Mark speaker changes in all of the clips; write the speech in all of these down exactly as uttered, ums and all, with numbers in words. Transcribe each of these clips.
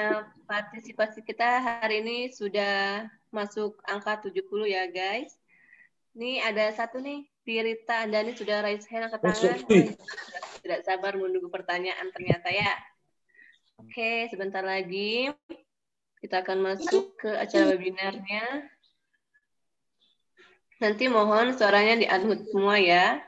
Speaker 1: uh, partisipasi kita hari ini sudah masuk angka tujuh puluh ya guys. Ini ada satu nih, Pirita Andani sudah raise hand angkat tangan. Oh, tidak sabar menunggu pertanyaan ternyata ya. Oke, sebentar lagi kita akan masuk ke acara webinarnya. Nanti mohon suaranya di-unmute semua ya.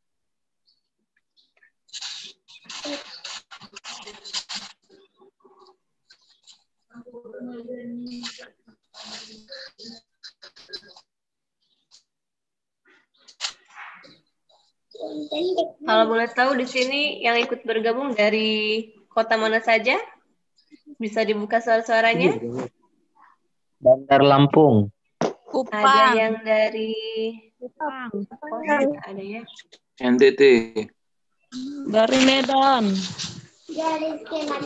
Speaker 1: Kalau boleh tahu di sini yang ikut bergabung dari kota mana saja? Bisa dibuka suara-suaranya?
Speaker 2: Bandar Lampung.
Speaker 1: Kupang. Ada yang dari
Speaker 3: Kupang.
Speaker 1: Oh, ada ya.
Speaker 4: N T T.
Speaker 3: Dari Medan.
Speaker 5: Dari Keman.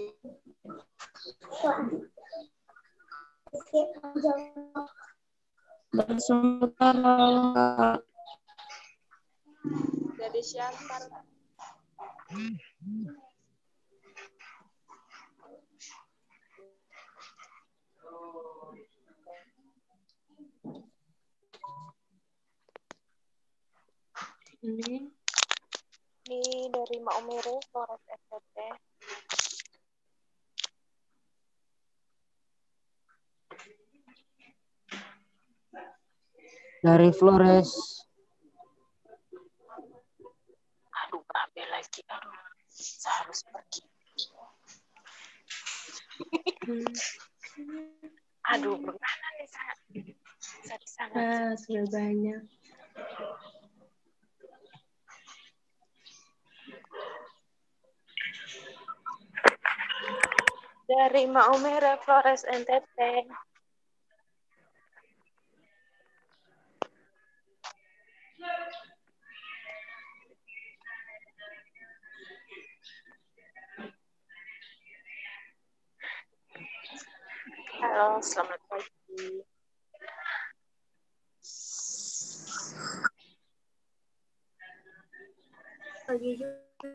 Speaker 3: Dari Sumatera.
Speaker 5: Dari Siantar.
Speaker 1: Ini.
Speaker 5: Ini dari Maumere, Flores N T T.
Speaker 2: Dari Flores.
Speaker 5: Aduh, Babe lagi. Aduh, saya harus pergi. Aduh, bagaimana nih saya? Saya di sana.
Speaker 1: Ah, sudah banyak.
Speaker 5: Dari Maumere, Flores N T T. Halo, selamat pagi. Pagi juga.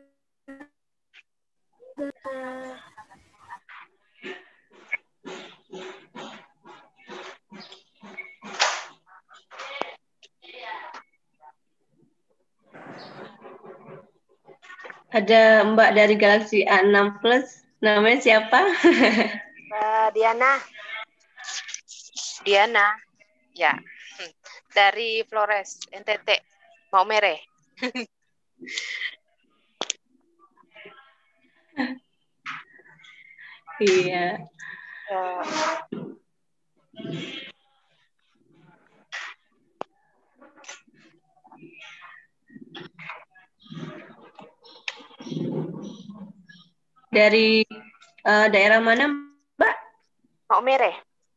Speaker 1: Ada Mbak dari Galaxy A enam Plus, namanya siapa?
Speaker 5: Mbak Diana. Diana, ya. Dari Flores, N T T, Maumere.
Speaker 1: Iya.
Speaker 5: Ya.
Speaker 1: Dari uh, daerah mana, Mbak?
Speaker 5: Maumere.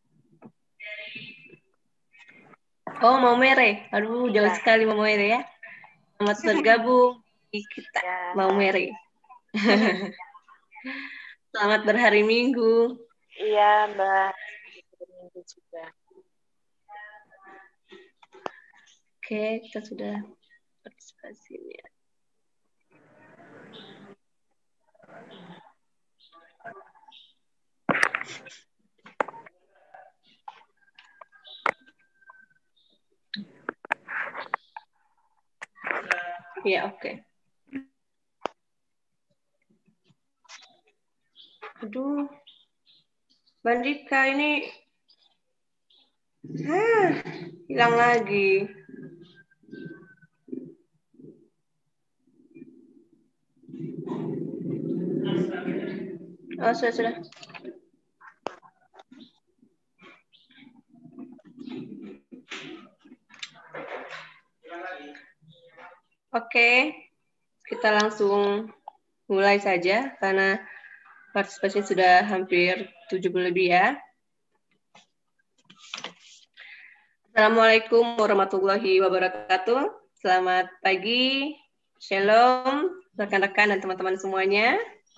Speaker 1: Oh, Maumere. Aduh, jauh
Speaker 5: Ya.
Speaker 1: sekali Maumere ya. Selamat bergabung di kita
Speaker 5: Ya.
Speaker 1: Maumere. Selamat berhari Minggu.
Speaker 5: Iya, Mbak. Minggu juga.
Speaker 1: Oke, kita sudah partisipasi ya. Ya, oke. Aduh, Bandika ini ah, hilang lagi. Oh, sudah, sudah. Oke, kita langsung mulai saja karena partisipasi sudah hampir tujuh puluh lebih ya. Assalamualaikum warahmatullahi wabarakatuh. Selamat pagi, shalom, rekan-rekan dan teman-teman semuanya.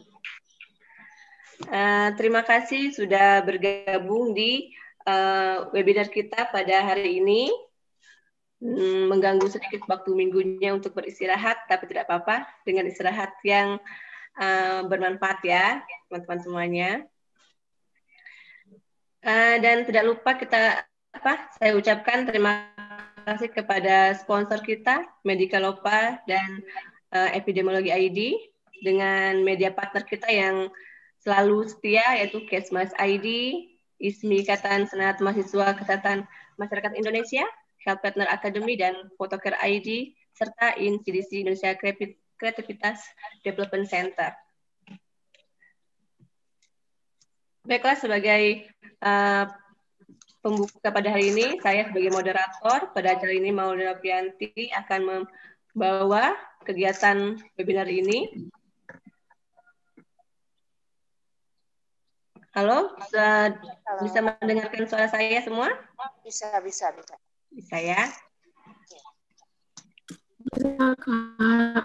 Speaker 1: Uh, terima kasih sudah bergabung di uh, webinar kita pada hari ini. Hmm, mengganggu sedikit waktu minggunya untuk beristirahat, tapi tidak apa-apa dengan istirahat yang uh, bermanfaat ya, teman-teman semuanya. Uh, dan tidak lupa kita apa? Saya ucapkan terima kasih kepada sponsor kita, Medicalopa dan uh, Epidemiologi I D, dengan media partner kita yang selalu setia, yaitu Kesmas I D, I S M I Ikatan Senat Mahasiswa Kesehatan Masyarakat Indonesia, Health Partner Academy, dan Photocare I D, serta I N C D C Indonesia Kreativitas Development Center. Baiklah, sebagai uh, pembuka pada hari ini, saya sebagai moderator pada acara ini, Maulida Pianti, akan membawa kegiatan webinar ini. Halo, bisa,
Speaker 5: Halo.
Speaker 1: bisa mendengarkan suara saya semua?
Speaker 5: Bisa, bisa, bisa.
Speaker 1: Bisa ya?
Speaker 3: Bisa, Kak.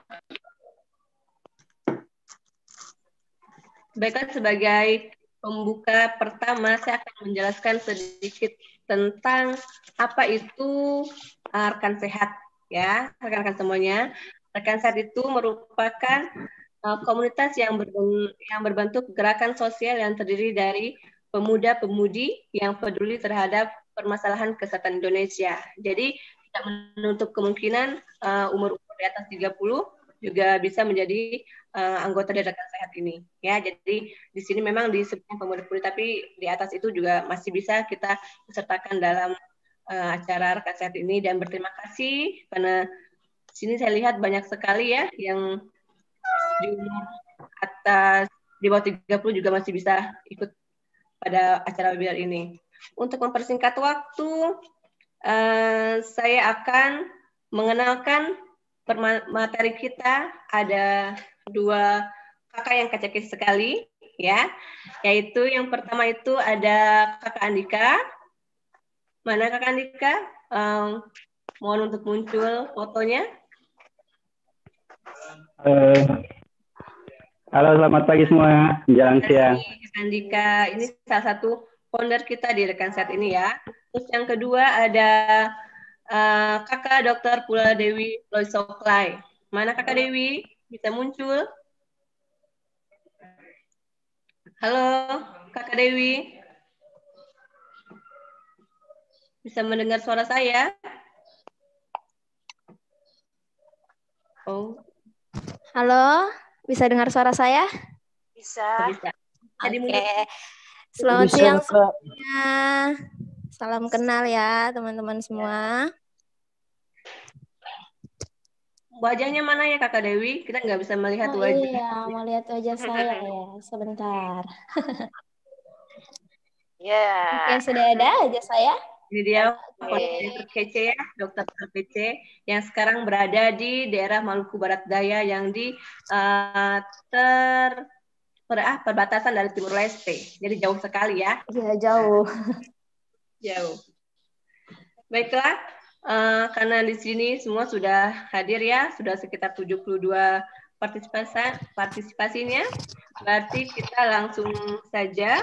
Speaker 1: Baiklah, sebagai pembuka pertama, saya akan menjelaskan sedikit tentang apa itu uh, rekan sehat, ya, rekan-rekan semuanya. Rekan sehat itu merupakan uh, komunitas yang, berben yang berbentuk gerakan sosial yang terdiri dari pemuda-pemudi yang peduli terhadap permasalahan kesehatan Indonesia. Jadi, tidak menutup kemungkinan uh, umur-umur di atas tiga puluh juga bisa menjadi uh, anggota dari rekan sehat ini, ya. Jadi di sini memang disebutnya pemuda-pemudi, tapi di atas itu juga masih bisa kita sertakan dalam uh, acara rekan sehat ini. Dan berterima kasih karena di sini saya lihat banyak sekali ya yang di umur atas di bawah tiga puluh juga masih bisa ikut pada acara webinar ini. Untuk mempersingkat waktu, uh, saya akan mengenalkan materi kita. Ada dua kakak yang kece-kece sekali, ya. Yaitu yang pertama itu ada Kakak Andika. Mana Kakak Andika? Um, mohon untuk muncul fotonya.
Speaker 4: Uh, halo, selamat pagi semua. Jalan siang.
Speaker 1: Kakak Andika, ini salah satu founder kita di rekan sehat ini, ya. Terus yang kedua ada Uh, Kakak Dokter Pula Dewi Loisoklai. Mana Kakak Dewi? Bisa muncul? Halo, Kakak Dewi. Bisa mendengar suara saya? Oh.
Speaker 6: Halo, bisa dengar suara saya?
Speaker 5: Bisa.
Speaker 1: Bisa.
Speaker 6: Oke. Okay. Selamat bisa, siang semuanya. Salam kenal ya teman-teman semua.
Speaker 1: Wajahnya mana ya Kakak Dewi? Kita nggak bisa melihat
Speaker 6: oh,
Speaker 1: wajah.
Speaker 6: Iya, mau lihat wajah saya ya. Sebentar.
Speaker 5: Ya. Yeah.
Speaker 6: Oke, sudah ada wajah saya.
Speaker 1: Ini dia okay. Dokter Kece ya, Dokter Kece yang sekarang berada di daerah Maluku Barat Daya yang di uh, ter per, ah, perbatasan dari Timur Leste. Jadi jauh sekali ya.
Speaker 6: Iya, jauh.
Speaker 1: Jauh. Baiklah, uh, karena di sini semua sudah hadir ya, sudah sekitar tujuh puluh dua partisipasi partisipasinya. Berarti kita langsung saja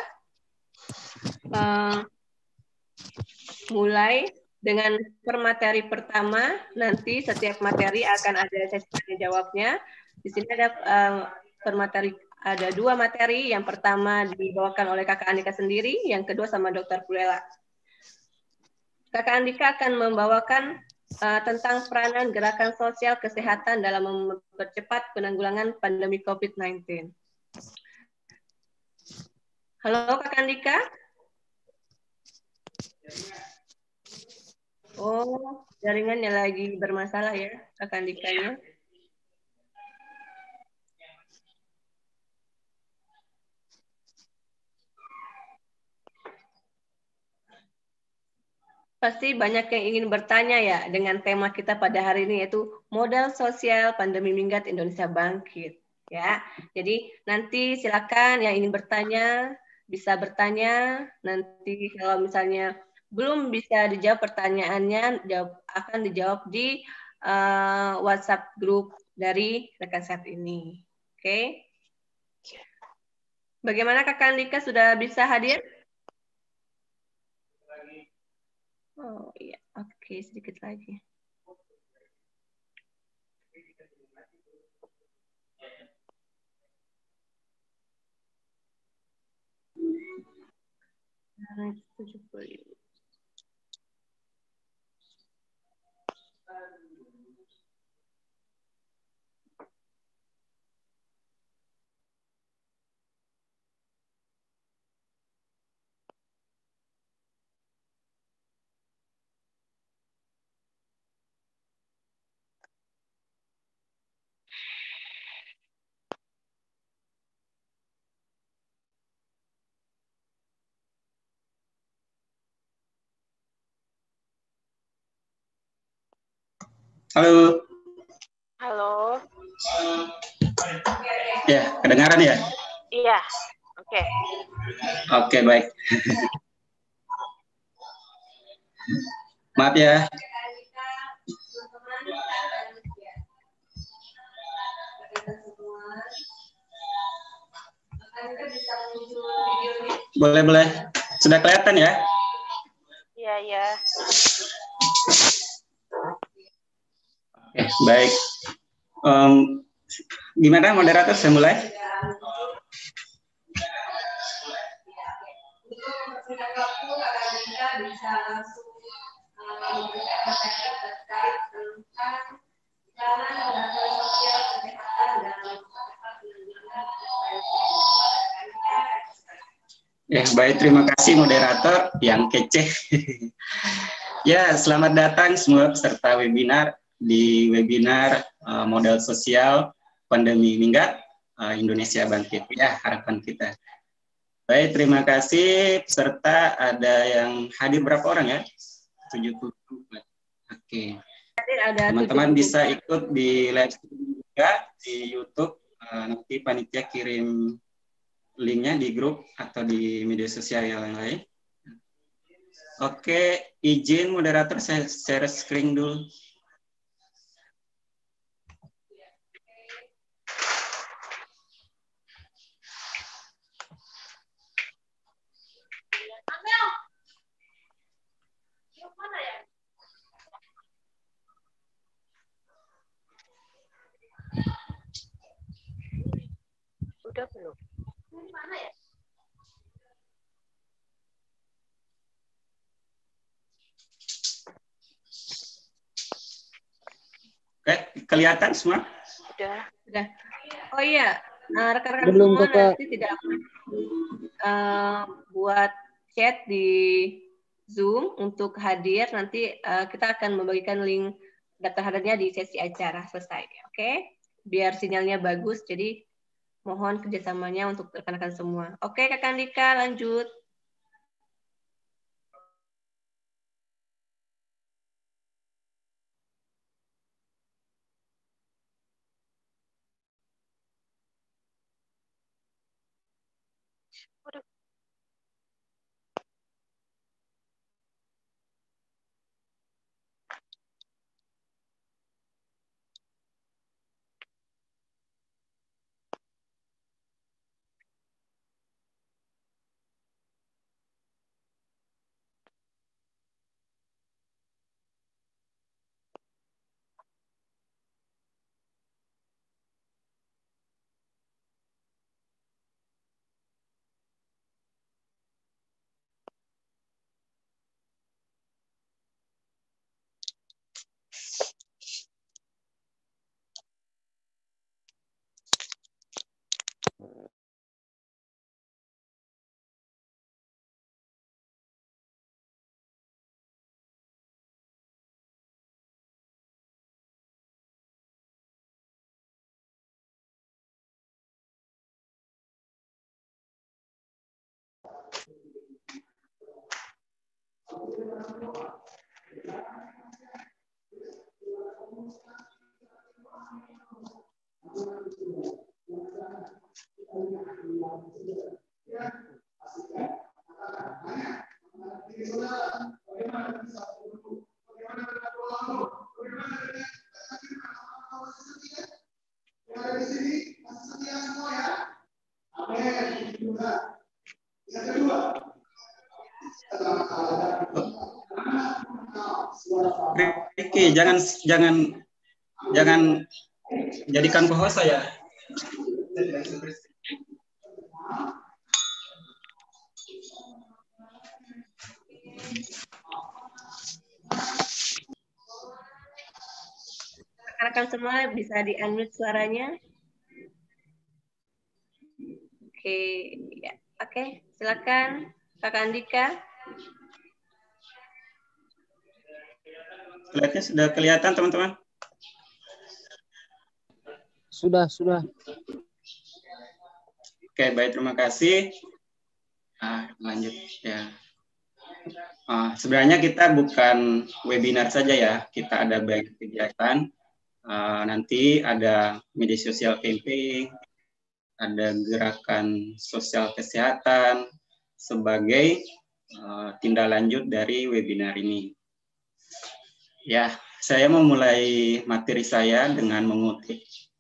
Speaker 1: uh, mulai dengan permateri pertama. Nanti setiap materi akan ada sesi tanya jawabnya. Di sini ada uh, permateri, ada dua materi. Yang pertama dibawakan oleh Kakak Andika sendiri, yang kedua sama Dokter Pulela. Kakak Andika akan membawakan uh, tentang peranan gerakan sosial kesehatan dalam mempercepat penanggulangan pandemi COVID sembilan belas. Halo Kakak Andika. Oh, jaringannya lagi bermasalah ya, Kakak Andikanya. Pasti banyak yang ingin bertanya ya dengan tema kita pada hari ini, yaitu modal sosial pandemi minggat Indonesia bangkit. Ya, jadi nanti silakan yang ingin bertanya bisa bertanya. Nanti kalau misalnya belum bisa dijawab pertanyaannya, jawab, akan dijawab di uh, WhatsApp grup dari rekan sehat ini. Oke? Okay? Bagaimana Kakak Andika, sudah bisa hadir? Oh iya, oke, okay, sedikit lagi. tujuh puluh.
Speaker 4: Halo.
Speaker 5: Halo.
Speaker 4: Ya, kedengaran ya?
Speaker 5: Iya. Oke. Okay.
Speaker 4: Oke, okay, baik. Maaf ya. Boleh, boleh. Sudah kelihatan ya?
Speaker 5: Iya, iya.
Speaker 4: Oke, baik. Um, gimana moderator, saya mulai? Ya, baik, terima kasih moderator yang kece. Ya, selamat datang semua peserta webinar di webinar uh, modal sosial pandemi minggat uh, Indonesia Bangkit. Ya, harapan kita. Baik, terima kasih peserta. Ada yang hadir berapa orang ya? tujuh puluh. Oke. Teman-teman bisa ikut di live juga di YouTube. Uh, nanti panitia kirim linknya di grup atau di media sosial yang lain. Oke, izin moderator saya share screen dulu.
Speaker 5: Udah belum? Mana ya?
Speaker 1: Oke, kelihatan semua?
Speaker 5: Sudah.
Speaker 1: Sudah. Oh iya, rekan-rekan
Speaker 2: Belum,
Speaker 1: semua
Speaker 2: Kakak.
Speaker 1: nanti tidak uh, buat chat di Zoom untuk hadir. Nanti uh, kita akan membagikan link daftar hadirnya di sesi acara selesai. Oke, okay? Biar sinyalnya bagus. Jadi mohon kerjasamanya untuk rekan-rekan semua. Oke, okay, Kakak Andika, lanjut.
Speaker 5: Udah.
Speaker 4: Ricky, jangan jangan jangan jadikan co-host saya.
Speaker 1: rekan-rekan semua bisa di-unmute suaranya. Oke, ya. Oke, silakan Kakak Andika.
Speaker 4: Slide-nya sudah kelihatan, teman-teman?
Speaker 2: Sudah, sudah.
Speaker 4: Oke, baik, terima kasih. Ah, lanjut ya. Ah, sebenarnya kita bukan webinar saja ya, kita ada banyak kegiatan. Ah, nanti ada media sosial campaign, ada gerakan sosial kesehatan sebagai uh, tindak lanjut dari webinar ini. Ya, saya memulai materi saya dengan mengutip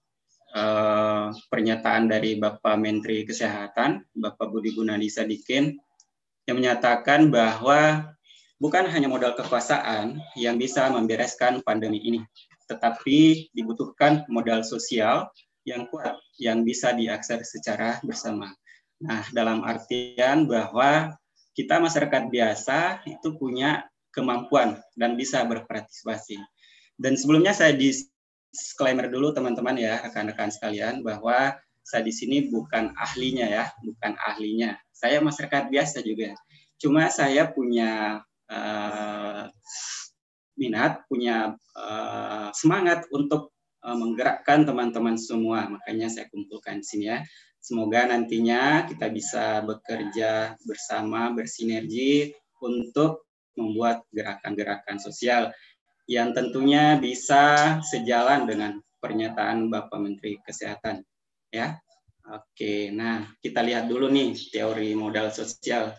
Speaker 4: uh, pernyataan dari Bapak Menteri Kesehatan, Bapak Budi Gunadi Sadikin, yang menyatakan bahwa bukan hanya modal kekuasaan yang bisa membereskan pandemi ini, tetapi dibutuhkan modal sosial yang kuat, yang bisa diakses secara bersama. Nah, dalam artian bahwa kita masyarakat biasa itu punya kemampuan dan bisa berpartisipasi. Dan sebelumnya saya disclaimer dulu teman-teman ya, rekan-rekan sekalian, bahwa saya di sini bukan ahlinya ya, bukan ahlinya. Saya masyarakat biasa juga. Cuma saya punya uh, minat, punya uh, semangat untuk uh, menggerakkan teman-teman semua. Makanya saya kumpulkan di sini ya. Semoga nantinya kita bisa bekerja bersama, bersinergi untuk membuat gerakan-gerakan sosial yang tentunya bisa sejalan dengan pernyataan Bapak Menteri Kesehatan. Ya, oke. Nah, kita lihat dulu nih teori modal sosial.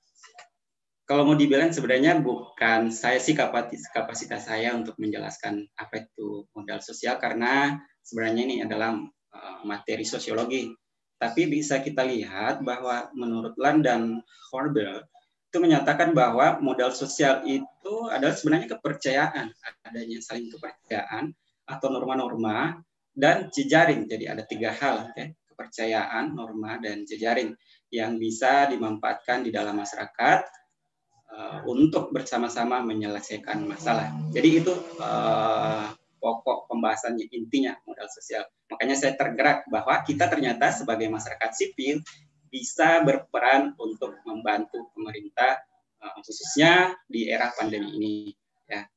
Speaker 4: Kalau mau dibilang sebenarnya bukan saya sih kapasitas, kapasitas saya untuk menjelaskan apa itu modal sosial karena sebenarnya ini adalah uh, materi sosiologi. Tapi bisa kita lihat bahwa menurut Land dan Horber itu menyatakan bahwa modal sosial itu adalah sebenarnya kepercayaan, adanya saling kepercayaan atau norma-norma dan jejaring. Jadi ada tiga hal, okay? Kepercayaan, norma, dan jejaring yang bisa dimanfaatkan di dalam masyarakat Uh, untuk bersama-sama menyelesaikan masalah. Jadi itu uh, pokok pembahasannya, intinya modal sosial. Makanya saya tergerak bahwa kita ternyata sebagai masyarakat sipil bisa berperan untuk membantu pemerintah uh, khususnya di era pandemi ini. Ya.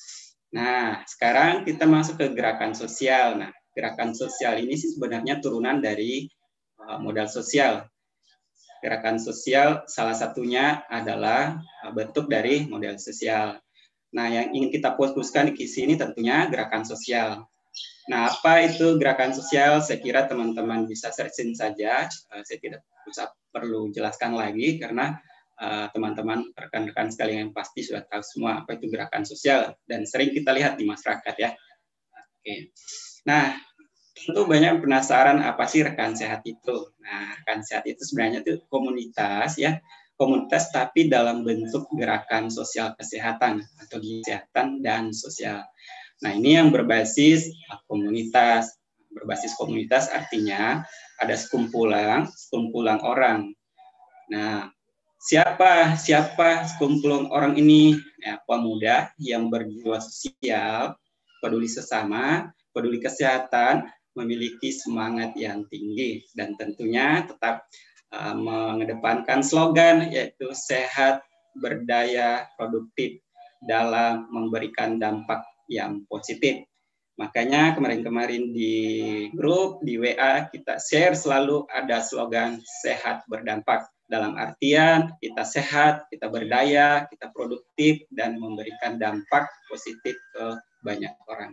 Speaker 4: Nah, sekarang kita masuk ke gerakan sosial. Nah, gerakan sosial ini sih sebenarnya turunan dari uh, modal sosial. Gerakan sosial salah satunya adalah bentuk dari model sosial. Nah, yang ingin kita fokuskan di sini tentunya gerakan sosial. Nah, apa itu gerakan sosial? Saya kira teman-teman bisa searching saja. Saya tidak usah perlu jelaskan lagi karena teman-teman, uh, rekan-rekan sekalian yang pasti sudah tahu semua apa itu gerakan sosial dan sering kita lihat di masyarakat ya. Oke. Nah, tentu banyak penasaran apa sih rekan sehat itu. Nah, rekan sehat itu sebenarnya itu komunitas ya, komunitas tapi dalam bentuk gerakan sosial kesehatan atau kesehatan dan sosial. Nah, ini yang berbasis komunitas. Berbasis komunitas artinya ada sekumpulan, sekumpulan orang. Nah, siapa siapa sekumpulan orang ini? Ya, pemuda yang berjiwa sosial, peduli sesama, peduli kesehatan, memiliki semangat yang tinggi dan tentunya tetap uh, mengedepankan slogan yaitu sehat, berdaya, produktif dalam memberikan dampak yang positif. Makanya kemarin-kemarin di grup, di W A kita share selalu ada slogan sehat berdampak. Dalam artian kita sehat, kita berdaya, kita produktif dan memberikan dampak positif ke banyak orang.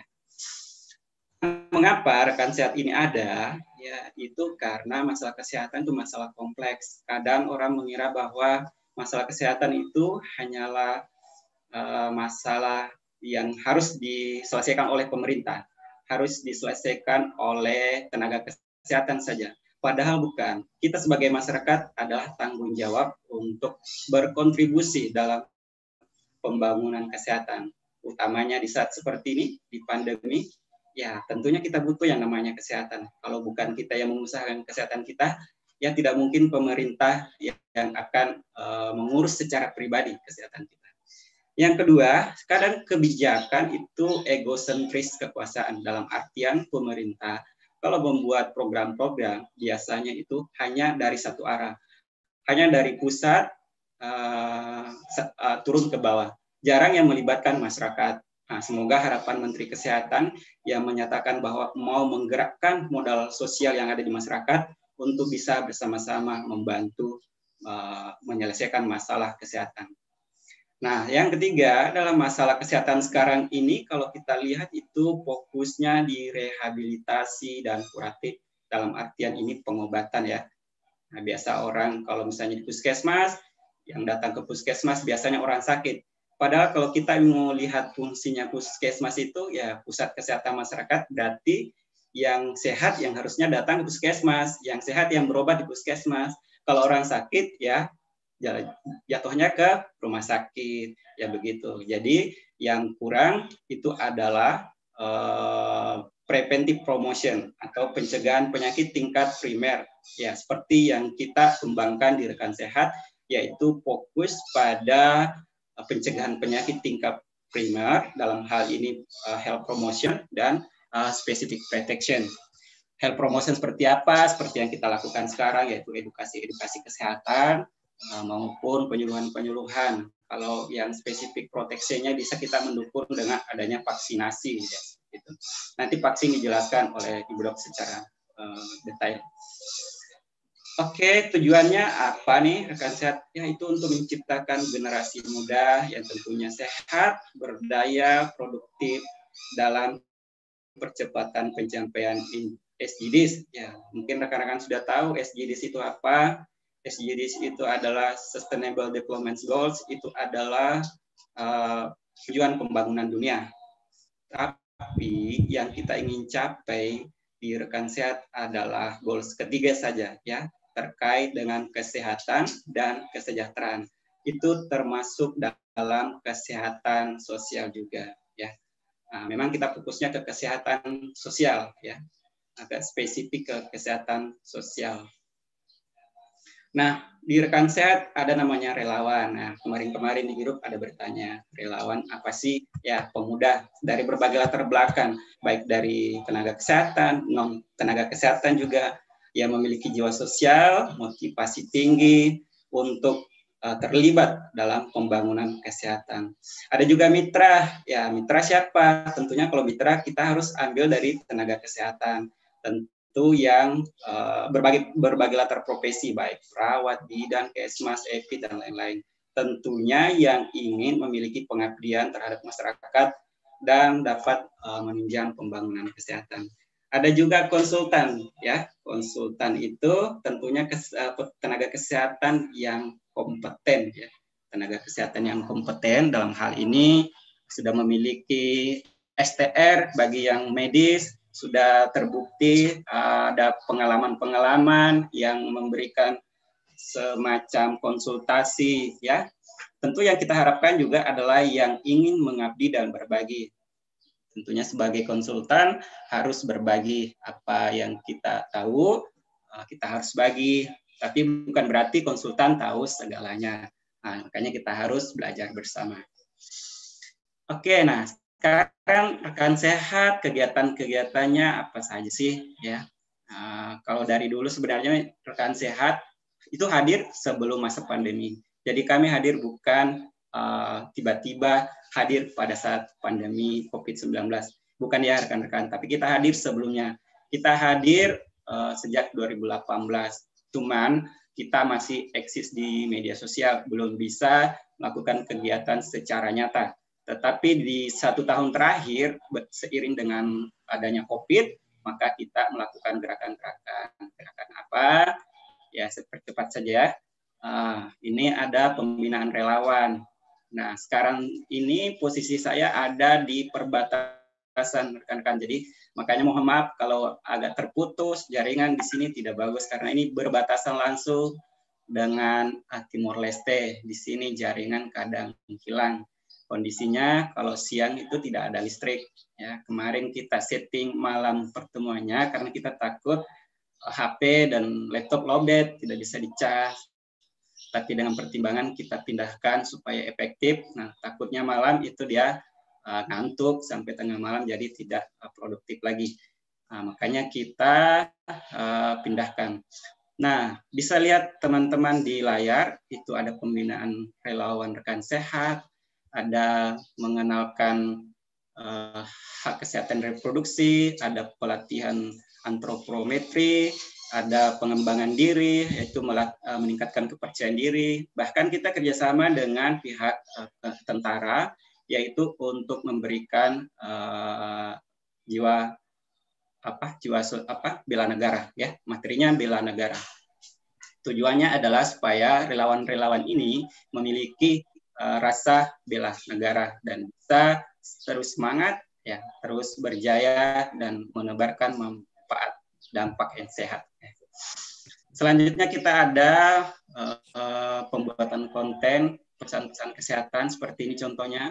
Speaker 4: Mengapa rekan sehat ini ada? Ya, itu karena masalah kesehatan itu masalah kompleks. Kadang orang mengira bahwa masalah kesehatan itu hanyalah uh, masalah yang harus diselesaikan oleh pemerintah, harus diselesaikan oleh tenaga kesehatan saja. Padahal bukan. Kita sebagai masyarakat adalah tanggung jawab untuk berkontribusi dalam pembangunan kesehatan, utamanya di saat seperti ini, di pandemi. Ya, tentunya kita butuh yang namanya kesehatan. Kalau bukan kita yang mengusahakan kesehatan kita, ya tidak mungkin pemerintah yang akan uh, mengurus secara pribadi kesehatan kita. Yang kedua, kadang kebijakan itu egosentris kekuasaan, dalam artian pemerintah kalau membuat program-program biasanya itu hanya dari satu arah, hanya dari pusat uh, uh, turun ke bawah, jarang yang melibatkan masyarakat. Nah, semoga harapan Menteri Kesehatan yang menyatakan bahwa mau menggerakkan modal sosial yang ada di masyarakat untuk bisa bersama-sama membantu uh, menyelesaikan masalah kesehatan. Nah, yang ketiga dalam masalah kesehatan sekarang ini, kalau kita lihat itu fokusnya di rehabilitasi dan kuratif, dalam artian ini pengobatan ya. Nah, biasa orang kalau misalnya di puskesmas, yang datang ke puskesmas biasanya orang sakit. Padahal kalau kita mau lihat fungsinya puskesmas itu ya pusat kesehatan masyarakat, berarti yang sehat yang harusnya datang ke puskesmas, yang sehat yang berobat di puskesmas. Kalau orang sakit ya jatuhnya ke rumah sakit, ya begitu. Jadi yang kurang itu adalah uh, preventive promotion atau pencegahan penyakit tingkat primer, ya seperti yang kita kembangkan di Rekan Sehat, yaitu fokus pada uh, pencegahan penyakit tingkat primer, dalam hal ini uh, health promotion dan uh, specific protection. Health promotion seperti apa? Seperti yang kita lakukan sekarang, yaitu edukasi-edukasi kesehatan, maupun penyuluhan-penyuluhan. Kalau yang spesifik proteksinya bisa kita mendukung dengan adanya vaksinasi. Ya, gitu. Nanti vaksin dijelaskan oleh Ibu Dok secara uh, detail. Oke, tujuannya apa nih rekan sehat? Ya, itu untuk menciptakan generasi muda yang tentunya sehat, berdaya, produktif dalam percepatan pencapaian S D Gs. Ya, mungkin rekan-rekan sudah tahu S D Gs itu apa. S D Gs itu adalah Sustainable Development Goals, itu adalah uh, tujuan pembangunan dunia. Tapi yang kita ingin capai di Rekan Sehat adalah goals ketiga saja, ya, terkait dengan kesehatan dan kesejahteraan. Itu termasuk dalam kesehatan sosial juga, ya. Nah, memang kita fokusnya ke kesehatan sosial, ya, agak spesifik ke kesehatan sosial. Nah, di Rekan Sehat ada namanya relawan. Nah, kemarin-kemarin di grup ada bertanya, relawan apa sih? Ya, pemuda dari berbagai latar belakang, baik dari tenaga kesehatan, non tenaga kesehatan juga yang memiliki jiwa sosial, motivasi tinggi untuk uh, terlibat dalam pembangunan kesehatan. Ada juga mitra. Ya, mitra siapa? Tentunya kalau mitra kita harus ambil dari tenaga kesehatan. Tentu yang uh, berbagai berbagai latar profesi, baik perawat, bidan, kesmas, epi, dan lain-lain. Tentunya yang ingin memiliki pengabdian terhadap masyarakat dan dapat uh, menunjang pembangunan kesehatan. Ada juga konsultan, ya. Konsultan itu tentunya kes, uh, tenaga kesehatan yang kompeten, ya. Tenaga kesehatan yang kompeten dalam hal ini sudah memiliki S T R bagi yang medis, sudah terbukti ada pengalaman-pengalaman yang memberikan semacam konsultasi, ya. Tentu yang kita harapkan juga adalah yang ingin mengabdi dan berbagi. Tentunya sebagai konsultan harus berbagi apa yang kita tahu, kita harus bagi, tapi bukan berarti konsultan tahu segalanya. Nah, makanya kita harus belajar bersama. Oke, nah sekarang Rekan Sehat, kegiatan-kegiatannya apa saja sih, ya? Nah, kalau dari dulu sebenarnya Rekan Sehat itu hadir sebelum masa pandemi. Jadi kami hadir bukan tiba-tiba uh, hadir pada saat pandemi covid sembilan belas. Bukan ya rekan-rekan, tapi kita hadir sebelumnya. Kita hadir uh, sejak dua ribu delapan belas. Cuman kita masih eksis di media sosial, belum bisa melakukan kegiatan secara nyata. Tetapi di satu tahun terakhir, seiring dengan adanya COVID, maka kita melakukan gerakan-gerakan. Gerakan apa? Ya, percepat saja. Uh, ini ada pembinaan relawan. Nah, sekarang ini posisi saya ada di perbatasan, rekan-rekan. Jadi, makanya mohon maaf kalau agak terputus, jaringan di sini tidak bagus, karena ini berbatasan langsung dengan Timor Leste. Di sini jaringan kadang hilang. Kondisinya kalau siang itu tidak ada listrik. Ya, kemarin kita setting malam pertemuannya karena kita takut H P dan laptop lowbat, tidak bisa dicas. tapi dengan pertimbangan kita pindahkan supaya efektif. Nah, takutnya malam itu dia uh, ngantuk sampai tengah malam, jadi tidak uh, produktif lagi. Nah, makanya kita uh, pindahkan. Nah, bisa lihat teman-teman di layar, itu ada pembinaan relawan rekan sehat, ada mengenalkan uh, hak kesehatan reproduksi, ada pelatihan antropometri, ada pengembangan diri, yaitu meningkatkan kepercayaan diri. Bahkan kita kerjasama dengan pihak uh, tentara, yaitu untuk memberikan uh, jiwa apa jiwa apa bela negara, ya, materinya bela negara. Tujuannya adalah supaya relawan-relawan ini memiliki uh, rasa bela negara dan bisa terus semangat, ya, terus berjaya dan menebarkan manfaat dampak yang sehat. Selanjutnya kita ada uh, uh, pembuatan konten pesan-pesan kesehatan seperti ini contohnya.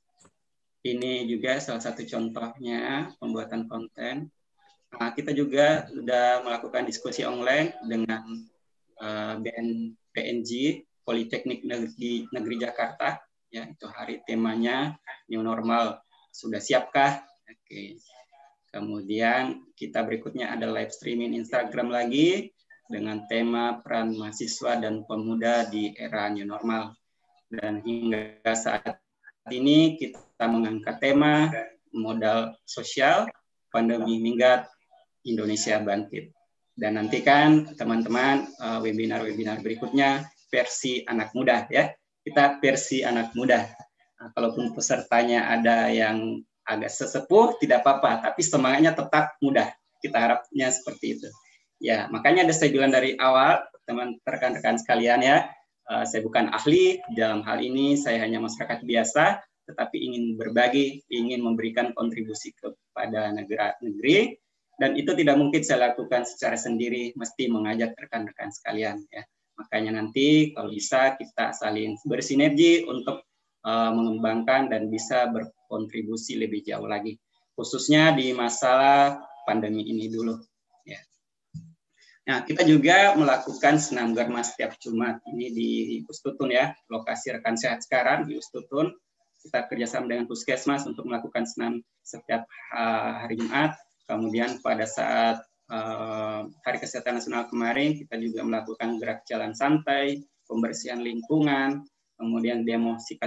Speaker 4: Ini juga salah satu contohnya pembuatan konten. Nah, kita juga sudah melakukan diskusi online dengan uh, B N G Politeknik Negeri, Negeri Jakarta. Ya, itu hari temanya New Normal. Sudah siapkah? Oke. Kemudian kita berikutnya ada live streaming Instagram lagi dengan tema peran mahasiswa dan pemuda di era New Normal. Dan hingga saat ini kita mengangkat tema modal sosial pandemi minggat Indonesia bangkit. Dan nantikan teman-teman uh, webinar-webinar berikutnya versi anak muda, ya. Kita versi anak muda. Nah, kalaupun pesertanya ada yang agak sesepuh tidak apa-apa, tapi semangatnya tetap muda. Kita harapnya seperti itu. Ya, makanya ada saya bilang dari awal, teman rekan-rekan sekalian, ya, uh, saya bukan ahli dalam hal ini, saya hanya masyarakat biasa, tetapi ingin berbagi, ingin memberikan kontribusi kepada negara-negeri. Dan itu tidak mungkin saya lakukan secara sendiri, mesti mengajak rekan-rekan sekalian, ya. Makanya nanti kalau bisa kita saling bersinergi untuk uh, mengembangkan dan bisa berkontribusi lebih jauh lagi, khususnya di masalah pandemi ini dulu, ya. Nah, kita juga melakukan senam Garma setiap Jumat ini di Ustutun, ya, lokasi rekan sehat sekarang di Ustutun. Kita kerjasama dengan Puskesmas untuk melakukan senam setiap uh, hari Jumat. Kemudian pada saat uh, Hari Kesehatan Nasional kemarin, kita juga melakukan gerak jalan santai, pembersihan lingkungan, kemudian demo sikat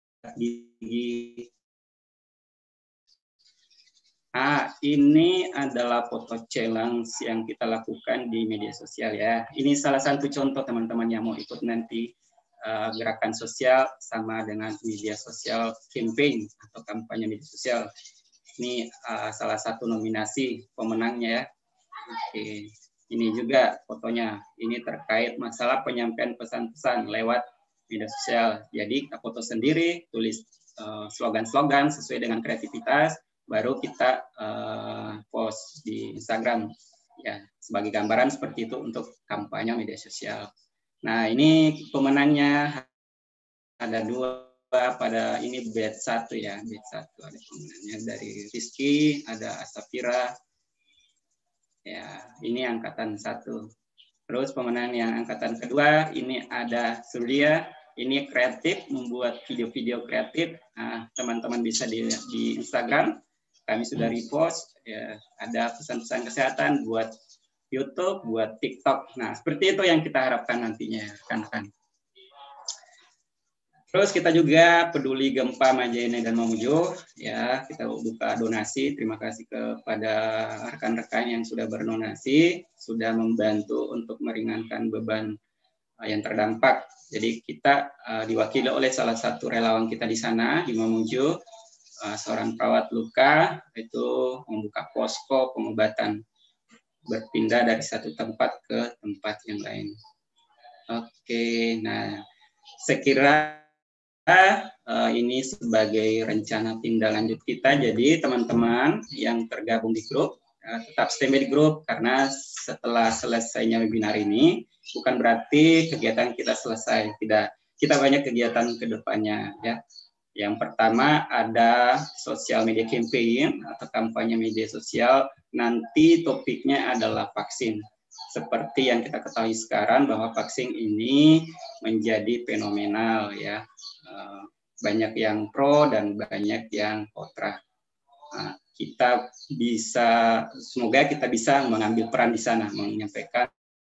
Speaker 4: gigi. Ah, ini adalah foto challenge yang kita lakukan di media sosial, ya. Ini salah satu contoh teman-teman yang mau ikut nanti uh, gerakan sosial sama dengan media sosial campaign atau kampanye media sosial. Ini uh, salah satu nominasi pemenangnya, ya. Oke, ini juga fotonya. Ini terkait masalah penyampaian pesan-pesan lewat media sosial. Jadi kita foto sendiri, tulis slogan-slogan uh, sesuai dengan kreativitas, baru kita uh, post di Instagram, ya, sebagai gambaran seperti itu untuk kampanye media sosial. Nah, ini pemenangnya ada dua. Pada ini batch satu, ya, batch satu ada pemenangnya dari Rizky, ada Asafira, ya, ini angkatan satu. Terus pemenang yang angkatan kedua ini ada Surya, ini kreatif, membuat video-video kreatif. Nah, teman-teman bisa di, di Instagram, kami sudah repost, ya, ada pesan-pesan kesehatan buat YouTube, buat TikTok. Nah, seperti itu yang kita harapkan nantinya, rekan-rekan. Terus kita juga peduli gempa Majene dan Mamuju, ya, kita buka donasi. Terima kasih kepada rekan-rekan yang sudah berdonasi, sudah membantu untuk meringankan beban uh, yang terdampak. Jadi kita uh, diwakili oleh salah satu relawan kita di sana di Mamuju, uh, seorang perawat luka, itu membuka posko pengobatan, berpindah dari satu tempat ke tempat yang lain. Oke, nah, saya kira Uh, ini sebagai rencana tindak lanjut kita. Jadi teman-teman yang tergabung di grup uh, tetap stay di grup, karena setelah selesainya webinar ini bukan berarti kegiatan kita selesai. Tidak, kita banyak kegiatan ke depannya, ya. Yang pertama ada social media campaign atau kampanye media sosial. Nanti topiknya adalah vaksin. seperti yang kita ketahui sekarang bahwa vaksin ini menjadi fenomenal ya, banyak yang pro dan banyak yang kontra. Nah, kita bisa, semoga kita bisa mengambil peran di sana, menyampaikan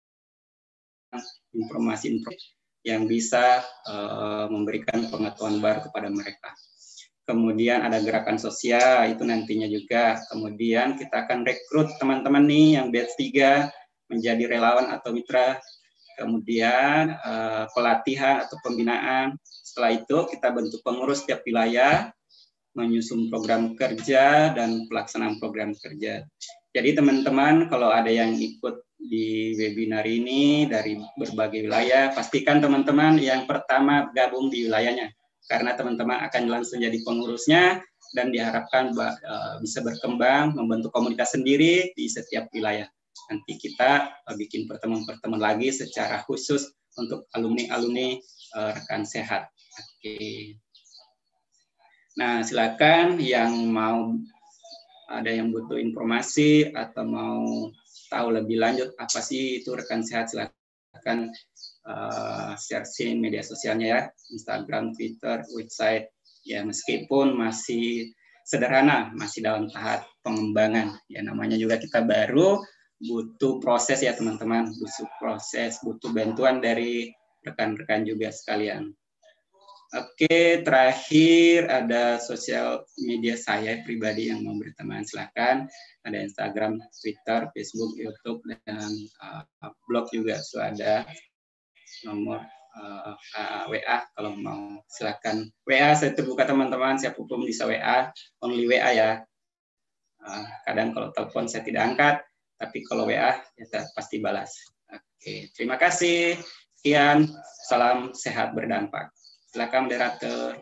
Speaker 4: informasi-informasi yang bisa uh, memberikan pengetahuan baru kepada mereka. Kemudian ada gerakan sosial, itu nantinya juga. Kemudian kita akan rekrut teman-teman nih yang batch tiga menjadi relawan atau mitra. Kemudian uh, pelatihan atau pembinaan. Setelah itu kita bentuk pengurus setiap wilayah, menyusun program kerja dan pelaksanaan program kerja. Jadi teman-teman kalau ada yang ikut di webinar ini dari berbagai wilayah, pastikan teman-teman yang pertama gabung di wilayahnya. Karena teman-teman akan langsung jadi pengurusnya dan diharapkan uh, bisa berkembang, membentuk komunitas sendiri di setiap wilayah. Nanti kita uh, bikin pertemuan-pertemuan lagi secara khusus untuk alumni-alumni uh, rekan sehat. Oke. Nah, silakan yang mau, ada yang butuh informasi atau mau tahu lebih lanjut apa sih itu rekan sehat, silakan uh, searching media sosialnya ya, Instagram, Twitter, website. Ya, meskipun masih sederhana, masih dalam tahap pengembangan. Ya, namanya juga kita baru, butuh proses ya teman-teman, butuh proses, butuh bantuan dari rekan-rekan juga sekalian. Oke, terakhir ada sosial media saya pribadi yang mau berteman, silakan. Ada Instagram, Twitter, Facebook, YouTube, dan uh, blog juga sudah ada. Nomor uh, uh, W A kalau mau, silakan. W A saya terbuka teman-teman, siapapun bisa W A, only W A ya. Uh, kadang kalau telepon saya tidak angkat, tapi kalau W A ya saya pasti balas. Oke, terima kasih. Sekian, salam sehat berdampak. Silakan moderator.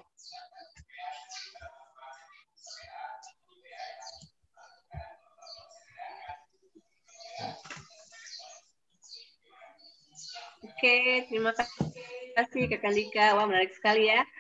Speaker 1: Oke, terima kasih Kak Kandika. Wah, menarik sekali ya.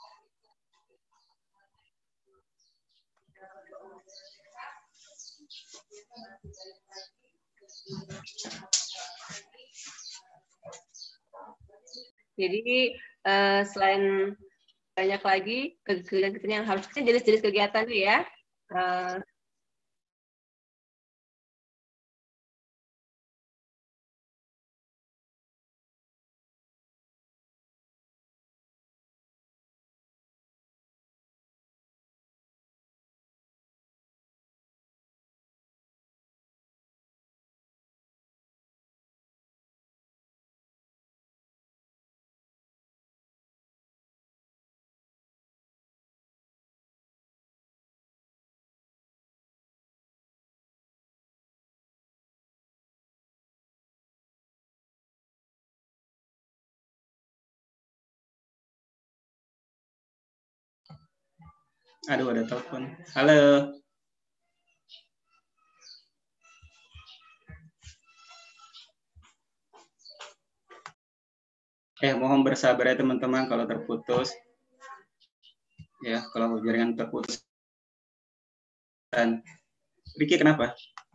Speaker 1: Jadi uh, selain banyak lagi kegiatan-kegiatan yang harus kita jenis-jenis kegiatan tuh ya. Uh,
Speaker 4: Aduh, ada telepon. Halo. Eh, mohon bersabar ya teman-teman kalau terputus. Ya, kalau jaringan terputus. Dan Ricky kenapa?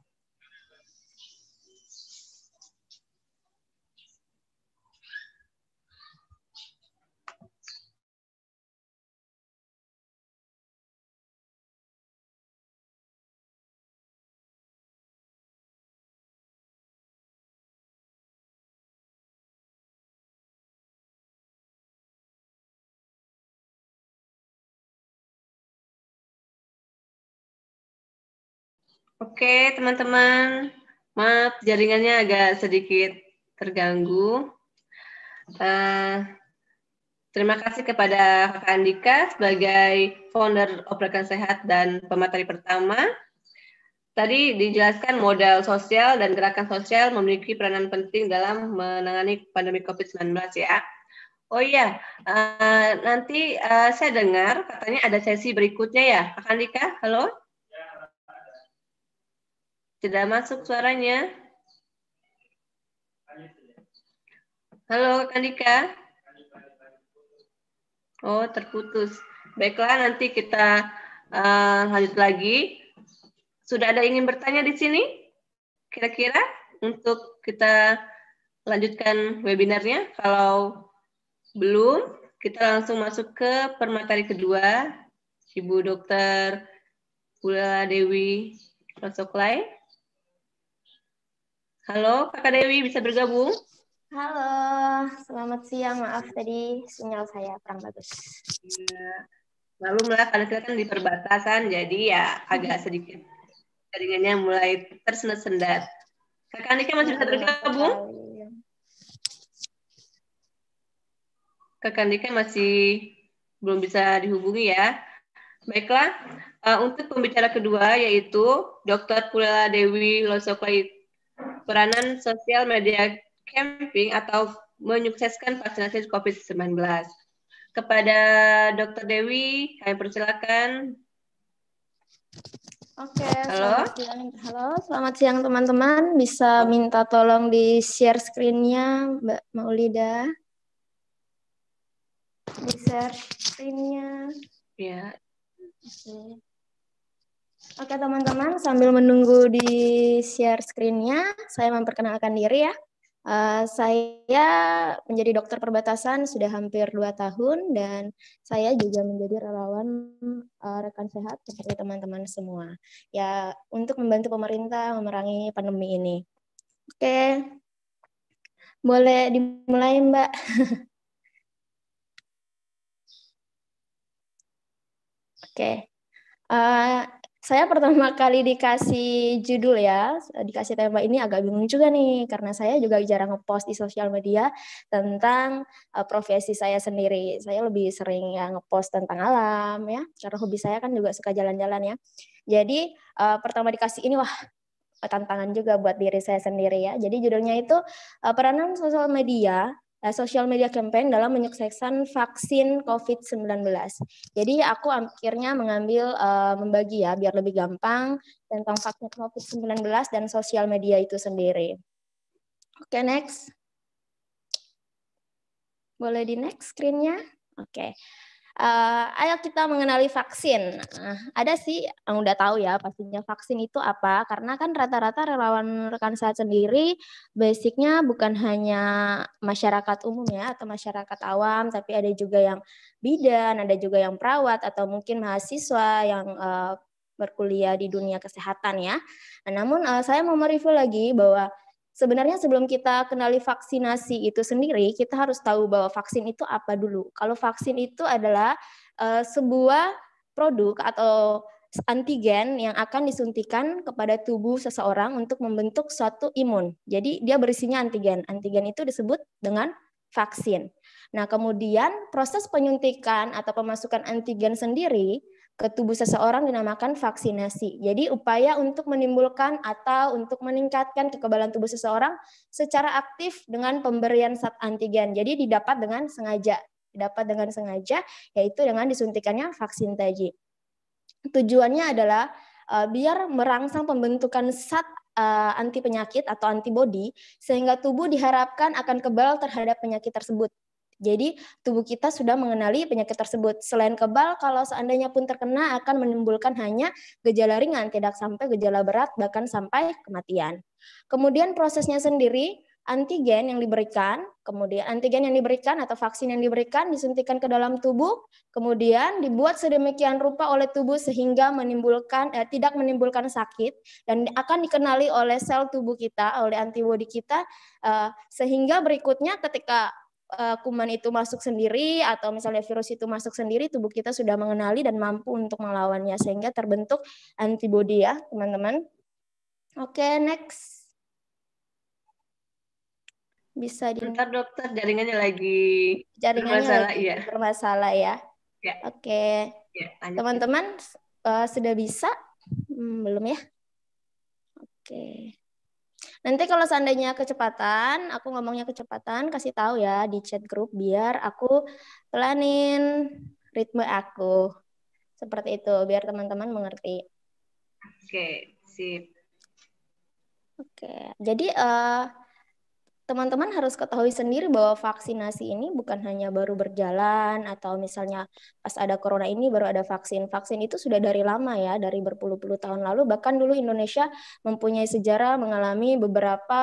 Speaker 1: Oke, teman-teman. Maaf, jaringannya agak sedikit terganggu. Uh, terima kasih kepada Kak Andika sebagai founder Operasi Sehat dan pemateri pertama. Tadi dijelaskan modal sosial dan gerakan sosial memiliki peranan penting dalam menangani pandemi COVID sembilan belas ya. Oh iya, uh, nanti uh, saya dengar katanya ada sesi berikutnya ya, Kak Andika, halo? Tidak masuk suaranya. Halo, Kak Andika. Oh, terputus. Baiklah, nanti kita uh, lanjut lagi. Sudah ada ingin bertanya di sini? Kira-kira untuk kita lanjutkan webinarnya? Kalau belum, kita langsung masuk ke permateri kedua, Ibu Dokter Pula Dewi Rosoklai. Halo, Kakak Dewi, bisa bergabung?
Speaker 6: Halo, selamat siang. Maaf tadi sinyal saya kurang bagus.
Speaker 1: Ya, malum lah, karena kita kan di perbatasan, jadi ya agak sedikit jaringannya mulai tersendat-sendat. Kakak Andika masih bisa bergabung? Kakak Andika masih belum bisa dihubungi ya. Baiklah, uh, untuk pembicara kedua yaitu Dokter Pula Dewi Losoklai, peranan sosial media camping atau menyukseskan vaksinasi COVID sembilan belas. Kepada Dokter Dewi, kami persilakan.
Speaker 6: Oke,
Speaker 1: halo.
Speaker 6: Selamat siang. Halo, selamat siang teman-teman. Bisa minta tolong di share screen-nya, Mbak Maulida. Di share screen-nya.
Speaker 1: Ya.
Speaker 6: Oke. Oke teman-teman, sambil menunggu di share screen-nya, saya memperkenalkan diri ya. Uh, saya menjadi dokter perbatasan sudah hampir dua tahun dan saya juga menjadi relawan uh, rekan sehat seperti teman-teman semua. Ya, untuk membantu pemerintah memerangi pandemi ini. Oke, boleh dimulai Mbak. Oke. Uh, Saya pertama kali dikasih judul ya, dikasih tema ini agak bingung juga nih, karena saya juga jarang ngepost di sosial media tentang uh, profesi saya sendiri. Saya lebih sering ya ngepost tentang alam ya, karena hobi saya kan juga suka jalan-jalan ya. Jadi uh, pertama dikasih ini, wah tantangan juga buat diri saya sendiri ya. Jadi judulnya itu uh, peranan sosial media, Social Media Campaign dalam menyukseskan vaksin COVID sembilan belas. Jadi aku akhirnya mengambil uh, membagi ya biar lebih gampang tentang vaksin COVID sembilan belas dan sosial media itu sendiri. Oke, okay, next. Boleh di next screen-nya? Oke. Okay. Uh, ayo kita mengenali vaksin. Nah, ada sih yang udah tahu ya pastinya vaksin itu apa, karena kan rata-rata relawan rekan sehat sendiri basicnya bukan hanya masyarakat umum ya atau masyarakat awam, tapi ada juga yang bidan, ada juga yang perawat atau mungkin mahasiswa yang uh, berkuliah di dunia kesehatan ya. Nah, namun uh, saya mau mereview lagi bahwa sebenarnya sebelum kita kenali vaksinasi itu sendiri, kita harus tahu bahwa vaksin itu apa dulu. Kalau vaksin itu adalah uh, sebuah produk atau antigen yang akan disuntikan kepada tubuh seseorang untuk membentuk suatu imun. Jadi dia berisinya antigen. Antigen itu disebut dengan vaksin. Nah, kemudian proses penyuntikan atau pemasukan antigen sendiri ke tubuh seseorang dinamakan vaksinasi. Jadi upaya untuk menimbulkan atau untuk meningkatkan kekebalan tubuh seseorang secara aktif dengan pemberian zat antigen. Jadi didapat dengan sengaja, didapat dengan sengaja yaitu dengan disuntikannya vaksin tadi. Tujuannya adalah uh, biar merangsang pembentukan zat uh, anti penyakit atau antibodi sehingga tubuh diharapkan akan kebal terhadap penyakit tersebut. Jadi tubuh kita sudah mengenali penyakit tersebut. Selain kebal, kalau seandainya pun terkena akan menimbulkan hanya gejala ringan, tidak sampai gejala berat, bahkan sampai kematian. Kemudian prosesnya sendiri, antigen yang diberikan, kemudian antigen yang diberikan atau vaksin yang diberikan disuntikan ke dalam tubuh, kemudian dibuat sedemikian rupa oleh tubuh sehingga menimbulkan eh, tidak menimbulkan sakit dan akan dikenali oleh sel tubuh kita, oleh antibodi kita, eh, sehingga berikutnya ketika kuman itu masuk sendiri atau misalnya virus itu masuk sendiri, tubuh kita sudah mengenali dan mampu untuk melawannya sehingga terbentuk antibodi ya teman-teman. Oke, next. Bisa di
Speaker 1: Bentar dokter, jaringannya lagi
Speaker 6: jaringannya
Speaker 1: bermasalah,
Speaker 6: lagi
Speaker 1: iya.
Speaker 6: bermasalah ya.
Speaker 1: Ya.
Speaker 6: Oke.
Speaker 1: Ya,
Speaker 6: teman-teman uh, sudah bisa? Hmm, belum ya? Oke. Nanti kalau seandainya kecepatan, aku ngomongnya kecepatan, kasih tahu ya di chat grup biar aku pelanin ritme aku. Seperti itu, biar teman-teman mengerti.
Speaker 1: Oke, sip.
Speaker 6: Oke, jadi uh, teman-teman harus ketahui sendiri bahwa vaksinasi ini bukan hanya baru berjalan atau misalnya pas ada corona ini baru ada vaksin. Vaksin itu sudah dari lama ya, dari berpuluh-puluh tahun lalu. Bahkan dulu Indonesia mempunyai sejarah mengalami beberapa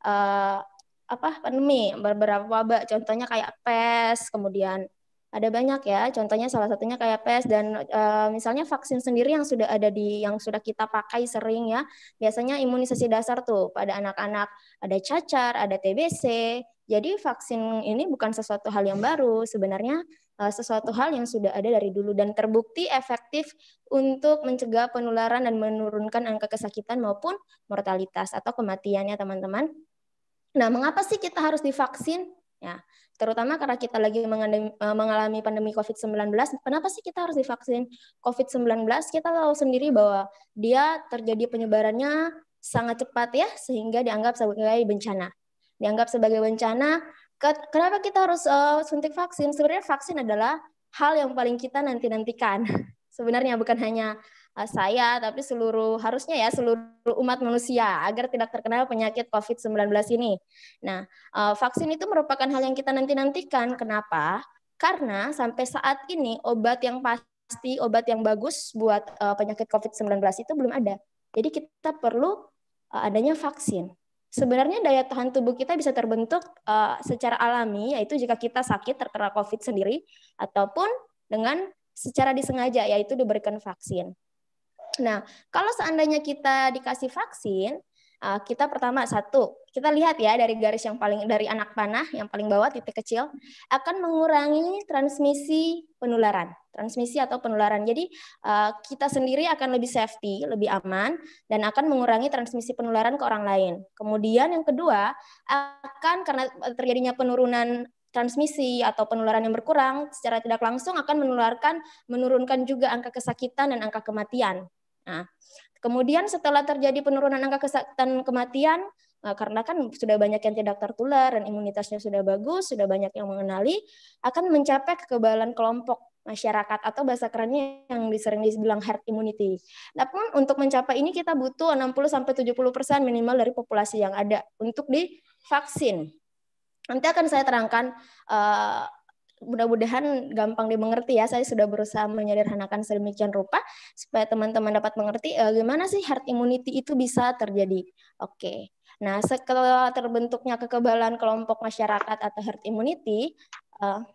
Speaker 6: uh, apa pandemi, beberapa wabah, contohnya kayak pes, kemudian ada banyak ya, contohnya salah satunya kayak pes dan uh, misalnya vaksin sendiri yang sudah ada di yang sudah kita pakai sering ya, biasanya imunisasi dasar tuh pada anak-anak ada cacar, ada T B C. Jadi vaksin ini bukan sesuatu hal yang baru, sebenarnya uh, sesuatu hal yang sudah ada dari dulu dan terbukti efektif untuk mencegah penularan dan menurunkan angka kesakitan maupun mortalitas atau kematiannya teman-teman. Nah, mengapa sih kita harus divaksin? Ya, terutama karena kita lagi mengalami pandemi covid sembilan belas. Kenapa sih kita harus divaksin covid sembilan belas? Kita tahu sendiri bahwa dia terjadi penyebarannya sangat cepat ya, sehingga dianggap sebagai bencana. Dianggap sebagai bencana. Kenapa kita harus uh, suntik vaksin? Sebenarnya vaksin adalah hal yang paling kita nanti-nantikan. Sebenarnya bukan hanya saya, tapi seluruh harusnya ya seluruh umat manusia agar tidak terkena penyakit covid sembilan belas ini. Nah, vaksin itu merupakan hal yang kita nanti-nantikan. Kenapa? Karena sampai saat ini obat yang pasti, obat yang bagus buat penyakit covid sembilan belas itu belum ada. Jadi kita perlu adanya vaksin. Sebenarnya daya tahan tubuh kita bisa terbentuk secara alami, yaitu jika kita sakit terkena COVID sendiri, ataupun dengan secara disengaja, yaitu diberikan vaksin. Nah, kalau seandainya kita dikasih vaksin, kita pertama satu, kita lihat ya dari garis yang paling dari anak panah yang paling bawah titik kecil akan mengurangi transmisi penularan, transmisi atau penularan. Jadi kita sendiri akan lebih safety, lebih aman dan akan mengurangi transmisi penularan ke orang lain. Kemudian yang kedua akan karena terjadinya penurunan transmisi atau penularan yang berkurang secara tidak langsung akan menularkan menurunkan juga angka kesakitan dan angka kematian. Nah, kemudian setelah terjadi penurunan angka kesakitan kematian, karena kan sudah banyak yang tidak tertular dan imunitasnya sudah bagus, sudah banyak yang mengenali, akan mencapai kekebalan kelompok masyarakat atau bahasa kerennya yang sering dibilang herd immunity. Namun untuk mencapai ini kita butuh enam puluh sampai tujuh puluh persen minimal dari populasi yang ada untuk divaksin. Nanti akan saya terangkan uh, mudah-mudahan gampang dimengerti ya. Saya sudah berusaha menyederhanakan sedemikian rupa supaya teman-teman dapat mengerti uh, gimana sih herd immunity itu bisa terjadi. Oke. Nah, setelah terbentuknya kekebalan kelompok masyarakat atau herd immunity, uh,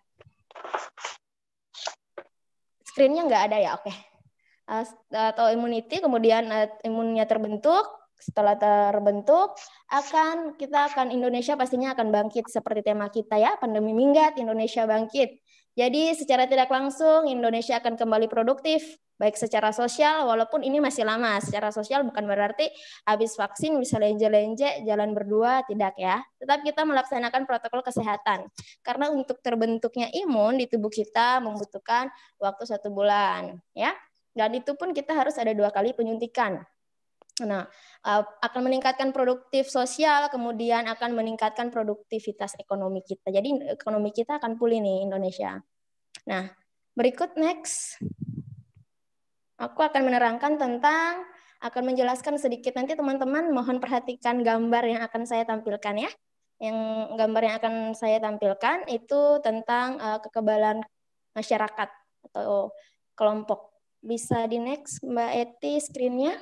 Speaker 6: screen-nya nggak ada ya, oke. Uh, atau immunity, kemudian uh, imunnya terbentuk. Setelah terbentuk, akan kita akan Indonesia pastinya akan bangkit seperti tema kita ya, pandemi minggat, Indonesia bangkit. Jadi secara tidak langsung Indonesia akan kembali produktif, baik secara sosial, walaupun ini masih lama. Secara sosial bukan berarti habis vaksin bisa lenje-lenje, jalan berdua, tidak ya. Tetap kita melaksanakan protokol kesehatan. Karena untuk terbentuknya imun di tubuh kita membutuhkan waktu satu bulan, ya. Dan itu pun kita harus ada dua kali penyuntikan. Nah, akan meningkatkan produktif sosial, kemudian akan meningkatkan produktivitas ekonomi kita. Jadi ekonomi kita akan pulih nih Indonesia. Nah, berikut next. Aku akan menerangkan tentang, akan menjelaskan sedikit nanti teman-teman mohon perhatikan gambar yang akan saya tampilkan ya. Yang gambar yang akan saya tampilkan itu tentang uh, kekebalan masyarakat atau kelompok. Bisa di next Mbak Eti screen-nya.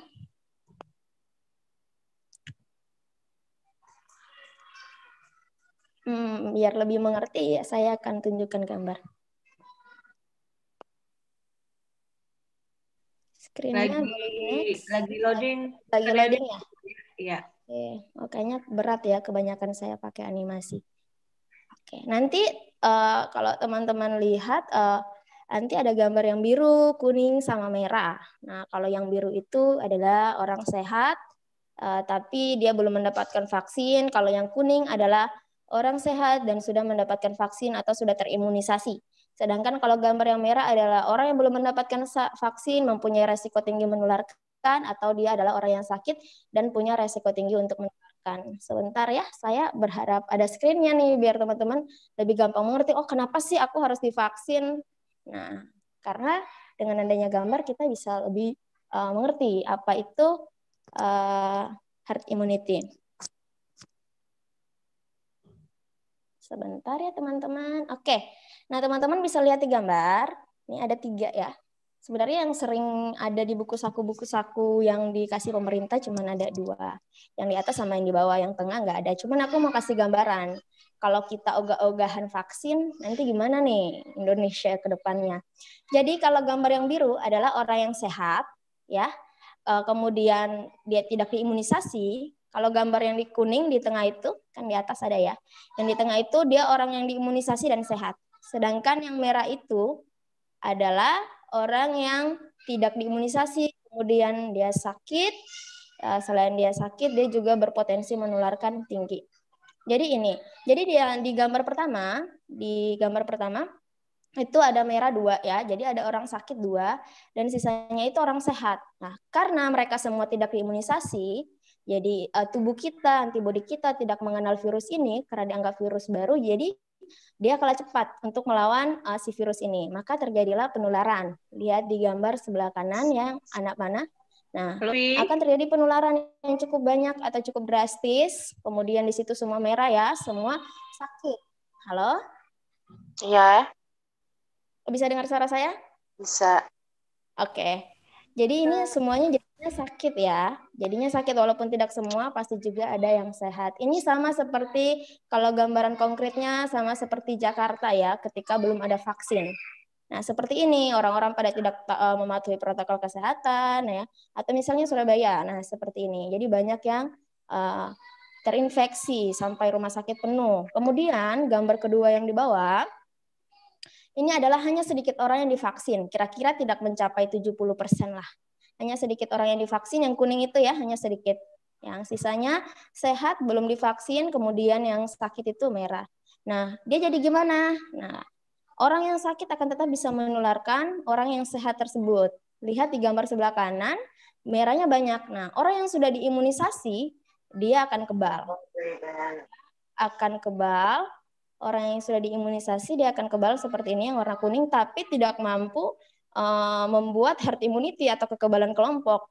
Speaker 6: Hmm, biar lebih mengerti ya, saya akan tunjukkan gambar. Screen-nya
Speaker 1: lagi, lagi loading.
Speaker 6: Lagi loading ya?
Speaker 1: Iya.
Speaker 6: Oke, makanya berat ya, kebanyakan saya pakai animasi. Oke, nanti uh, kalau teman-teman lihat, uh, nanti ada gambar yang biru, kuning, sama merah. Nah, kalau yang biru itu adalah orang sehat, uh, tapi dia belum mendapatkan vaksin. Kalau yang kuning adalah orang sehat dan sudah mendapatkan vaksin atau sudah terimunisasi. Sedangkan kalau gambar yang merah adalah orang yang belum mendapatkan vaksin, mempunyai resiko tinggi menularkan, atau dia adalah orang yang sakit dan punya resiko tinggi untuk menularkan. Sebentar ya, saya berharap ada screen-nya nih, biar teman-teman lebih gampang mengerti, oh kenapa sih aku harus divaksin? Nah, karena dengan adanya gambar kita bisa lebih uh, mengerti apa itu uh, herd immunity. Sebentar ya teman-teman. Oke, nah teman-teman bisa lihat di gambar. Ini ada tiga ya. Sebenarnya yang sering ada di buku saku-buku saku yang dikasih pemerintah cuma ada dua. Yang di atas sama yang di bawah, yang tengah nggak ada. Cuman aku mau kasih gambaran. Kalau kita ogah-ogahan vaksin, nanti gimana nih Indonesia ke depannya. Jadi kalau gambar yang biru adalah orang yang sehat, ya. Kemudian dia tidak diimunisasi. Kalau gambar yang di kuning di tengah itu, kan di atas ada ya. Yang di tengah itu dia orang yang diimunisasi dan sehat. Sedangkan yang merah itu adalah orang yang tidak diimunisasi, kemudian dia sakit, selain dia sakit, dia juga berpotensi menularkan tinggi. Jadi ini, jadi dia di gambar pertama, di gambar pertama itu ada merah dua ya, jadi ada orang sakit dua, dan sisanya itu orang sehat. Nah, karena mereka semua tidak diimunisasi, jadi tubuh kita, antibodi kita tidak mengenal virus ini karena dianggap virus baru, jadi dia kalah cepat untuk melawan uh, si virus ini. Maka terjadilah penularan. Lihat di gambar sebelah kanan yang anak panah. Nah, Lui. akan terjadi penularan yang cukup banyak atau cukup drastis. Kemudian di situ semua merah ya, semua sakit. Halo?
Speaker 5: Iya.
Speaker 6: Bisa dengar suara saya?
Speaker 5: Bisa.
Speaker 6: Oke. Jadi ini semuanya jadinya sakit ya. Jadinya sakit walaupun tidak semua, pasti juga ada yang sehat. Ini sama seperti kalau gambaran konkretnya sama seperti Jakarta ya, ketika belum ada vaksin. Nah, seperti ini orang-orang pada tidak uh, mematuhi protokol kesehatan ya, atau misalnya Surabaya. Nah, seperti ini. Jadi banyak yang uh, terinfeksi sampai rumah sakit penuh. Kemudian gambar kedua yang di bawah ini adalah hanya sedikit orang yang divaksin, kira-kira tidak mencapai tujuh puluh persen lah. Hanya sedikit orang yang divaksin, yang kuning itu ya, hanya sedikit. Yang sisanya sehat, belum divaksin, kemudian yang sakit itu merah. Nah, dia jadi gimana? Nah, orang yang sakit akan tetap bisa menularkan orang yang sehat tersebut. Lihat di gambar sebelah kanan, merahnya banyak. Nah, orang yang sudah diimunisasi, dia akan kebal. Akan kebal. Orang yang sudah diimunisasi dia akan kebal seperti ini yang warna kuning, tapi tidak mampu uh, membuat herd immunity atau kekebalan kelompok.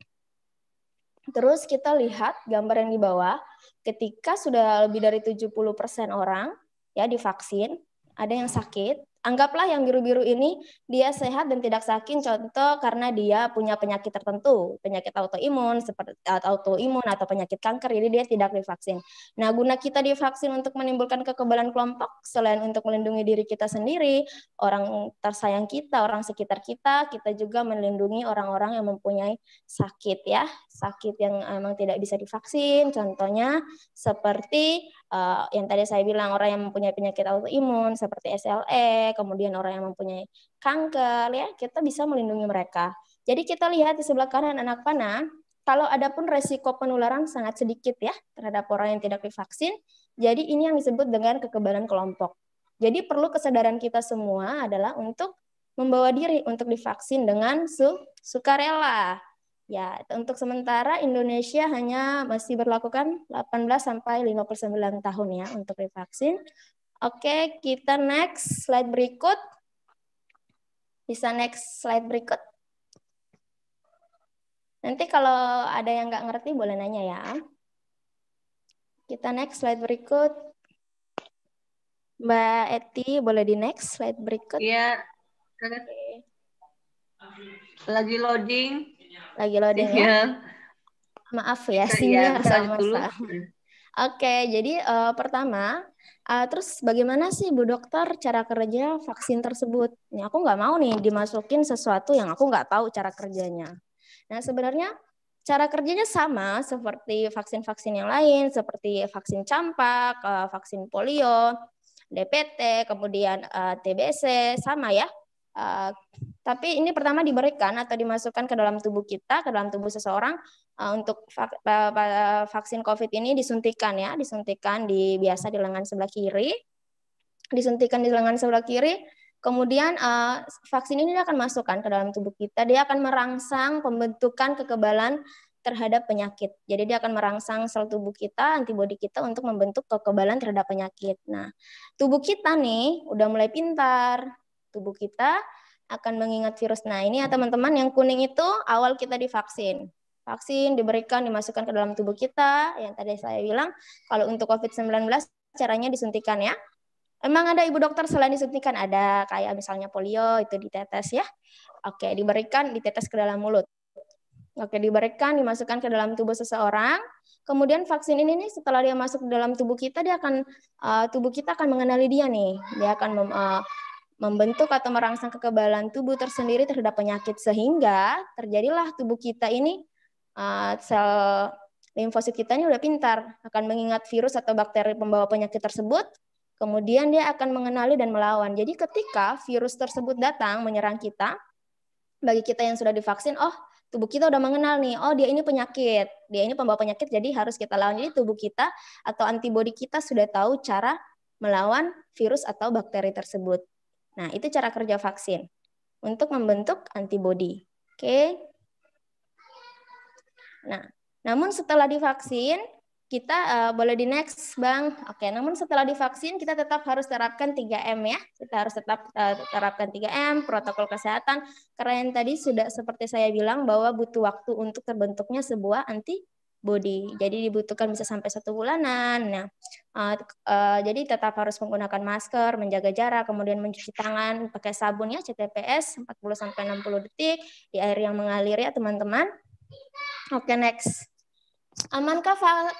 Speaker 6: Terus kita lihat gambar yang di bawah, ketika sudah lebih dari tujuh puluh persen orang ya divaksin, ada yang sakit. Anggaplah yang biru-biru ini dia sehat dan tidak sakit, contoh karena dia punya penyakit tertentu, penyakit autoimun seperti autoimun atau penyakit kanker, jadi dia tidak divaksin. Nah, guna kita divaksin untuk menimbulkan kekebalan kelompok, selain untuk melindungi diri kita sendiri, orang tersayang kita, orang sekitar kita, kita juga melindungi orang-orang yang mempunyai sakit ya, sakit yang memang tidak bisa divaksin, contohnya seperti uh, yang tadi saya bilang orang yang mempunyai penyakit autoimun seperti S L E, kemudian orang yang mempunyai kanker ya, kita bisa melindungi mereka. Jadi kita lihat di sebelah kanan anak panah, kalau ada pun resiko penularan sangat sedikit ya terhadap orang yang tidak divaksin. Jadi ini yang disebut dengan kekebalan kelompok. Jadi perlu kesadaran kita semua adalah untuk membawa diri untuk divaksin dengan su sukarela. Ya, untuk sementara Indonesia hanya masih berlakukan delapan belas sampai lima puluh sembilan tahun ya untuk divaksin. Oke, kita next slide berikut. Bisa next slide berikut. Nanti kalau ada yang nggak ngerti boleh nanya ya. Kita next slide berikut. Mbak Eti, boleh di next slide berikut?
Speaker 1: Iya. Lagi loading.
Speaker 6: Lagi loading ya. ya. Maaf ya, sinyal sama-sama. Oke, jadi uh, pertama, uh, terus bagaimana sih Bu Dokter cara kerja vaksin tersebut? Ini aku nggak mau nih dimasukin sesuatu yang aku nggak tahu cara kerjanya. Nah, sebenarnya cara kerjanya sama seperti vaksin-vaksin yang lain, seperti vaksin campak, uh, vaksin polio, D P T, kemudian uh, T B C, sama ya. Uh, tapi ini pertama diberikan atau dimasukkan ke dalam tubuh kita, ke dalam tubuh seseorang uh, untuk vak, uh, vaksin COVID ini disuntikan ya, disuntikan di biasa di lengan sebelah kiri, disuntikan di lengan sebelah kiri. Kemudian uh, vaksin ini akan masukkan ke dalam tubuh kita, dia akan merangsang pembentukan kekebalan terhadap penyakit. Jadi dia akan merangsang sel tubuh kita, antibodi kita untuk membentuk kekebalan terhadap penyakit. Nah, tubuh kita nih udah mulai pintar. Tubuh kita akan mengingat virus. Nah, ini ya teman-teman, yang kuning itu awal kita divaksin. Vaksin diberikan, dimasukkan ke dalam tubuh kita. Yang tadi saya bilang, kalau untuk COVID sembilan belas caranya disuntikan ya. Emang ada ibu dokter selain disuntikan? Ada, kayak misalnya polio itu ditetes ya. Oke, diberikan ditetes ke dalam mulut. Oke, diberikan, dimasukkan ke dalam tubuh seseorang. Kemudian vaksin ini nih setelah dia masuk ke dalam tubuh kita, dia akan uh, tubuh kita akan mengenali dia nih. Dia akan mem, uh, membentuk atau merangsang kekebalan tubuh tersendiri terhadap penyakit sehingga terjadilah tubuh kita ini uh, sel limfosit kita ini udah pintar akan mengingat virus atau bakteri pembawa penyakit tersebut. Kemudian dia akan mengenali dan melawan. Jadi ketika virus tersebut datang menyerang kita, bagi kita yang sudah divaksin, oh tubuh kita udah mengenal nih, oh dia ini penyakit, dia ini pembawa penyakit, jadi harus kita lawan. Jadi tubuh kita atau antibodi kita sudah tahu cara melawan virus atau bakteri tersebut. Nah, itu cara kerja vaksin untuk membentuk antibodi. Oke. Nah, namun setelah divaksin, kita uh, boleh di next, Bang. Oke, namun setelah divaksin kita tetap harus terapkan tiga M ya. Kita harus tetap uh, terapkan tiga M, protokol kesehatan. Karena yang tadi sudah seperti saya bilang bahwa butuh waktu untuk terbentuknya sebuah antibody. Jadi dibutuhkan bisa sampai satu bulanan. Nah, uh, uh, jadi tetap harus menggunakan masker, menjaga jarak, kemudian mencuci tangan pakai sabun ya, C T P S empat puluh sampai enam puluh detik di air yang mengalir ya, teman-teman. Oke, next. Amankah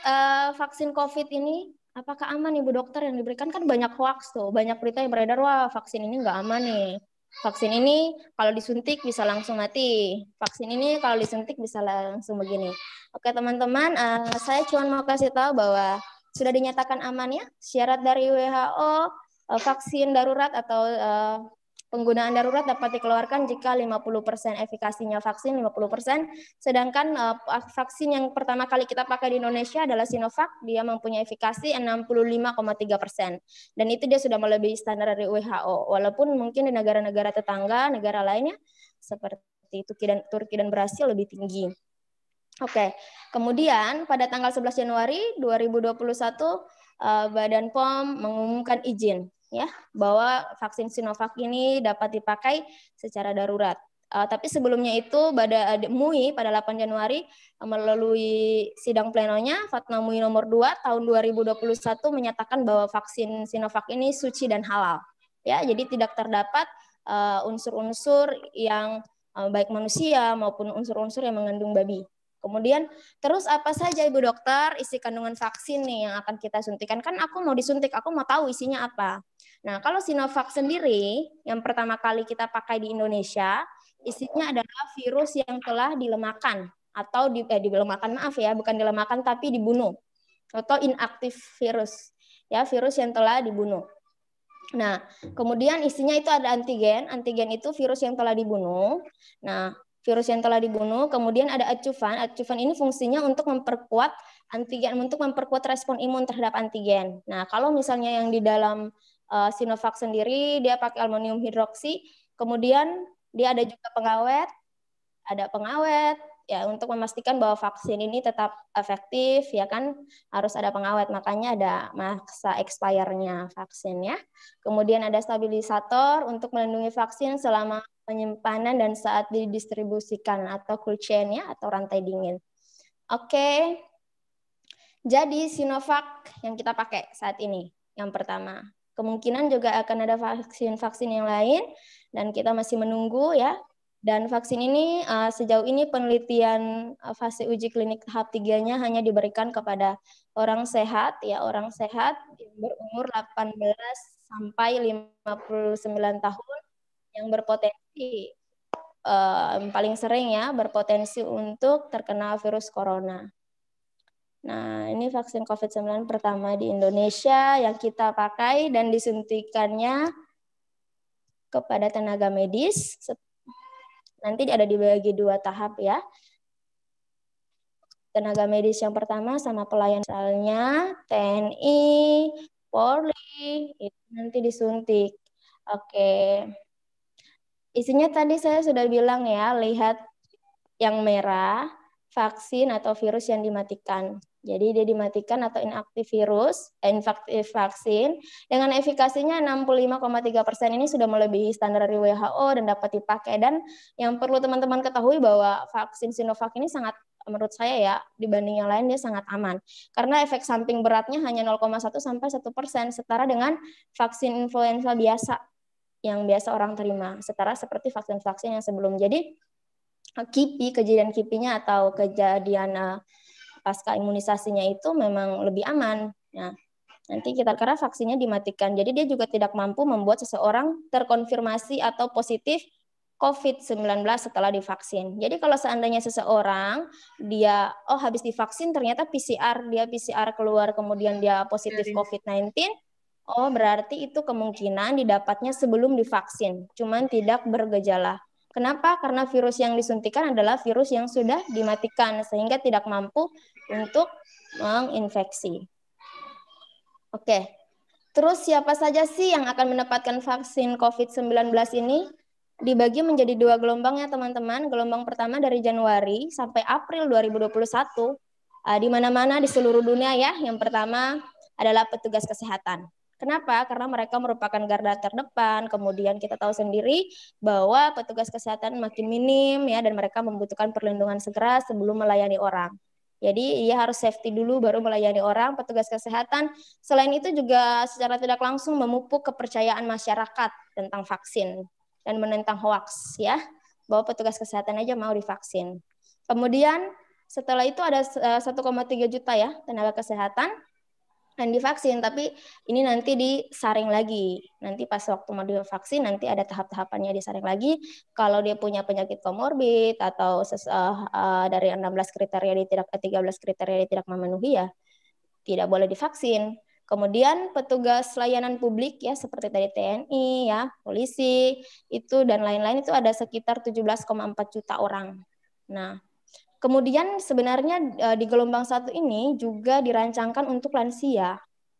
Speaker 6: vaksin COVID ini? Apakah aman Ibu Dokter yang diberikan? Kan banyak hoax tuh, banyak berita yang beredar, wah vaksin ini nggak aman nih. Vaksin ini kalau disuntik bisa langsung mati. Vaksin ini kalau disuntik bisa langsung begini. Oke teman-teman, uh, saya cuma mau kasih tahu bahwa sudah dinyatakan aman ya. Syarat dari W H O, uh, vaksin darurat atau uh, penggunaan darurat dapat dikeluarkan jika lima puluh persen efikasinya vaksin, lima puluh persen. Sedangkan uh, vaksin yang pertama kali kita pakai di Indonesia adalah Sinovac, dia mempunyai efikasi enam puluh lima koma tiga persen. Dan itu dia sudah melebihi standar dari W H O. Walaupun mungkin di negara-negara tetangga, negara lainnya seperti Turki dan, Turki dan Brasil lebih tinggi. Oke, kemudian pada tanggal sebelas Januari dua ribu dua puluh satu uh, Badan P O M mengumumkan izin ya bahwa vaksin Sinovac ini dapat dipakai secara darurat. Uh, tapi sebelumnya itu pada M U I pada delapan Januari uh, melalui sidang plenonya Fatwa M U I nomor dua tahun dua ribu dua puluh satu menyatakan bahwa vaksin Sinovac ini suci dan halal. Ya, jadi tidak terdapat unsur-unsur uh, yang uh, baik manusia maupun unsur-unsur yang mengandung babi. Kemudian terus apa saja Ibu Dokter isi kandungan vaksin nih yang akan kita suntikan? Kan aku mau disuntik, aku mau tahu isinya apa. Nah, kalau Sinovac sendiri yang pertama kali kita pakai di Indonesia, isinya adalah virus yang telah dilemahkan atau di, eh, dilemahkan maaf ya, bukan dilemahkan tapi dibunuh atau inaktif virus. Ya, virus yang telah dibunuh. Nah, kemudian isinya itu ada antigen, antigen itu virus yang telah dibunuh. Nah, virus yang telah dibunuh, kemudian ada acuvan. Acuvan ini fungsinya untuk memperkuat antigen, untuk memperkuat respon imun terhadap antigen. Nah, kalau misalnya yang di dalam uh, Sinovac sendiri, dia pakai aluminium hidroksi, kemudian dia ada juga pengawet, ada pengawet, ya untuk memastikan bahwa vaksin ini tetap efektif, ya kan harus ada pengawet, makanya ada masa expire-nya vaksin ya. Kemudian ada stabilisator untuk melindungi vaksin selama penyimpanan dan saat didistribusikan atau cold chain ya atau rantai dingin. Oke. Jadi Sinovac yang kita pakai saat ini yang pertama. Kemungkinan juga akan ada vaksin-vaksin yang lain dan kita masih menunggu ya. Dan vaksin ini uh, sejauh ini penelitian uh, fase uji klinik tahap tiga-nya hanya diberikan kepada orang sehat ya, orang sehat yang berumur delapan belas sampai lima puluh sembilan tahun yang berpotensi uh, paling sering ya berpotensi untuk terkena virus corona. Nah, ini vaksin COVID sembilan belas pertama di Indonesia yang kita pakai dan disuntikannya kepada tenaga medis. Nanti ada dibagi dua tahap ya. Tenaga medis yang pertama sama pelayan misalnya T N I, Polri, itu nanti disuntik. Oke. Isinya tadi saya sudah bilang ya, lihat yang merah, vaksin atau virus yang dimatikan. Jadi dia dimatikan atau inaktif virus, inaktif vaksin, dengan efikasinya enam puluh lima koma tiga persen ini sudah melebihi standar dari W H O dan dapat dipakai. Dan yang perlu teman-teman ketahui bahwa vaksin Sinovac ini sangat menurut saya ya dibanding yang lain dia sangat aman. Karena efek samping beratnya hanya nol koma satu sampai satu persen, setara dengan vaksin influenza biasa yang biasa orang terima, setara seperti vaksin-vaksin yang sebelum. Jadi kipi, kejadian kipinya atau kejadian uh, pasca imunisasinya itu memang lebih aman. Nah, nanti kita karena vaksinnya dimatikan, jadi dia juga tidak mampu membuat seseorang terkonfirmasi atau positif covid sembilan belas setelah divaksin. Jadi kalau seandainya seseorang dia oh habis divaksin ternyata P C R, dia P C R keluar kemudian dia positif covid sembilan belas, oh berarti itu kemungkinan didapatnya sebelum divaksin, cuman tidak bergejala. Kenapa? Karena virus yang disuntikan adalah virus yang sudah dimatikan sehingga tidak mampu untuk menginfeksi. Oke. Terus siapa saja sih yang akan mendapatkan vaksin covid sembilan belas ini? Dibagi menjadi dua gelombang ya teman-teman. Gelombang pertama dari Januari sampai April dua ribu dua puluh satu. Di mana-mana di seluruh dunia ya. Yang pertama adalah petugas kesehatan. Kenapa? Karena mereka merupakan garda terdepan. Kemudian kita tahu sendiri bahwa petugas kesehatan makin minim ya dan mereka membutuhkan perlindungan segera sebelum melayani orang. Jadi ia harus safety dulu baru melayani orang, petugas kesehatan. Selain itu juga secara tidak langsung memupuk kepercayaan masyarakat tentang vaksin dan menentang hoax ya, bahwa petugas kesehatan aja mau divaksin. Kemudian setelah itu ada satu koma tiga juta ya tenaga kesehatan yang divaksin, tapi ini nanti disaring lagi. Nanti pas waktu mau divaksin nanti ada tahap-tahapannya disaring lagi. Kalau dia punya penyakit komorbid atau ses, uh, uh, dari enam belas kriteria dia tidak tiga belas kriteria dia tidak memenuhi ya tidak boleh divaksin. Kemudian petugas layanan publik ya seperti tadi T N I ya, polisi itu dan lain-lain itu ada sekitar tujuh belas koma empat juta orang. Nah, kemudian sebenarnya di gelombang satu ini juga dirancangkan untuk lansia.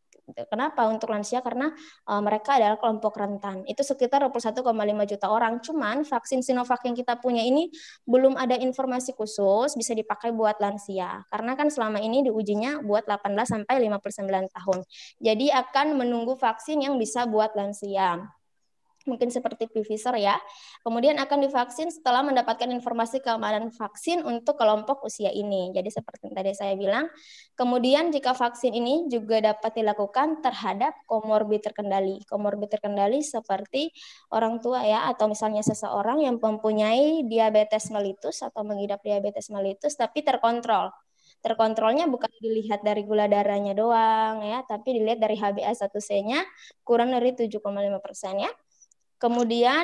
Speaker 6: Kenapa untuk lansia? Karena uh, mereka adalah kelompok rentan. Itu sekitar dua puluh satu koma lima juta orang. Cuman vaksin Sinovac yang kita punya ini belum ada informasi khusus bisa dipakai buat lansia. Karena kan selama ini diujinya buat delapan belas sampai lima puluh sembilan tahun. Jadi akan menunggu vaksin yang bisa buat lansia. Mungkin seperti Pfizer ya. Kemudian akan divaksin setelah mendapatkan informasi keamanan vaksin untuk kelompok usia ini. Jadi seperti yang tadi saya bilang. Kemudian jika vaksin ini juga dapat dilakukan terhadap komorbid terkendali. Komorbid terkendali seperti orang tua ya, atau misalnya seseorang yang mempunyai diabetes mellitus atau mengidap diabetes mellitus tapi terkontrol. Terkontrolnya bukan dilihat dari gula darahnya doang ya, tapi dilihat dari H b A satu C-nya kurang dari tujuh koma lima persen ya. Kemudian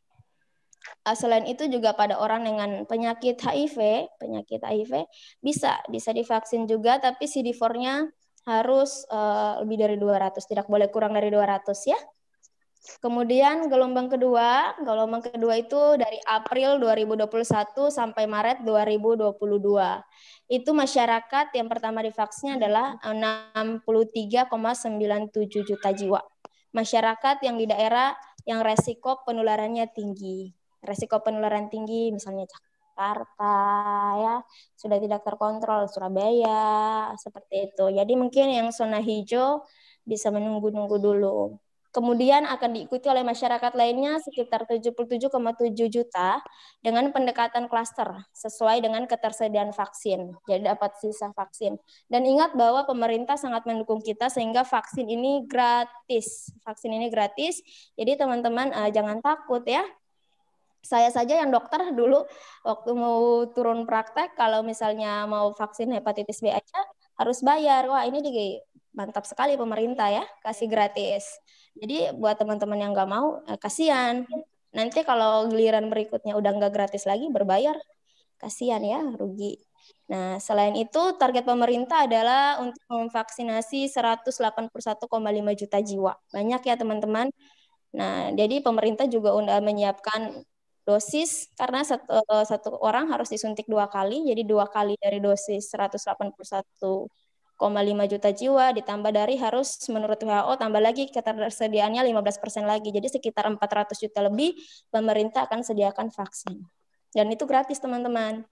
Speaker 6: selain itu juga pada orang dengan penyakit H I V, penyakit H I V bisa bisa divaksin juga, tapi C D empat-nya harus uh, lebih dari dua ratus, tidak boleh kurang dari dua ratus ya. Kemudian gelombang kedua, gelombang kedua itu dari April dua ribu dua puluh satu sampai Maret dua ribu dua puluh dua. Itu masyarakat yang pertama divaksin adalah enam puluh tiga koma sembilan tujuh juta jiwa. Masyarakat yang di daerah yang resiko penularannya tinggi. Resiko penularan tinggi misalnya Jakarta ya, sudah tidak terkontrol, Surabaya, seperti itu. Jadi mungkin yang zona hijau bisa menunggu-nunggu dulu. Kemudian akan diikuti oleh masyarakat lainnya sekitar tujuh puluh tujuh koma tujuh juta dengan pendekatan klaster sesuai dengan ketersediaan vaksin. Jadi dapat sisa vaksin. Dan ingat bahwa pemerintah sangat mendukung kita sehingga vaksin ini gratis. Vaksin ini gratis. Jadi teman-teman uh, jangan takut ya. Saya saja yang dokter dulu waktu mau turun praktek kalau misalnya mau vaksin hepatitis B aja harus bayar. Wah, ini juga mantap sekali pemerintah ya, kasih gratis. Jadi buat teman-teman yang nggak mau, eh, kasihan. Nanti kalau giliran berikutnya udah nggak gratis lagi, berbayar. Kasihan ya, rugi. Nah, selain itu target pemerintah adalah untuk memvaksinasi seratus delapan puluh satu koma lima juta jiwa. Banyak ya teman-teman. Nah, jadi pemerintah juga udah menyiapkan dosis karena satu, satu orang harus disuntik dua kali. Jadi dua kali dari dosis seratus delapan puluh satu koma lima juta jiwa ditambah dari harus menurut W H O tambah lagi ketersediaannya lima belas persen lagi. Jadi sekitar empat ratus juta lebih pemerintah akan sediakan vaksin. Dan itu gratis teman-teman.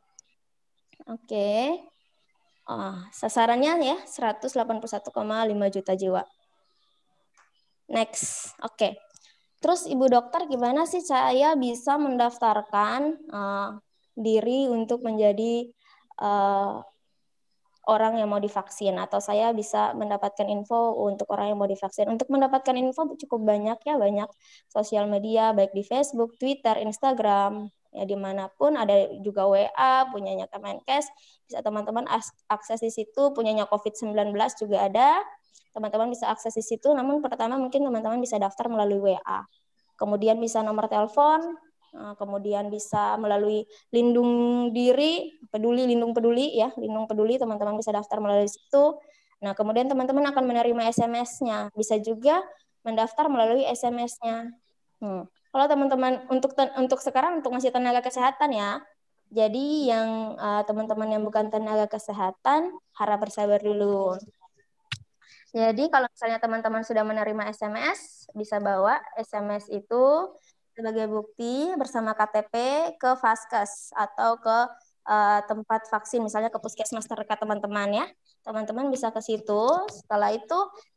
Speaker 6: Oke. Oh, sasarannya ya seratus delapan puluh satu koma lima juta jiwa. Next. Oke. Terus Ibu Dokter gimana sih saya bisa mendaftarkan uh, diri untuk menjadi uh, orang yang mau divaksin, atau saya bisa mendapatkan info untuk orang yang mau divaksin. Untuk mendapatkan info cukup banyak ya, banyak sosial media, baik di Facebook, Twitter, Instagram, ya dimanapun, ada juga W A, punyanya Kemenkes, bisa teman-teman akses di situ, punyanya covid sembilan belas juga ada, teman-teman bisa akses di situ, namun pertama mungkin teman-teman bisa daftar melalui W A, kemudian bisa nomor telepon, kemudian bisa melalui lindung diri, peduli, lindung peduli ya, lindung peduli teman-teman bisa daftar melalui situ. Nah, kemudian teman-teman akan menerima S M S-nya, bisa juga mendaftar melalui S M S-nya. Hmm. Kalau teman-teman untuk untuk sekarang untuk masih tenaga kesehatan ya, jadi yang uh, teman-teman yang bukan tenaga kesehatan harap bersabar dulu. Jadi kalau misalnya teman-teman sudah menerima S M S, bisa bawa S M S itu sebagai bukti bersama K T P ke Vaskes atau ke uh, tempat vaksin, misalnya ke puskesmas terdekat teman-teman ya. Teman-teman bisa ke situ. Setelah itu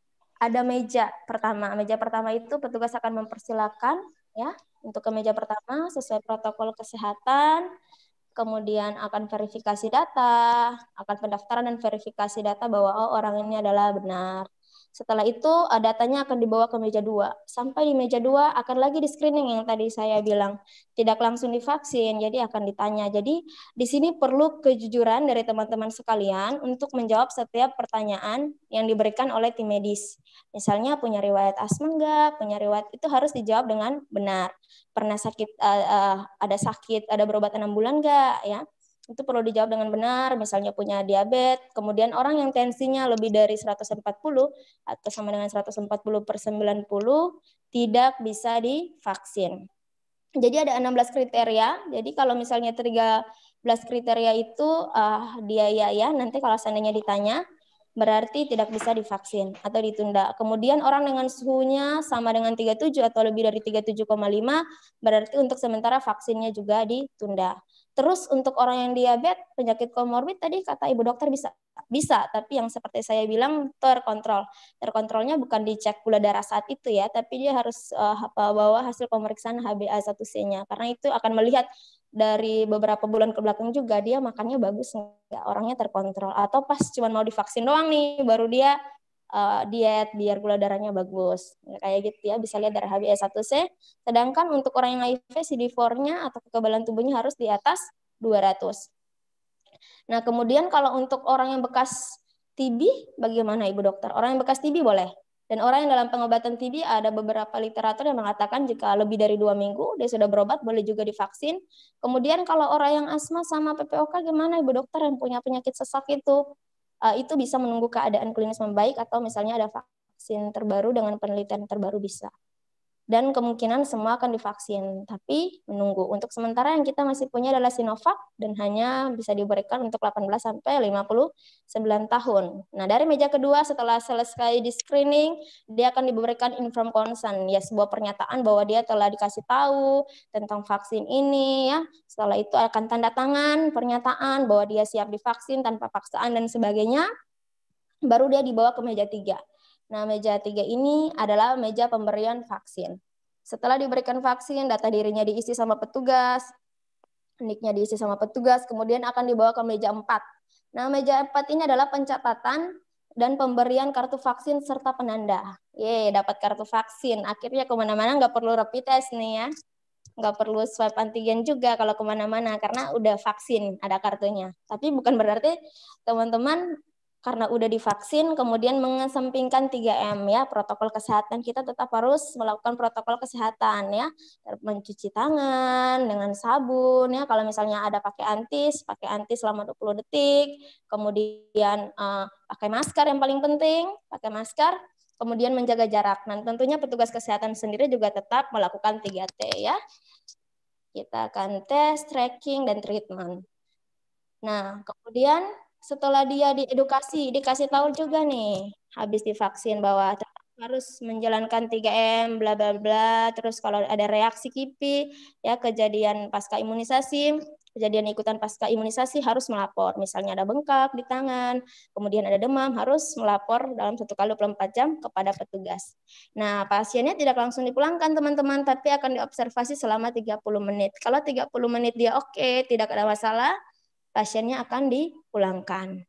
Speaker 6: ada meja pertama. Meja pertama itu petugas akan mempersilakan ya untuk ke meja pertama sesuai protokol kesehatan. Kemudian akan verifikasi data, akan pendaftaran dan verifikasi data bahwa oh, orang ini adalah benar. Setelah itu datanya akan dibawa ke meja dua. Sampai di meja dua akan lagi di screening yang tadi saya bilang. Tidak langsung divaksin, jadi akan ditanya. Jadi di sini perlu kejujuran dari teman-teman sekalian untuk menjawab setiap pertanyaan yang diberikan oleh tim medis. Misalnya punya riwayat asma enggak, punya riwayat, itu harus dijawab dengan benar. Pernah sakit, uh, uh, ada sakit, ada berobat enam bulan enggak ya? Itu perlu dijawab dengan benar, misalnya punya diabetes, kemudian orang yang tensinya lebih dari seratus empat puluh atau sama dengan seratus empat puluh per sembilan puluh tidak bisa divaksin. Jadi ada enam belas kriteria, jadi kalau misalnya tiga belas kriteria itu uh, dia ya ya, nanti kalau seandainya ditanya, berarti tidak bisa divaksin atau ditunda. Kemudian orang dengan suhunya sama dengan tiga puluh tujuh atau lebih dari tiga puluh tujuh koma lima, berarti untuk sementara vaksinnya juga ditunda. Terus untuk orang yang diabetes, penyakit komorbid tadi kata Ibu Dokter bisa, bisa, tapi yang seperti saya bilang terkontrol. Terkontrolnya bukan dicek gula darah saat itu ya, tapi dia harus uh, bawa hasil pemeriksaan H b A satu C-nya, karena itu akan melihat dari beberapa bulan ke belakang juga dia makannya bagus nggak, orangnya terkontrol, atau pas cuma mau divaksin doang nih baru dia uh, diet biar gula darahnya bagus, ya, kayak gitu ya, bisa lihat dari H b A satu C. Sedangkan untuk orang yang H I V C D four-nya atau kekebalan tubuhnya harus di atas dua ratus. Nah kemudian kalau untuk orang yang bekas T B bagaimana Ibu Dokter? Orang yang bekas T B boleh. Dan orang yang dalam pengobatan T B ada beberapa literatur yang mengatakan jika lebih dari dua minggu dia sudah berobat boleh juga divaksin. Kemudian kalau orang yang asma sama P P O K gimana Ibu Dokter, yang punya penyakit sesak itu? Uh, itu bisa menunggu keadaan klinis membaik atau misalnya ada vaksin terbaru dengan penelitian terbaru bisa. Dan kemungkinan semua akan divaksin, tapi menunggu. Untuk sementara yang kita masih punya adalah Sinovac dan hanya bisa diberikan untuk delapan belas sampai lima puluh sembilan tahun. Nah, dari meja kedua setelah selesai di screening, dia akan diberikan informed consent, ya sebuah pernyataan bahwa dia telah dikasih tahu tentang vaksin ini ya. Setelah itu akan tanda tangan pernyataan bahwa dia siap divaksin tanpa paksaan dan sebagainya. Baru dia dibawa ke meja tiga. Nah, meja tiga ini adalah meja pemberian vaksin. Setelah diberikan vaksin, data dirinya diisi sama petugas, nik-nya diisi sama petugas, kemudian akan dibawa ke meja empat. Nah, meja empat ini adalah pencatatan dan pemberian kartu vaksin serta penanda. Yeay, dapat kartu vaksin. Akhirnya kemana-mana nggak perlu rapid test nih ya. Nggak perlu swab antigen juga kalau kemana-mana, karena udah vaksin, ada kartunya. Tapi bukan berarti teman-teman karena udah divaksin kemudian mengesampingkan tiga M ya, protokol kesehatan. Kita tetap harus melakukan protokol kesehatan ya, mencuci tangan dengan sabun ya, kalau misalnya ada pakai antis, pakai antis selama dua puluh detik, kemudian uh, pakai masker yang paling penting, pakai masker, kemudian menjaga jarak. Nah, tentunya petugas kesehatan sendiri juga tetap melakukan tiga T ya. Kita akan tes, tracking, dan treatment. Nah, kemudian setelah dia diedukasi, dikasih tahu juga nih, habis divaksin bahwa harus menjalankan tiga M, bla bla bla. Terus kalau ada reaksi KIPI, ya kejadian pasca imunisasi, kejadian ikutan pasca imunisasi harus melapor. Misalnya ada bengkak di tangan, kemudian ada demam, harus melapor dalam satu kali dua puluh empat jam kepada petugas. Nah, pasiennya tidak langsung dipulangkan teman-teman, tapi akan diobservasi selama tiga puluh menit. Kalau tiga puluh menit dia oke, tidak ada masalah, pasiennya akan dipulangkan.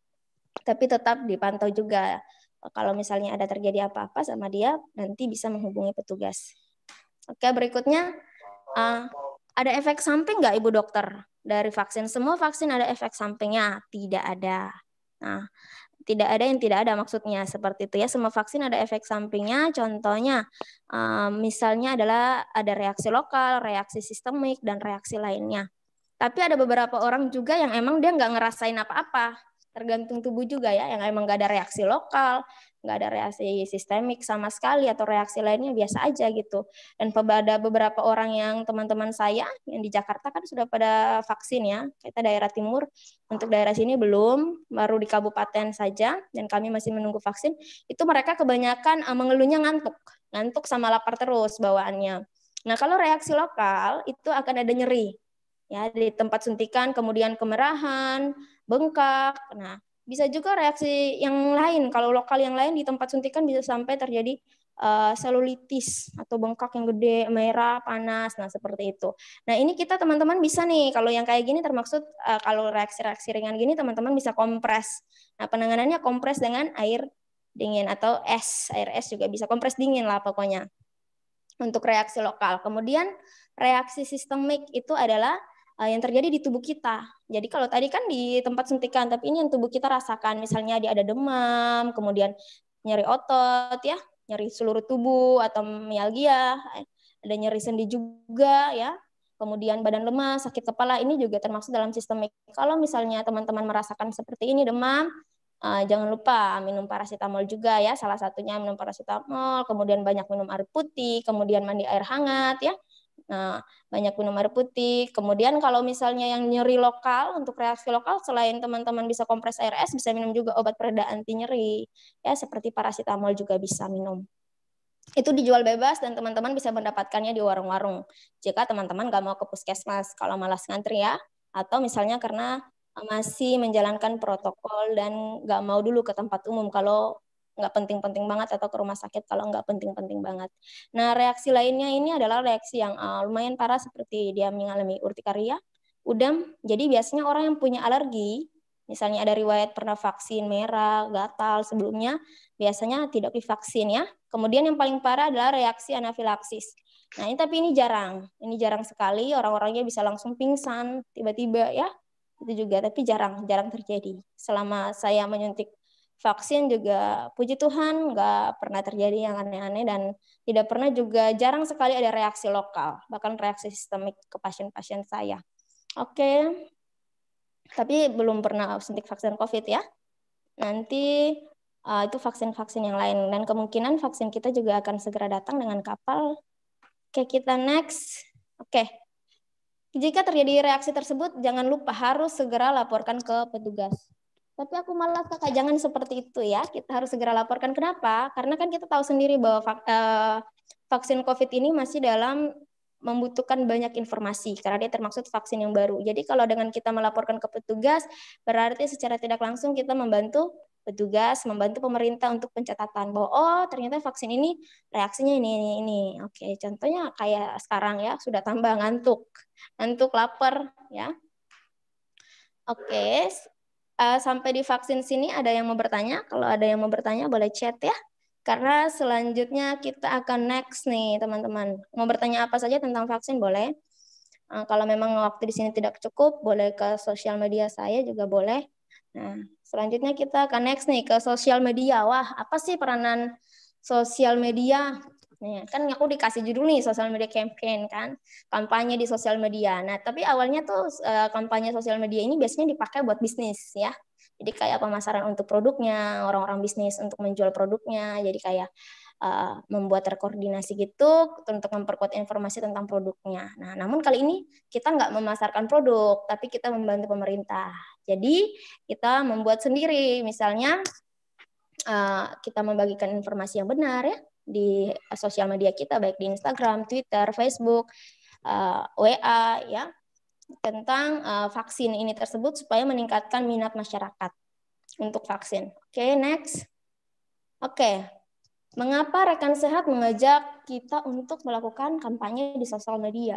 Speaker 6: Tapi tetap dipantau juga. Kalau misalnya ada terjadi apa-apa sama dia, nanti bisa menghubungi petugas. Oke, berikutnya uh, ada efek samping nggak Ibu Dokter dari vaksin? Semua vaksin ada efek sampingnya? Tidak ada. Nah, tidak ada yang tidak ada maksudnya seperti itu ya. Semua vaksin ada efek sampingnya. Contohnya, uh, misalnya adalah ada reaksi lokal, reaksi sistemik, dan reaksi lainnya. Tapi ada beberapa orang juga yang emang dia nggak ngerasain apa-apa. Tergantung tubuh juga ya, yang emang nggak ada reaksi lokal, nggak ada reaksi sistemik sama sekali, atau reaksi lainnya biasa aja gitu. Dan ada beberapa orang yang teman-teman saya yang di Jakarta kan sudah pada vaksin ya, kita daerah timur, untuk daerah sini belum, baru di kabupaten saja, dan kami masih menunggu vaksin. Itu mereka kebanyakan mengeluhnya ngantuk, ngantuk sama lapar terus bawaannya. Nah kalau reaksi lokal itu akan ada nyeri ya di tempat suntikan, kemudian kemerahan, bengkak. Nah, bisa juga reaksi yang lain. Kalau lokal yang lain di tempat suntikan bisa sampai terjadi uh, selulitis atau bengkak yang gede, merah, panas. Nah, seperti itu. Nah, ini kita teman-teman bisa nih, kalau yang kayak gini termaksud uh, kalau reaksi-reaksi ringan gini teman-teman bisa kompres. Nah, penanganannya kompres dengan air dingin atau es. Air es juga bisa, kompres dingin lah pokoknya. Untuk reaksi lokal. Kemudian reaksi sistemik itu adalah yang terjadi di tubuh kita. Jadi kalau tadi kan di tempat suntikan, tapi ini yang tubuh kita rasakan. Misalnya dia ada demam, kemudian nyeri otot ya, nyeri seluruh tubuh atau mialgia, ada nyeri sendi juga ya. Kemudian badan lemas, sakit kepala, ini juga termasuk dalam sistemik. Kalau misalnya teman-teman merasakan seperti ini demam, uh, jangan lupa minum paracetamol juga ya. Salah satunya minum paracetamol, kemudian banyak minum air putih, kemudian mandi air hangat ya. Nah, banyak minum air putih. Kemudian kalau misalnya yang nyeri lokal, untuk reaksi lokal, selain teman-teman bisa kompres air es, bisa minum juga obat pereda anti nyeri. Ya, seperti paracetamol juga bisa minum. Itu dijual bebas dan teman-teman bisa mendapatkannya di warung-warung. Jika teman-teman nggak mau ke puskesmas, kalau malas ngantri ya. Atau misalnya karena masih menjalankan protokol dan nggak mau dulu ke tempat umum kalau nggak penting-penting banget, atau ke rumah sakit kalau nggak penting-penting banget. Nah, reaksi lainnya ini adalah reaksi yang uh, lumayan parah, seperti dia mengalami urtikaria, udam. Jadi biasanya orang yang punya alergi, misalnya ada riwayat pernah vaksin merah, gatal sebelumnya, biasanya tidak divaksin ya. Kemudian yang paling parah adalah reaksi anafilaksis. Nah, ini tapi ini jarang. Ini jarang sekali, orang-orangnya bisa langsung pingsan tiba-tiba ya. Itu juga, tapi jarang, jarang terjadi. Selama saya menyuntik vaksin juga puji Tuhan nggak pernah terjadi yang aneh-aneh, dan tidak pernah juga, jarang sekali ada reaksi lokal, bahkan reaksi sistemik ke pasien-pasien saya. Oke, tapi belum pernah suntik vaksin COVID ya. Nanti uh, itu vaksin-vaksin yang lain, dan kemungkinan vaksin kita juga akan segera datang dengan kapal. Oke, kita next. Oke, jika terjadi reaksi tersebut, jangan lupa harus segera laporkan ke petugas. Tapi aku malas kakak, jangan seperti itu ya. Kita harus segera laporkan. Kenapa? Karena kan kita tahu sendiri bahwa vaksin COVID ini masih dalam membutuhkan banyak informasi karena dia termaksud vaksin yang baru. Jadi kalau dengan kita melaporkan ke petugas, berarti secara tidak langsung kita membantu petugas, membantu pemerintah untuk pencatatan bahwa oh ternyata vaksin ini reaksinya ini ini ini. Oke, contohnya kayak sekarang ya, sudah tambah ngantuk, ngantuk, lapar ya. Oke. Uh, sampai di vaksin sini ada yang mau bertanya? Kalau ada yang mau bertanya boleh chat ya. Karena selanjutnya kita akan next nih teman-teman. Mau bertanya apa saja tentang vaksin boleh. Uh, kalau memang waktu di sini tidak cukup, boleh ke sosial media saya juga boleh. Nah, selanjutnya kita akan next nih ke sosial media. Wah, apa sih peranan sosial media? Nih, kan aku dikasih judul nih, social media campaign kan, kampanye di sosial media. Nah, tapi awalnya tuh uh, kampanye sosial media ini biasanya dipakai buat bisnis ya. Jadi kayak pemasaran untuk produknya, orang-orang bisnis untuk menjual produknya. Jadi kayak uh, membuat terkoordinasi gitu untuk memperkuat informasi tentang produknya. Nah, namun kali ini kita nggak memasarkan produk, tapi kita membantu pemerintah. Jadi kita membuat sendiri, misalnya uh, kita membagikan informasi yang benar ya di sosial media kita, baik di Instagram, Twitter, Facebook, uh, W A ya, tentang uh, vaksin ini tersebut supaya meningkatkan minat masyarakat untuk vaksin. Oke, okay, next. Oke, okay. Mengapa rekan sehat mengajak kita untuk melakukan kampanye di sosial media?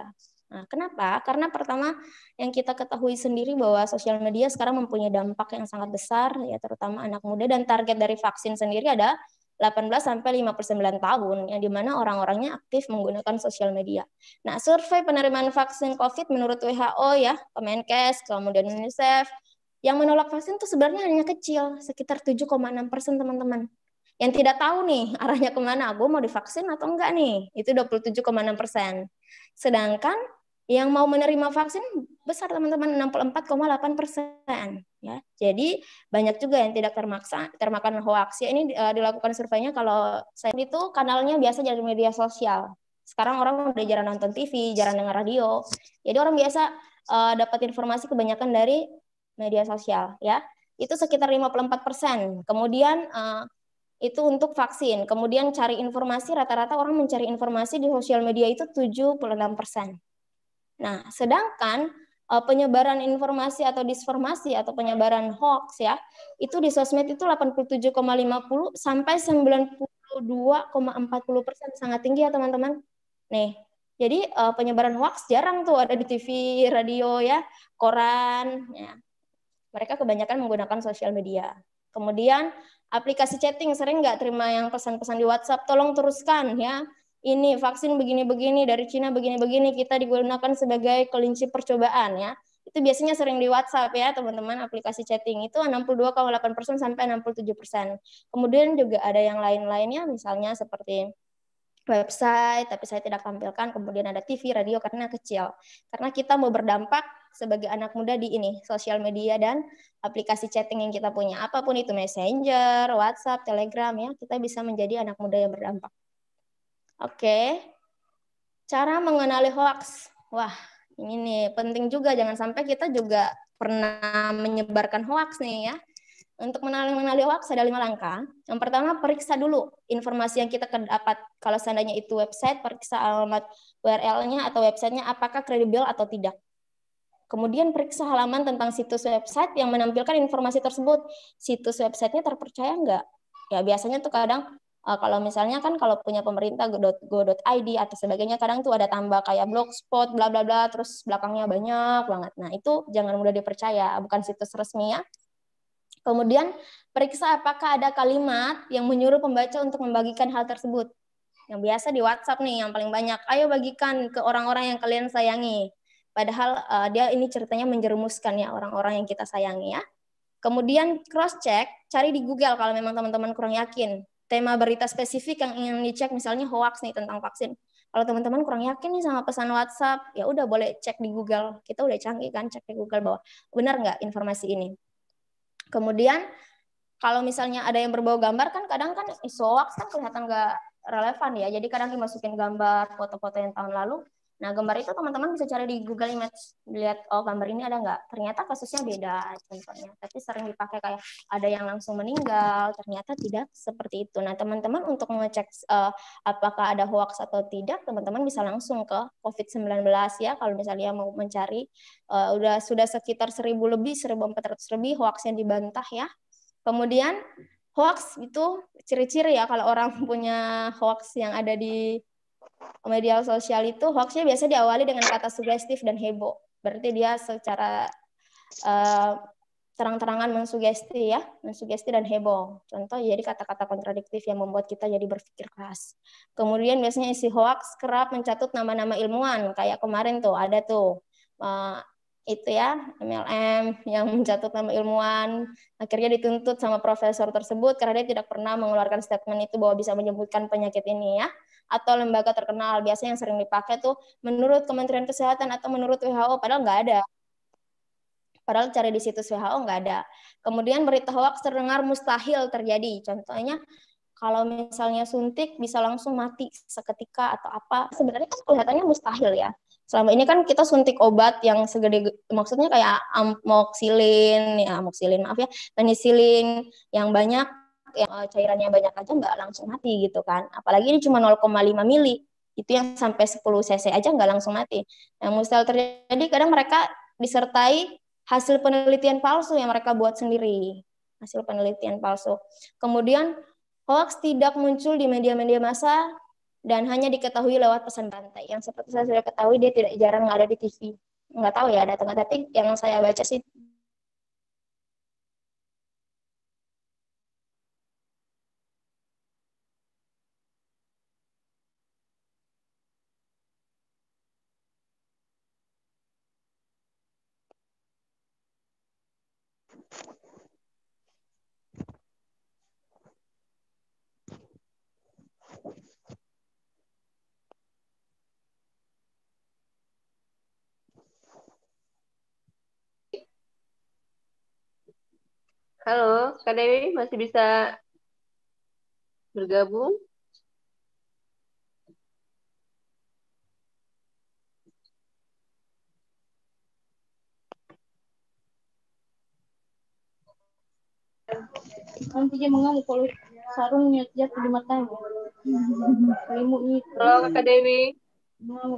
Speaker 6: Nah, kenapa? Karena pertama yang kita ketahui sendiri bahwa sosial media sekarang mempunyai dampak yang sangat besar, ya terutama anak muda, dan target dari vaksin sendiri ada delapan belas sampai lima puluh sembilan tahun, yang dimana orang-orangnya aktif menggunakan sosial media. Nah, survei penerimaan vaksin COVID menurut W H O ya, Kemenkes, kemudian UNICEF, yang menolak vaksin itu sebenarnya hanya kecil, sekitar tujuh koma enam persen teman-teman. Yang tidak tahu nih arahnya kemana, gue mau divaksin atau enggak nih, itu dua puluh tujuh koma enam persen. Sedangkan yang mau menerima vaksin besar teman-teman, enam puluh empat koma delapan persen. Ya, jadi banyak juga yang tidak termaksa termakan hoax. Ya, ini uh, dilakukan surveinya kalau saya itu kanalnya biasa dari media sosial. Sekarang orang udah jarang nonton T V, jarang dengar radio. Jadi orang biasa uh, dapat informasi kebanyakan dari media sosial. Ya, itu sekitar lima puluh empat persen. Kemudian uh, itu untuk vaksin. Kemudian cari informasi, rata-rata orang mencari informasi di sosial media itu tujuh puluh enam persen. Nah, sedangkan uh, penyebaran informasi atau disinformasi atau penyebaran hoax ya, itu di sosmed itu delapan puluh tujuh koma lima puluh sampai sembilan puluh dua koma empat puluh persen, sangat tinggi ya teman-teman. Nih, jadi uh, penyebaran hoax jarang tuh ada di T V, radio ya, koran ya. Mereka kebanyakan menggunakan sosial media. Kemudian aplikasi chatting, sering nggak terima yang pesan-pesan di WhatsApp, tolong teruskan ya. Ini vaksin begini-begini dari Cina begini-begini, kita digunakan sebagai kelinci percobaan ya. Itu biasanya sering di WhatsApp ya teman-teman, aplikasi chatting itu enam puluh dua koma delapan persen sampai enam puluh tujuh persen. Kemudian juga ada yang lain-lainnya, misalnya seperti website, tapi saya tidak tampilkan, kemudian ada T V, radio karena kecil. Karena kita mau berdampak sebagai anak muda di ini, sosial media dan aplikasi chatting yang kita punya. Apapun itu, Messenger, WhatsApp, Telegram ya, kita bisa menjadi anak muda yang berdampak. Oke, cara mengenali hoax. Wah, ini nih penting juga, jangan sampai kita juga pernah menyebarkan hoax nih ya. Untuk mengenali hoax ada lima langkah. Yang pertama, periksa dulu informasi yang kita dapat. Kalau seandainya itu website, periksa alamat U R L-nya atau websitenya apakah kredibel atau tidak. Kemudian periksa halaman tentang situs website yang menampilkan informasi tersebut. Situs websitenya terpercaya enggak? Ya biasanya tuh kadang Uh, kalau misalnya kan kalau punya pemerintah go dot i d atau sebagainya, kadang tuh ada tambah kayak blogspot bla bla bla terus belakangnya banyak banget. Nah, itu jangan mudah dipercaya, bukan situs resmi ya. Kemudian periksa apakah ada kalimat yang menyuruh pembaca untuk membagikan hal tersebut. Yang biasa di WhatsApp nih yang paling banyak, ayo bagikan ke orang-orang yang kalian sayangi. Padahal uh, dia ini ceritanya menjerumuskan ya orang-orang yang kita sayangi ya. Kemudian cross check, cari di Google kalau memang teman-teman kurang yakin. Tema berita spesifik yang ingin dicek, misalnya hoax nih tentang vaksin. Kalau teman-teman kurang yakin nih sama pesan WhatsApp, ya udah boleh cek di Google. Kita udah canggih kan, cek di Google bahwa benar nggak informasi ini. Kemudian kalau misalnya ada yang berbau gambar kan kadang kan isu hoax kan kelihatan nggak relevan ya. Jadi kadang dimasukin gambar foto-foto yang tahun lalu. Nah, gambar itu teman-teman bisa cari di Google Image, lihat oh gambar ini ada nggak. Ternyata kasusnya beda contohnya. Tapi sering dipakai kayak ada yang langsung meninggal, ternyata tidak seperti itu. Nah, teman-teman untuk mengecek uh, apakah ada hoax atau tidak, teman-teman bisa langsung ke covid sembilan belas ya. Kalau misalnya mau mencari uh, udah sudah sekitar seribu lebih, seribu empat ratus lebih hoax yang dibantah ya. Kemudian hoax itu ciri-ciri ya kalau orang punya hoax yang ada di media sosial itu, hoaxnya biasa diawali dengan kata sugestif dan heboh. Berarti dia secara uh, terang-terangan mensugesti ya, mensugesti dan heboh. Contoh jadi kata-kata kontradiktif yang membuat kita jadi berpikir keras. Kemudian biasanya isi hoax kerap mencatut nama-nama ilmuwan, kayak kemarin tuh ada tuh uh, itu ya M L M yang mencatut nama ilmuwan, akhirnya dituntut sama profesor tersebut karena dia tidak pernah mengeluarkan statement itu bahwa bisa menyembuhkan penyakit ini ya. Atau lembaga terkenal biasanya yang sering dipakai tuh menurut Kementerian Kesehatan atau menurut W H O, padahal nggak ada. Padahal cari di situs W H O nggak ada. Kemudian berita hoax terdengar mustahil terjadi. Contohnya kalau misalnya suntik bisa langsung mati seketika atau apa. Sebenarnya kan kelihatannya mustahil ya. Selama ini kan kita suntik obat yang segede, maksudnya kayak amoxicillin, ya amoxicillin maaf ya, penicillin yang banyak, yang cairannya banyak aja nggak langsung mati gitu kan. Apalagi ini cuma nol koma lima mili, itu yang sampai sepuluh cc aja nggak langsung mati. Yang mustahil terjadi kadang mereka disertai hasil penelitian palsu yang mereka buat sendiri, hasil penelitian palsu. Kemudian hoax tidak muncul di media-media massa dan hanya diketahui lewat pesan berantai. Yang seperti saya sudah ketahui dia tidak jarang ada di T V. Nggak tahu ya ada tengah, tapi yang saya baca sih
Speaker 1: Halo, Kak Dewi masih bisa bergabung?
Speaker 3: Nanti dia mengamuk kalau sarungnya jatuh di matanya. Selimut itu.
Speaker 1: Halo, Kak Dewi.
Speaker 3: Mengamuk.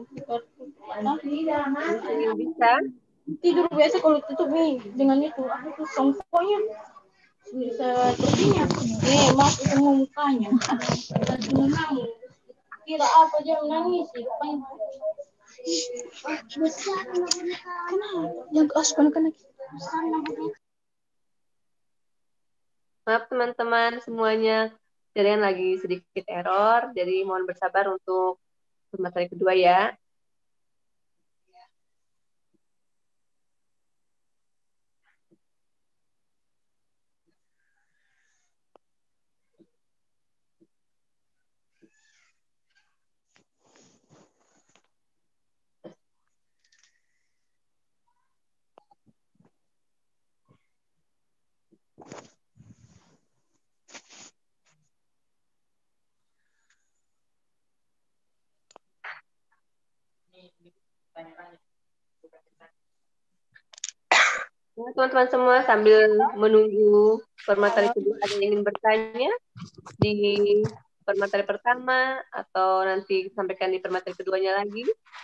Speaker 1: Masih bisa?
Speaker 3: Tidur biasa kalau tutup nih dengan itu. Aku tuh songkoknya bisa terpinya. Eh, masuk semua mukanya. Lagi mengamuk. Kira apa dia menangis? Kenapa? Yang keas kan
Speaker 1: Maaf teman-teman semuanya, jaringan lagi sedikit error, jadi mohon bersabar untuk materi kedua ya. Nah, teman-teman semua sambil menunggu permateri kedua ada yang ingin bertanya di permateri pertama atau nanti sampaikan di permateri keduanya lagi.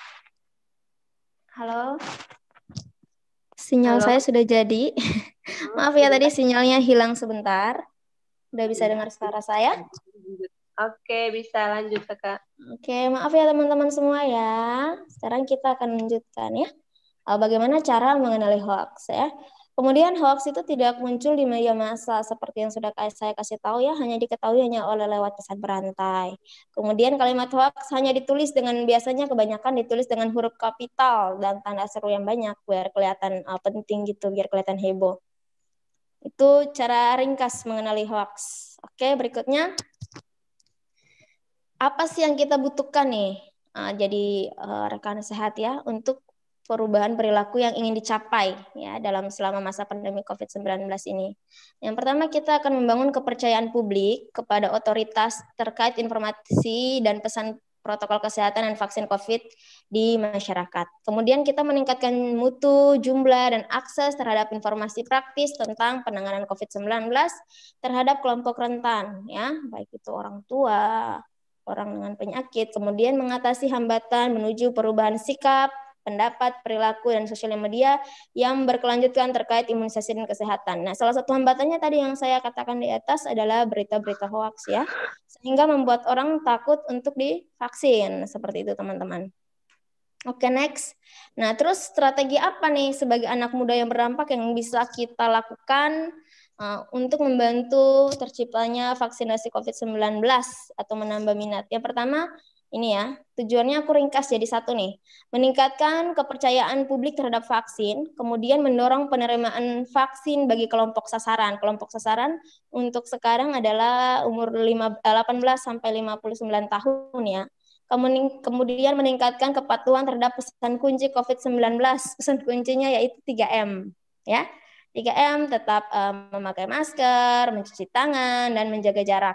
Speaker 6: halo. Sinyal
Speaker 1: Halo.
Speaker 6: saya sudah jadi. Maaf ya tadi sinyalnya hilang sebentar. Udah bisa dengar suara saya?
Speaker 1: Oke, bisa lanjut Kakak.
Speaker 6: Oke, maaf ya teman-teman semua ya. Sekarang kita akan lanjutkan ya. Bagaimana cara mengenali hoax ya. Kemudian hoax itu tidak muncul di media massa seperti yang sudah saya kasih tahu ya, hanya diketahui hanya oleh lewat pesan berantai. Kemudian kalimat hoax hanya ditulis dengan biasanya kebanyakan ditulis dengan huruf kapital dan tanda seru yang banyak biar kelihatan uh, penting gitu, biar kelihatan heboh. Itu cara ringkas mengenali hoax. Oke, berikutnya apa sih yang kita butuhkan nih? Uh, jadi uh, rekan sehat ya untuk perubahan perilaku yang ingin dicapai ya dalam selama masa pandemi covid sembilan belas ini. Yang pertama kita akan membangun kepercayaan publik kepada otoritas terkait informasi dan pesan protokol kesehatan dan vaksin COVID di masyarakat. Kemudian kita meningkatkan mutu, jumlah, dan akses terhadap informasi praktis tentang penanganan covid sembilan belas terhadap kelompok rentan ya, baik itu orang tua, orang dengan penyakit, kemudian mengatasi hambatan menuju perubahan sikap, pendapat, perilaku, dan sosial media yang berkelanjutan terkait imunisasi dan kesehatan. Nah, salah satu hambatannya tadi yang saya katakan di atas adalah berita-berita hoax ya, sehingga membuat orang takut untuk divaksin, seperti itu teman-teman. Oke, next. Nah, terus strategi apa nih sebagai anak muda yang berdampak yang bisa kita lakukan uh, untuk membantu terciptanya vaksinasi covid sembilan belas atau menambah minat? Yang pertama, ini ya, tujuannya aku ringkas jadi satu nih. Meningkatkan kepercayaan publik terhadap vaksin, kemudian mendorong penerimaan vaksin bagi kelompok sasaran. Kelompok sasaran untuk sekarang adalah umur delapan belas sampai lima puluh sembilan tahun ya. Kemudian meningkatkan kepatuhan terhadap pesan kunci covid sembilan belas. Pesan kuncinya yaitu tiga M ya. tiga M tetap um, memakai masker, mencuci tangan, dan menjaga jarak.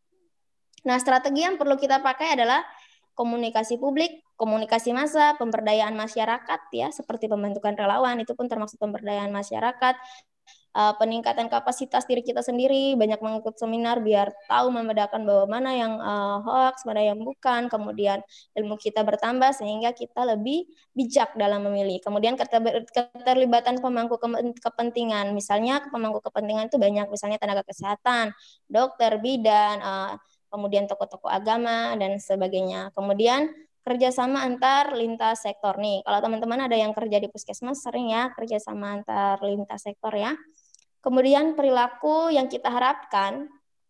Speaker 6: Nah, strategi yang perlu kita pakai adalah komunikasi publik, komunikasi massa, pemberdayaan masyarakat ya, seperti pembentukan relawan, itu pun termasuk pemberdayaan masyarakat, uh, peningkatan kapasitas diri kita sendiri, banyak mengikut seminar biar tahu membedakan bahwa mana yang uh, hoax, mana yang bukan, kemudian ilmu kita bertambah sehingga kita lebih bijak dalam memilih. Kemudian keterlibatan pemangku kepentingan, misalnya pemangku kepentingan itu banyak, misalnya tenaga kesehatan, dokter, bidan, uh, kemudian tokoh-tokoh agama, dan sebagainya. Kemudian kerjasama antar lintas sektor nih. Kalau teman-teman ada yang kerja di puskesmas, sering ya kerjasama antar lintas sektor ya. Kemudian perilaku yang kita harapkan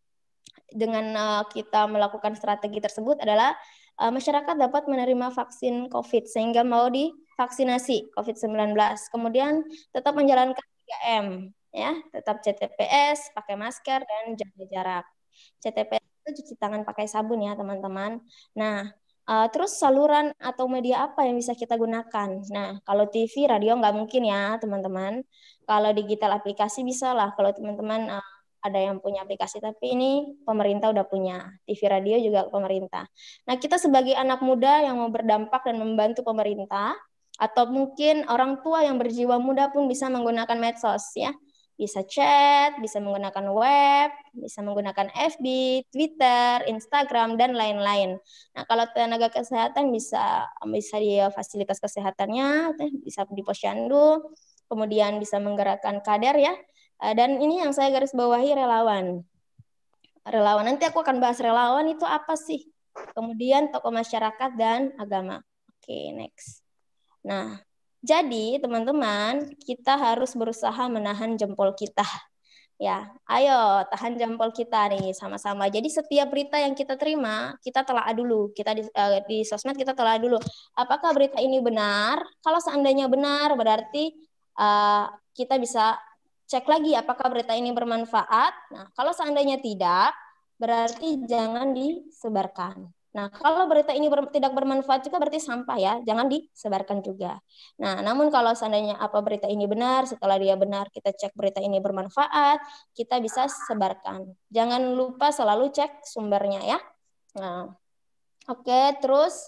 Speaker 6: dengan uh, kita melakukan strategi tersebut adalah uh, masyarakat dapat menerima vaksin COVID sehingga mau divaksinasi COVID sembilan belas. Kemudian tetap menjalankan tiga M ya, tetap C T P S, pakai masker dan jaga jarak. C T P S itu cuci tangan pakai sabun ya, teman-teman. Nah, uh, terus saluran atau media apa yang bisa kita gunakan? Nah, kalau T V, radio nggak mungkin ya, teman-teman. Kalau digital aplikasi bisa lah, kalau teman-teman uh, ada yang punya aplikasi, tapi ini pemerintah udah punya. T V, radio juga pemerintah. Nah, kita sebagai anak muda yang mau berdampak dan membantu pemerintah, atau mungkin orang tua yang berjiwa muda pun bisa menggunakan medsos ya. Bisa chat, bisa menggunakan web, bisa menggunakan F B, Twitter, Instagram, dan lain-lain. Nah, kalau tenaga kesehatan bisa bisa di fasilitas kesehatannya, bisa di posyandu, kemudian bisa menggerakkan kader ya. Dan ini yang saya garis bawahi relawan. Relawan, nanti aku akan bahas relawan itu apa sih. Kemudian tokoh masyarakat dan agama. Oke, next. Nah, jadi teman-teman, kita harus berusaha menahan jempol kita. Ya, ayo tahan jempol kita nih sama-sama. Jadi setiap berita yang kita terima, kita telah dulu. Kita di, uh, di sosmed kita telah dulu. Apakah berita ini benar? Kalau seandainya benar, berarti uh, kita bisa cek lagi apakah berita ini bermanfaat. Nah, kalau seandainya tidak, berarti jangan disebarkan. Nah, kalau berita ini ber, tidak bermanfaat juga berarti sampah ya, jangan disebarkan juga. Nah, namun kalau seandainya apa berita ini benar, setelah dia benar kita cek berita ini bermanfaat, kita bisa sebarkan. Jangan lupa selalu cek sumbernya ya. Nah, oke, terus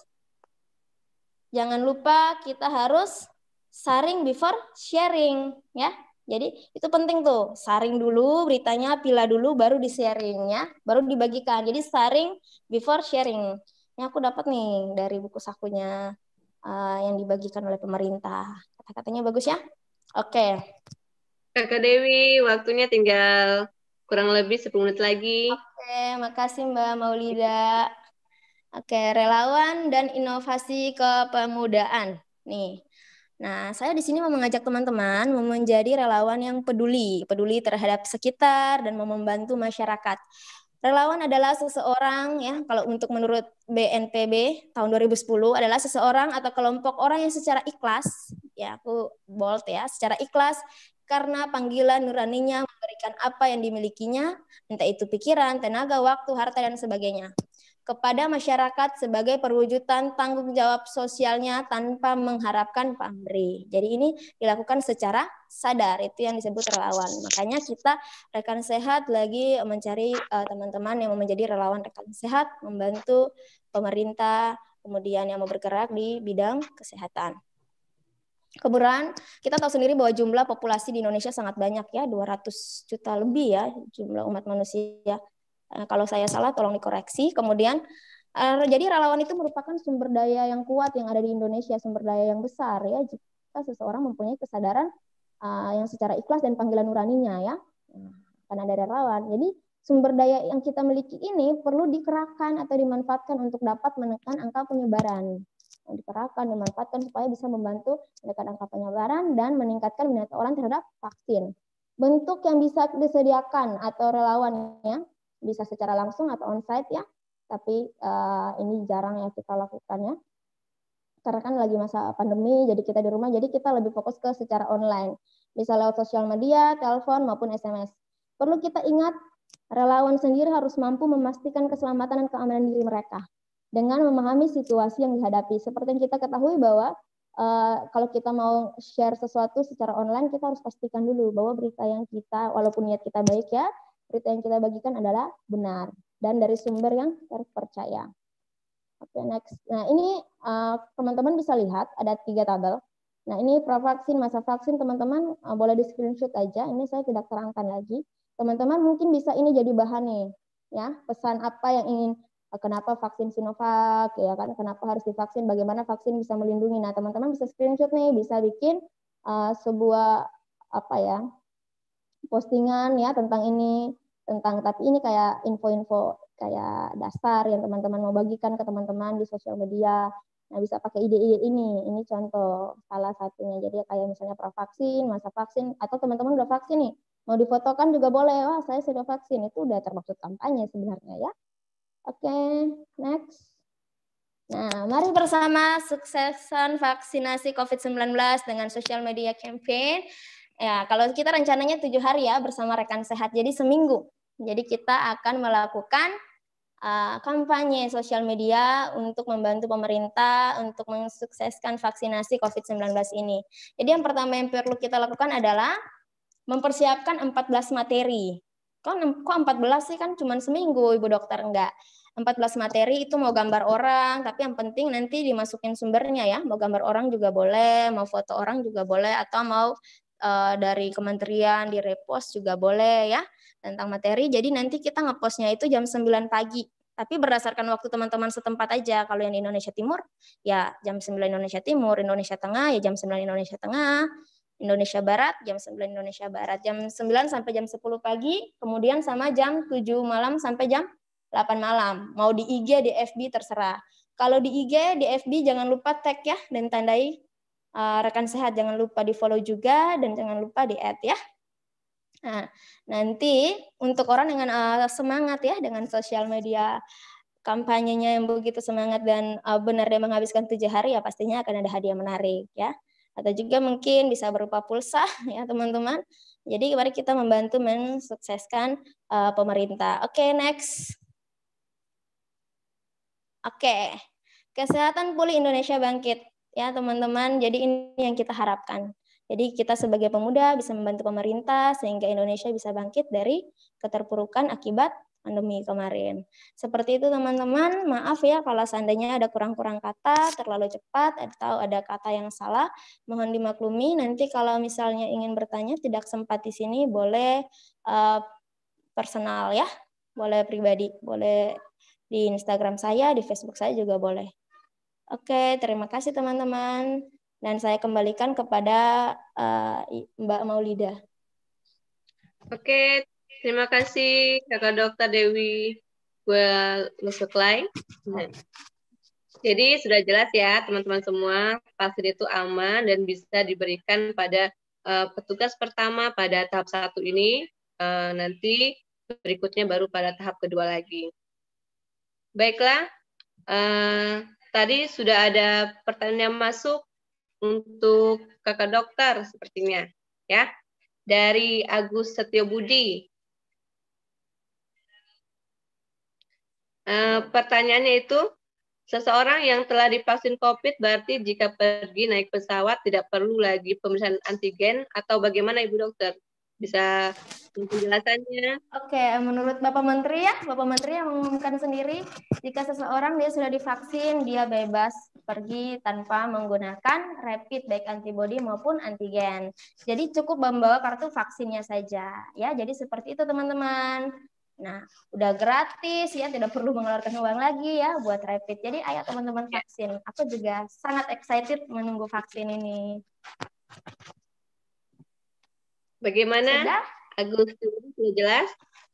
Speaker 6: jangan lupa kita harus saring before sharing ya. Jadi itu penting tuh, saring dulu beritanya, pilih dulu, baru di-sharing ya, baru dibagikan. Jadi saring before sharing. Ini aku dapat nih dari buku sakunya uh, yang dibagikan oleh pemerintah. Kata-katanya bagus ya? Oke.
Speaker 1: Kakak Dewi, waktunya tinggal kurang lebih sepuluh menit lagi.
Speaker 6: Oke, makasih Mbak Maulida. Oke, relawan dan inovasi kepemudaan. Nih. Nah, saya di sini mau mengajak teman-teman menjadi relawan yang peduli, peduli terhadap sekitar dan mau membantu masyarakat. Relawan adalah seseorang ya, kalau untuk menurut B N P B tahun dua ribu sepuluh adalah seseorang atau kelompok orang yang secara ikhlas, ya aku bold ya, secara ikhlas karena panggilan nuraninya memberikan apa yang dimilikinya, entah itu pikiran, tenaga, waktu, harta dan sebagainya, kepada masyarakat sebagai perwujudan tanggung jawab sosialnya tanpa mengharapkan pamrih. Jadi ini dilakukan secara sadar, itu yang disebut relawan. Makanya kita rekan sehat lagi mencari teman-teman uh, yang mau menjadi relawan rekan sehat, membantu pemerintah, kemudian yang mau bergerak di bidang kesehatan. Kemudian kita tahu sendiri bahwa jumlah populasi di Indonesia sangat banyak ya, dua ratus juta lebih ya jumlah umat manusia. Kalau saya salah tolong dikoreksi. Kemudian uh, jadi relawan itu merupakan sumber daya yang kuat yang ada di Indonesia, sumber daya yang besar ya jika seseorang mempunyai kesadaran uh, yang secara ikhlas dan panggilan nuraninya ya. Karena ada relawan. Jadi sumber daya yang kita miliki ini perlu dikerahkan atau dimanfaatkan untuk dapat menekan angka penyebaran. Dikerahkan, dimanfaatkan supaya bisa membantu menekan angka penyebaran dan meningkatkan minat orang terhadap vaksin. Bentuk yang bisa disediakan atau relawannya bisa secara langsung atau onsite ya, tapi uh, ini jarang ya kita lakukan ya, karena kan lagi masa pandemi, jadi kita di rumah, jadi kita lebih fokus ke secara online, bisa lewat sosial media, telepon maupun S M S. Perlu kita ingat, relawan sendiri harus mampu memastikan keselamatan dan keamanan diri mereka dengan memahami situasi yang dihadapi. Seperti yang kita ketahui bahwa uh, kalau kita mau share sesuatu secara online, kita harus pastikan dulu bahwa berita yang kita, walaupun niat kita baik ya, berita yang kita bagikan adalah benar dan dari sumber yang terpercaya. Oke, next. Nah, ini teman-teman uh, bisa lihat ada tiga tabel. Nah, ini pravaksin, masa vaksin, teman-teman uh, boleh di screenshot aja. Ini saya tidak terangkan lagi. Teman-teman mungkin bisa ini jadi bahan nih, ya pesan apa yang ingin, uh, kenapa vaksin Sinovac, ya kan? Kenapa harus divaksin? Bagaimana vaksin bisa melindungi? Nah, teman-teman bisa screenshot nih, bisa bikin uh, sebuah apa ya? Postingan ya tentang ini, tentang tapi ini kayak info-info kayak dasar yang teman-teman mau bagikan ke teman-teman di sosial media. Nah, bisa pakai ide-ide ini. Ini contoh salah satunya. Jadi kayak misalnya pravaksin, masa vaksin, atau teman-teman udah vaksin nih, mau difotokan juga boleh. Wah, saya sudah vaksin. Itu udah termasuk kampanye sebenarnya ya. Oke, next. Nah, mari bersama suksesan vaksinasi covid sembilan belas dengan social media campaign. Ya, kalau kita rencananya tujuh hari ya bersama rekan sehat, jadi seminggu. Jadi kita akan melakukan uh, kampanye sosial media untuk membantu pemerintah untuk mensukseskan vaksinasi covid sembilan belas ini. Jadi yang pertama yang perlu kita lakukan adalah mempersiapkan empat belas materi. Kok, kok empat belas sih, kan cuma seminggu, Ibu Dokter? Enggak. empat belas materi itu mau gambar orang, tapi yang penting nanti dimasukin sumbernya ya. Mau gambar orang juga boleh, mau foto orang juga boleh, atau mau uh, dari kementerian di repost juga boleh ya tentang materi. Jadi nanti kita ngepostnya itu jam sembilan pagi. Tapi berdasarkan waktu teman-teman setempat aja. Kalau yang di Indonesia Timur ya jam sembilan Indonesia Timur, Indonesia Tengah ya jam sembilan Indonesia Tengah, Indonesia Barat jam sembilan Indonesia Barat, jam sembilan sampai jam sepuluh pagi, kemudian sama jam tujuh malam sampai jam delapan malam. Mau di I G, di F B terserah. Kalau di I G, di F B jangan lupa tag ya dan tandai uh, rekan sehat, jangan lupa di-follow juga dan jangan lupa di-add ya. Nah, nanti untuk orang dengan uh, semangat ya dengan sosial media kampanyenya yang begitu semangat dan uh, benar dia menghabiskan tujuh hari ya pastinya akan ada hadiah menarik ya. Atau juga mungkin bisa berupa pulsa ya teman-teman. Jadi mari kita membantu mensukseskan uh, pemerintah. Oke, okay, next. Oke, okay. Kesehatan pulih Indonesia bangkit ya teman-teman. Jadi ini yang kita harapkan. Jadi kita sebagai pemuda bisa membantu pemerintah sehingga Indonesia bisa bangkit dari keterpurukan akibat pandemi kemarin. Seperti itu teman-teman, maaf ya kalau seandainya ada kurang-kurang kata, terlalu cepat, atau ada kata yang salah, mohon dimaklumi. Nanti kalau misalnya ingin bertanya tidak sempat di sini, boleh uh, personal ya, boleh pribadi, boleh di Instagram saya, di Facebook saya juga boleh. Oke, terima kasih teman-teman. Dan saya kembalikan kepada uh, Mbak Maulida.
Speaker 1: Oke, terima kasih Kakak Dokter Dewi Lusuklai. Nah, jadi sudah jelas ya teman-teman semua, vaksin itu aman dan bisa diberikan pada uh, petugas pertama pada tahap satu ini. Uh, nanti berikutnya baru pada tahap kedua lagi. Baiklah, uh, tadi sudah ada pertanyaan yang masuk untuk Kakak Dokter sepertinya, ya. Dari Agus Setiobudi. Uh, pertanyaannya itu, seseorang yang telah divaksin COVID berarti jika pergi naik pesawat tidak perlu lagi pemeriksaan antigen atau bagaimana Ibu Dokter? Bisa penjelasannya?
Speaker 6: Oke, menurut Bapak Menteri ya, Bapak Menteri yang mengumumkan sendiri, jika seseorang dia sudah divaksin, dia bebas pergi tanpa menggunakan rapid baik antibody maupun antigen. Jadi cukup membawa kartu vaksinnya saja, ya. Jadi seperti itu teman-teman. Nah, udah gratis ya, tidak perlu mengeluarkan uang lagi ya buat rapid. Jadi ayo teman-teman vaksin. Aku juga sangat excited menunggu vaksin ini.
Speaker 1: Bagaimana?
Speaker 6: Sudah?
Speaker 1: Agus, sudah jelas?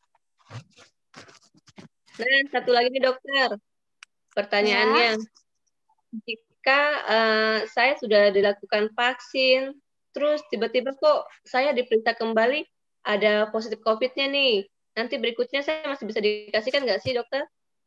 Speaker 1: Nah, satu lagi nih dokter. Pertanyaannya, ya. Jika uh, saya sudah dilakukan vaksin, terus tiba-tiba kok saya diperiksa kembali ada positif COVID-nya nih. Nanti berikutnya saya masih bisa dikasihkan nggak sih dokter?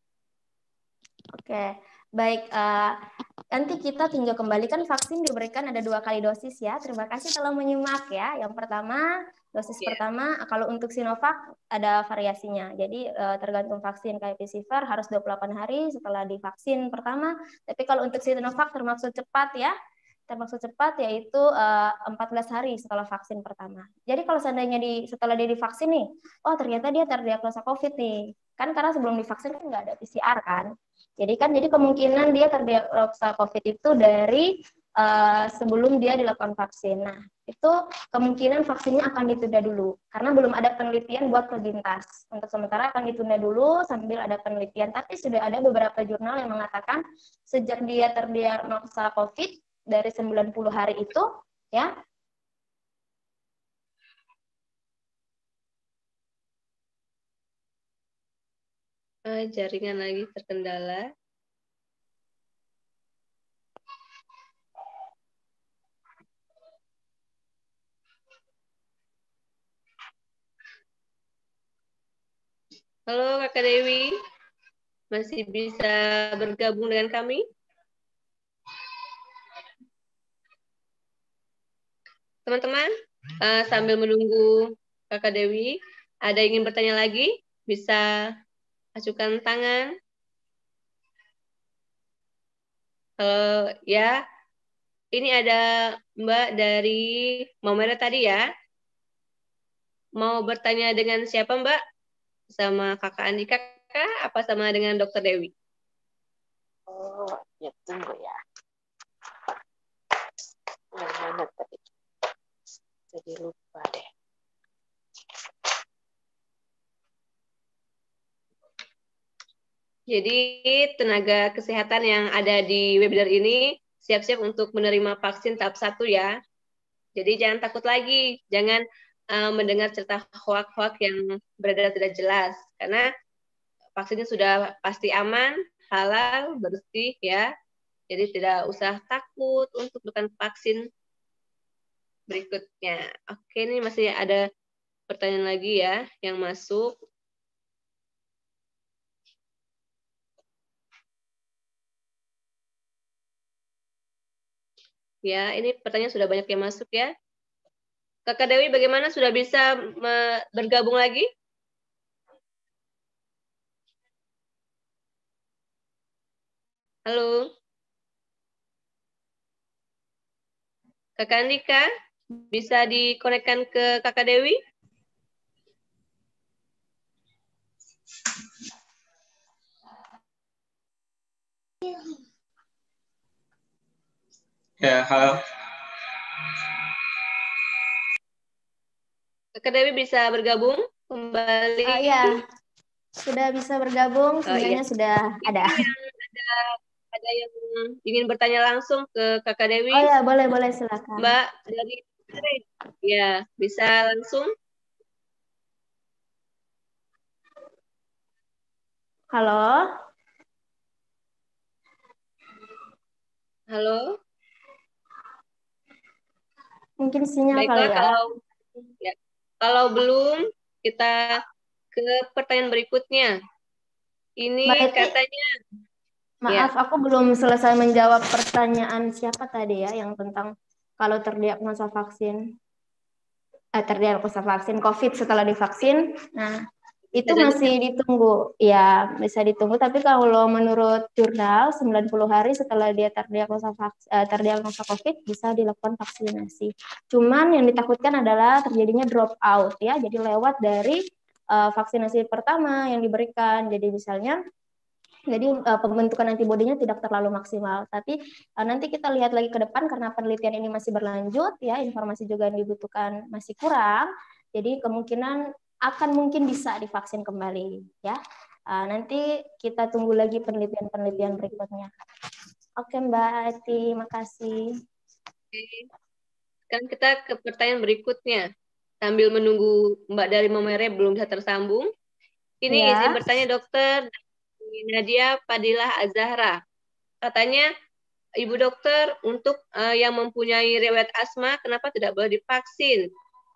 Speaker 6: Oke, baik. Uh, nanti kita tinjau kembali, kan vaksin diberikan ada dua kali dosis ya. Terima kasih telah menyimak ya. Yang pertama, dosis yeah. pertama, kalau untuk Sinovac ada variasinya. Jadi uh, tergantung vaksin kayak Pfizer harus dua puluh delapan hari setelah divaksin pertama. Tapi kalau untuk Sinovac termasuk cepat ya. termasuk cepat yaitu uh, empat belas hari setelah vaksin pertama. Jadi kalau seandainya di setelah dia divaksin nih, oh ternyata dia terdiagnosa COVID nih. Kan karena sebelum divaksin kan nggak ada P C R kan. Jadi kan jadi kemungkinan dia terdiagnosa COVID itu dari uh, sebelum dia dilakukan vaksin. Nah, itu kemungkinan vaksinnya akan ditunda dulu karena belum ada penelitian buat penyintas. Untuk sementara akan ditunda dulu sambil ada penelitian. Tapi sudah ada beberapa jurnal yang mengatakan sejak dia terdiagnosa COVID dari sembilan puluh hari itu ya
Speaker 1: Uh, jaringan lagi terkendala. Halo Kakak Dewi, masih bisa bergabung dengan kami? Teman-teman, uh, sambil menunggu Kakak Dewi, ada yang ingin bertanya lagi? Bisa ajukan tangan. Kalau ya, ini ada Mbak dari Momere tadi ya. Mau bertanya dengan siapa Mbak? Sama Kakak Andika kah? Apa sama dengan Dokter Dewi?
Speaker 5: Oh, ya tunggu ya. Yang mana tadi? Jadi lupa deh.
Speaker 1: Jadi tenaga kesehatan yang ada di webinar ini siap-siap untuk menerima vaksin tahap satu ya. Jadi jangan takut lagi, jangan uh, mendengar cerita hoak-hoak yang beredar tidak jelas. Karena vaksinnya sudah pasti aman, halal, bersih ya. Jadi tidak usah takut untuk melakukan vaksin berikutnya. Oke, ini masih ada pertanyaan lagi ya yang masuk. Ya, ini pertanyaan sudah banyak yang masuk ya. Kakak Dewi bagaimana, sudah bisa bergabung lagi? Halo. Kakak Andika, bisa dikonekkan ke Kakak Dewi?
Speaker 4: Ya, halo.
Speaker 1: Kakak Dewi bisa bergabung kembali?
Speaker 6: Oh iya, sudah bisa bergabung, sinyalnya oh, iya. Sudah ada.
Speaker 1: Yang ada. Ada yang ingin bertanya langsung ke Kakak Dewi?
Speaker 6: Oh ya, boleh, boleh, silakan.
Speaker 1: Mbak dari ya, bisa langsung.
Speaker 6: Halo.
Speaker 1: Halo.
Speaker 6: Mungkin sinyal
Speaker 1: Baiklah,
Speaker 6: kali ya.
Speaker 1: Kalau, ya. Kalau belum, kita ke pertanyaan berikutnya. Ini Berarti, katanya.
Speaker 6: Maaf, ya. Aku belum selesai menjawab pertanyaan siapa tadi ya, yang tentang kalau terdiagnosa vaksin, eh, terdiagnosa vaksin COVID setelah divaksin. Nah, itu masih ditunggu, ya bisa ditunggu. Tapi kalau menurut jurnal sembilan puluh hari setelah dia terdiagnosa vaksin, terdiagnosa COVID bisa dilakukan vaksinasi. Cuman yang ditakutkan adalah terjadinya drop out ya, jadi lewat dari uh, vaksinasi pertama yang diberikan. Jadi misalnya, jadi uh, pembentukan antibodinya tidak terlalu maksimal. Tapi uh, nanti kita lihat lagi ke depan karena penelitian ini masih berlanjut ya, informasi juga yang dibutuhkan masih kurang. Jadi kemungkinan akan mungkin bisa divaksin kembali ya. Uh, nanti kita tunggu lagi penelitian-penelitian berikutnya. Oke Mbak Ati, makasih.
Speaker 1: Oke. Sekarang kita ke pertanyaan berikutnya. Sambil menunggu Mbak dari Momere belum bisa tersambung. Ini ya. Izin bertanya dokter Nadia Fadilah Azahra. Katanya, Ibu dokter, untuk uh, yang mempunyai riwayat asma, kenapa tidak boleh divaksin?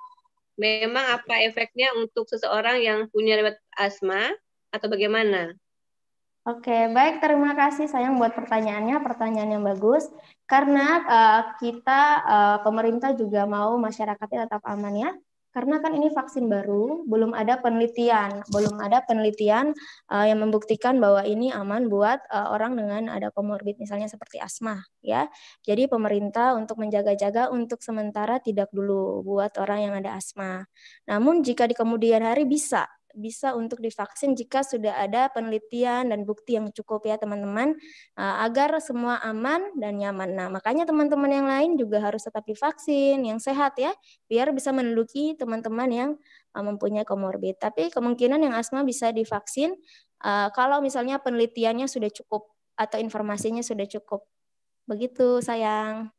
Speaker 1: Memang apa efeknya untuk seseorang yang punya riwayat asma atau bagaimana?
Speaker 6: Oke, baik. Terima kasih sayang buat pertanyaannya. Pertanyaan yang bagus. Karena uh, kita, uh, pemerintah juga mau masyarakatnya tetap aman ya. Karena kan ini vaksin baru, belum ada penelitian. Belum ada penelitian uh, yang membuktikan bahwa ini aman buat uh, orang dengan ada komorbid, misalnya seperti asma. Ya, jadi pemerintah untuk menjaga-jaga untuk sementara tidak dulu buat orang yang ada asma. Namun jika di kemudian hari bisa, bisa untuk divaksin jika sudah ada penelitian dan bukti yang cukup ya teman-teman, agar semua aman dan nyaman. Nah, makanya teman-teman yang lain juga harus tetap divaksin, yang sehat ya, biar bisa menduduki teman-teman yang mempunyai komorbid. Tapi kemungkinan yang asma bisa divaksin kalau misalnya penelitiannya sudah cukup atau informasinya sudah cukup. Begitu, sayang.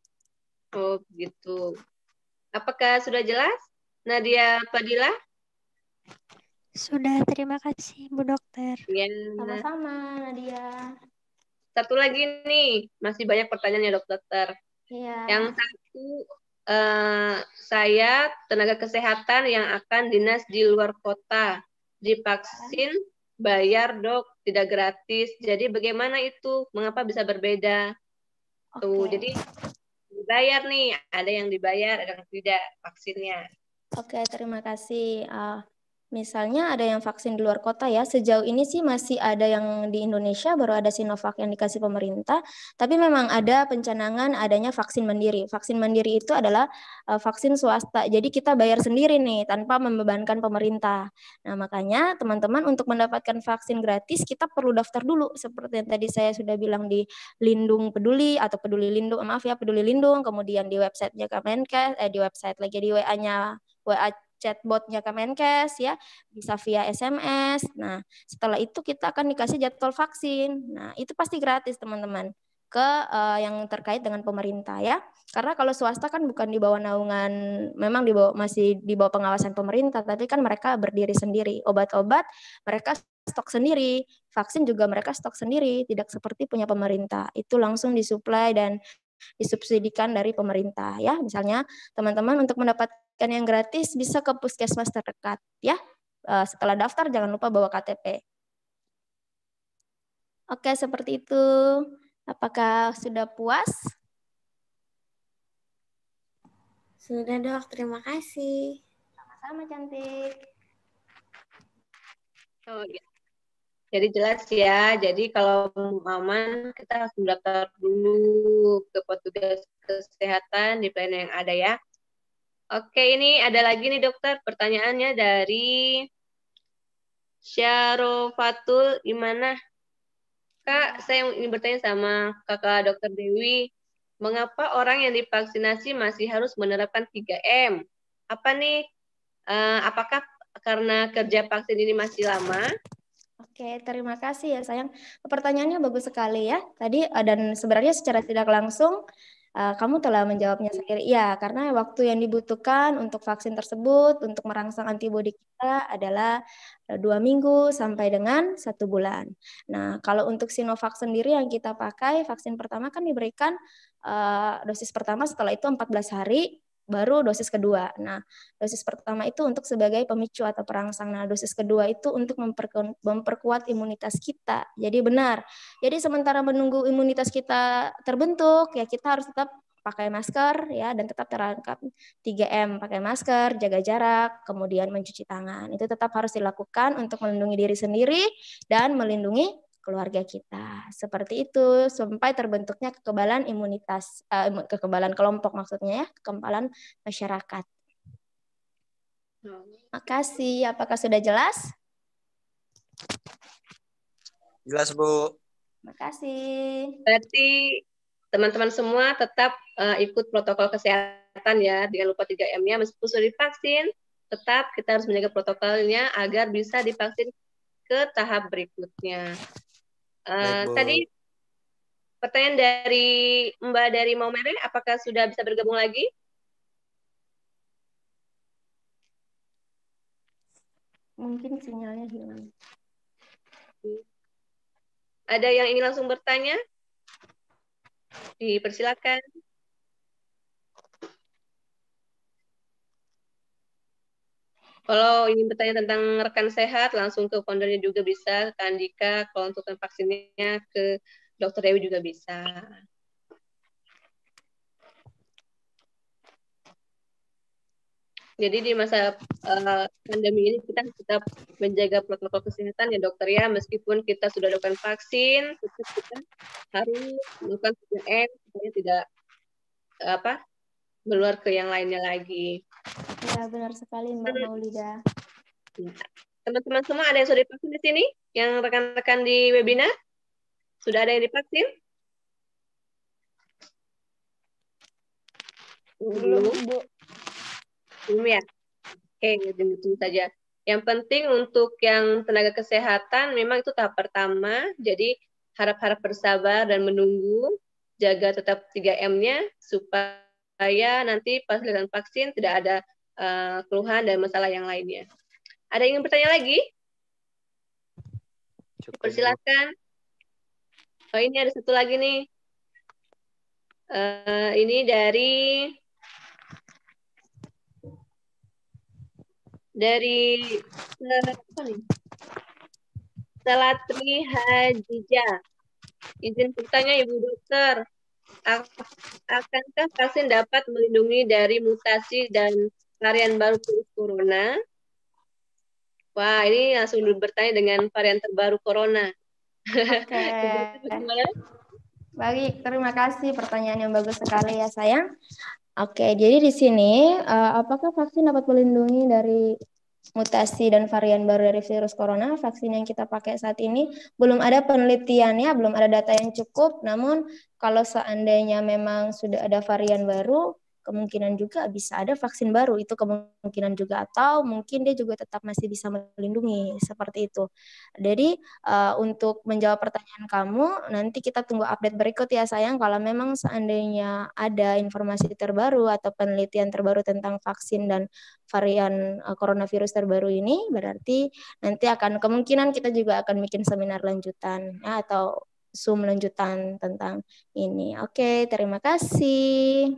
Speaker 1: Oh, begitu. Apakah sudah jelas, Nadia Fadilah?
Speaker 7: Sudah, terima kasih Bu Dokter.
Speaker 1: Ya.
Speaker 6: Sama-sama Nadia.
Speaker 1: Satu lagi nih, masih banyak pertanyaan ya dokter.
Speaker 6: Iya.
Speaker 1: Yang satu, eh, saya tenaga kesehatan yang akan dinas di luar kota, divaksin bayar dok, tidak gratis. Jadi bagaimana itu? Mengapa bisa berbeda? Tuh,
Speaker 6: Oke.
Speaker 1: jadi dibayar nih, ada yang dibayar, ada yang tidak vaksinnya.
Speaker 6: Oke, terima kasih. Uh, misalnya ada yang vaksin di luar kota ya. Sejauh ini sih masih ada yang di Indonesia, baru ada Sinovac yang dikasih pemerintah. Tapi memang ada pencanangan adanya vaksin mandiri. Vaksin mandiri itu adalah uh, vaksin swasta. Jadi kita bayar sendiri nih, tanpa membebankan pemerintah. Nah, makanya teman-teman untuk mendapatkan vaksin gratis, kita perlu daftar dulu. Seperti yang tadi saya sudah bilang di Lindung Peduli atau Peduli Lindung, maaf ya, Peduli Lindung. Kemudian di websitenya Kemenkes, eh, di website lagi di W A-nya W A chatbotnya Kemenkes ya, bisa via S M S. Nah, setelah itu kita akan dikasih jadwal vaksin. Nah, itu pasti gratis teman-teman ke uh, yang terkait dengan pemerintah ya. Karena kalau swasta kan bukan di bawah naungan, memang di bawah, masih di bawah pengawasan pemerintah, tapi kan mereka berdiri sendiri. Obat-obat mereka stok sendiri, vaksin juga mereka stok sendiri, tidak seperti punya pemerintah. Itu langsung disuplai dan disubsidikan dari pemerintah ya. Misalnya teman-teman untuk mendapatkan yang gratis bisa ke puskesmas terdekat ya. Setelah daftar jangan lupa bawa K T P. Oke, seperti itu. Apakah sudah puas?
Speaker 7: Sudah dok, terima kasih.
Speaker 6: Sama-sama cantik.
Speaker 1: Oh, ya. Jadi jelas ya, jadi kalau aman kita harus mendaftar dulu ke petugas kesehatan di pelayanan yang ada ya. Oke, ini ada lagi nih dokter, pertanyaannya dari Syarofatul Imanah. Kak, saya ingin bertanya sama kakak dokter Dewi, mengapa orang yang divaksinasi masih harus menerapkan tiga M? Apa nih, uh, apakah karena kerja vaksin ini masih lama?
Speaker 6: Oke, terima kasih ya sayang. Pertanyaannya bagus sekali ya. Tadi dan sebenarnya secara tidak langsung Uh, kamu telah menjawabnya sendiri. Ya, karena waktu yang dibutuhkan untuk vaksin tersebut, untuk merangsang antibodi kita adalah dua minggu sampai dengan satu bulan. Nah, kalau untuk Sinovac sendiri yang kita pakai, vaksin pertama kan diberikan uh, dosis pertama, setelah itu empat belas hari, baru dosis kedua. Nah, dosis pertama itu untuk sebagai pemicu atau perangsang. Nah, dosis kedua itu untuk memperku- memperkuat imunitas kita. Jadi benar. Jadi sementara menunggu imunitas kita terbentuk, ya kita harus tetap pakai masker ya dan tetap terangkap tiga M, pakai masker, jaga jarak, kemudian mencuci tangan. Itu tetap harus dilakukan untuk melindungi diri sendiri dan melindungi keluarga kita. Seperti itu sampai terbentuknya kekebalan imunitas, uh, kekebalan kelompok maksudnya ya, kekebalan masyarakat. Makasih. Apakah sudah jelas?
Speaker 8: Jelas, Bu.
Speaker 6: Makasih.
Speaker 1: Berarti teman-teman semua tetap uh, ikut protokol kesehatan ya, jangan lupa tiga M-nya. Meskipun sudah divaksin, tetap kita harus menjaga protokolnya agar bisa divaksin ke tahap berikutnya. Uh,
Speaker 8: Baik,
Speaker 1: tadi pertanyaan dari Mbak dari Maumere, apakah sudah bisa bergabung lagi?
Speaker 6: Mungkin sinyalnya hilang.
Speaker 1: Ada yang ingin langsung bertanya? Dipersilakan. Kalau ingin bertanya tentang rekan sehat, langsung ke foundernya juga bisa, ke Andika. Kalau untuk vaksinnya, ke dokter Dewi juga bisa. Jadi di masa uh, pandemi ini kita tetap menjaga protokol kesehatan ya dokter ya, meskipun kita sudah lakukan vaksin, tetap kita harus melakukan tiga M supaya tidak apa meluar ke yang lainnya lagi.
Speaker 6: Ya benar sekali Mbak Maulida.
Speaker 1: Teman-teman semua ada yang sudah divaksin di sini? Yang rekan-rekan di webinar sudah ada yang divaksin?
Speaker 3: Belum, Bu.
Speaker 1: Belum ya? Oke, tunggu saja. Yang penting untuk yang tenaga kesehatan memang itu tahap pertama, jadi harap-harap bersabar dan menunggu, jaga tetap tiga M-nya supaya nanti pas dengan vaksin tidak ada uh, keluhan dan masalah yang lainnya. Ada yang ingin bertanya lagi?
Speaker 8: Cukup, Bu.
Speaker 1: Persilakan. Oh, ini ada satu lagi nih. Uh, ini dari dari uh, apa nih? Salatri Hajijah. Izin bertanya Ibu Dokter, akankah vaksin dapat melindungi dari mutasi dan varian baru virus corona? Wah, ini langsung bertanya dengan varian terbaru corona.
Speaker 6: Oke. Baik, terima kasih pertanyaan yang bagus sekali ya sayang. Oke, jadi di sini uh, apakah vaksin dapat melindungi dari mutasi dan varian baru dari virus corona? Vaksin yang kita pakai saat ini belum ada penelitiannya, belum ada data yang cukup. Namun kalau seandainya memang sudah ada varian baru, kemungkinan juga bisa ada vaksin baru, itu kemungkinan juga, atau mungkin dia juga tetap masih bisa melindungi, seperti itu. Jadi uh, untuk menjawab pertanyaan kamu, nanti kita tunggu update berikut ya sayang, kalau memang seandainya ada informasi terbaru atau penelitian terbaru tentang vaksin dan varian uh, coronavirus terbaru ini, berarti nanti akan kemungkinan kita juga akan bikin seminar lanjutan ya, atau Zoom lanjutan tentang ini. Oke, terima kasih.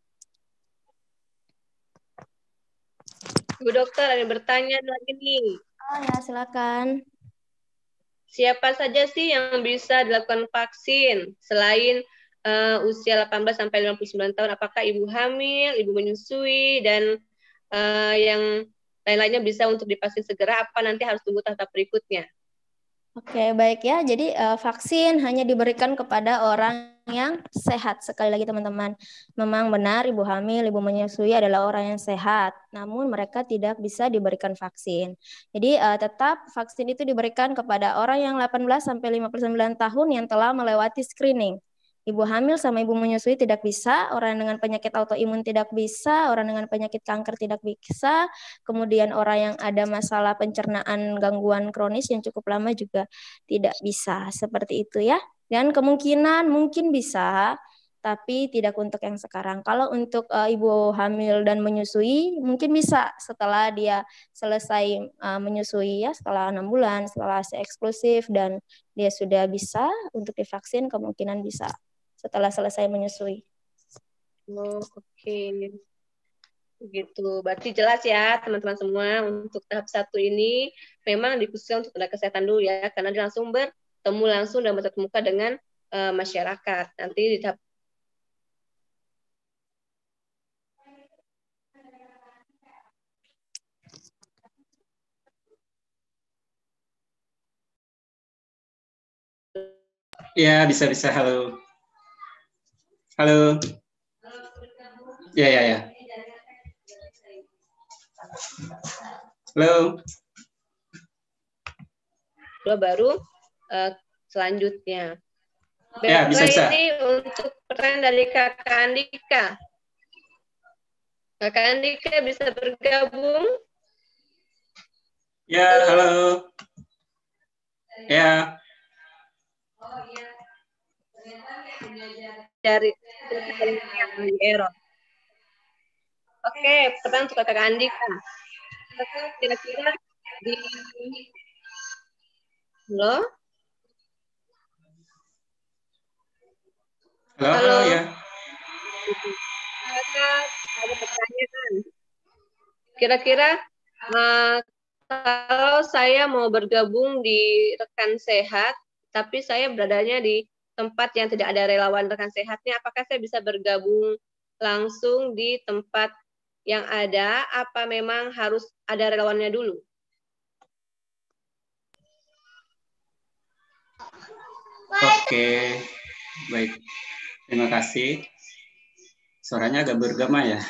Speaker 1: Bu Dokter, ada yang bertanya lagi nih.
Speaker 6: Oh ya, silakan.
Speaker 1: Siapa saja sih yang bisa dilakukan vaksin selain uh, usia delapan belas sampai lima puluh sembilan tahun? Apakah ibu hamil, ibu menyusui, dan uh, yang lain-lainnya bisa untuk divaksin segera? Apa nanti harus tunggu tahap berikutnya?
Speaker 6: Oke, baik ya. Jadi uh, vaksin hanya diberikan kepada orang yang sehat. Sekali lagi teman-teman, memang benar ibu hamil, ibu menyusui adalah orang yang sehat. Namun mereka tidak bisa diberikan vaksin. Jadi uh, tetap vaksin itu diberikan kepada orang yang delapan belas sampai lima puluh sembilan tahun yang telah melewati screening. Ibu hamil sama ibu menyusui tidak bisa, orang dengan penyakit autoimun tidak bisa, orang dengan penyakit kanker tidak bisa, kemudian orang yang ada masalah pencernaan gangguan kronis yang cukup lama juga tidak bisa, seperti itu ya. Dan kemungkinan mungkin bisa, tapi tidak untuk yang sekarang. Kalau untuk uh, ibu hamil dan menyusui, mungkin bisa setelah dia selesai uh, menyusui ya, setelah enam bulan, setelah A S eksklusif dan dia sudah bisa untuk divaksin, kemungkinan bisa setelah selesai menyusui.
Speaker 1: Oh, oke. Okay. Begitu. Berarti jelas ya teman-teman semua, untuk tahap satu ini memang dikhususkan untuk tenaga kesehatan dulu ya, karena dia langsung bertemu langsung dan bertatap muka dengan uh, masyarakat. Nanti di tahap
Speaker 4: Ya, bisa-bisa. Halo. Halo. Ya, ya, ya. Halo.
Speaker 1: Halo baru uh, selanjutnya.
Speaker 4: Ya, bisa, bisa.
Speaker 1: Ini untuk pertanyaan dari Kakak Andika. Kakak Andika bisa bergabung?
Speaker 4: Ya, halo. Ya.
Speaker 1: Dari error. Oke, pertanyaan untuk Kakak Andika. Kira-kira di Halo?
Speaker 4: Halo, halo, ya.
Speaker 1: Kakak ada pertanyaan. Kira-kira uh, kalau saya mau bergabung di rekan sehat, tapi saya beradanya di tempat yang tidak ada relawan rekan sehatnya, apakah saya bisa bergabung langsung di tempat yang ada, apa memang harus ada relawannya dulu?
Speaker 4: Oke, baik. Terima kasih. Suaranya agak bergema ya.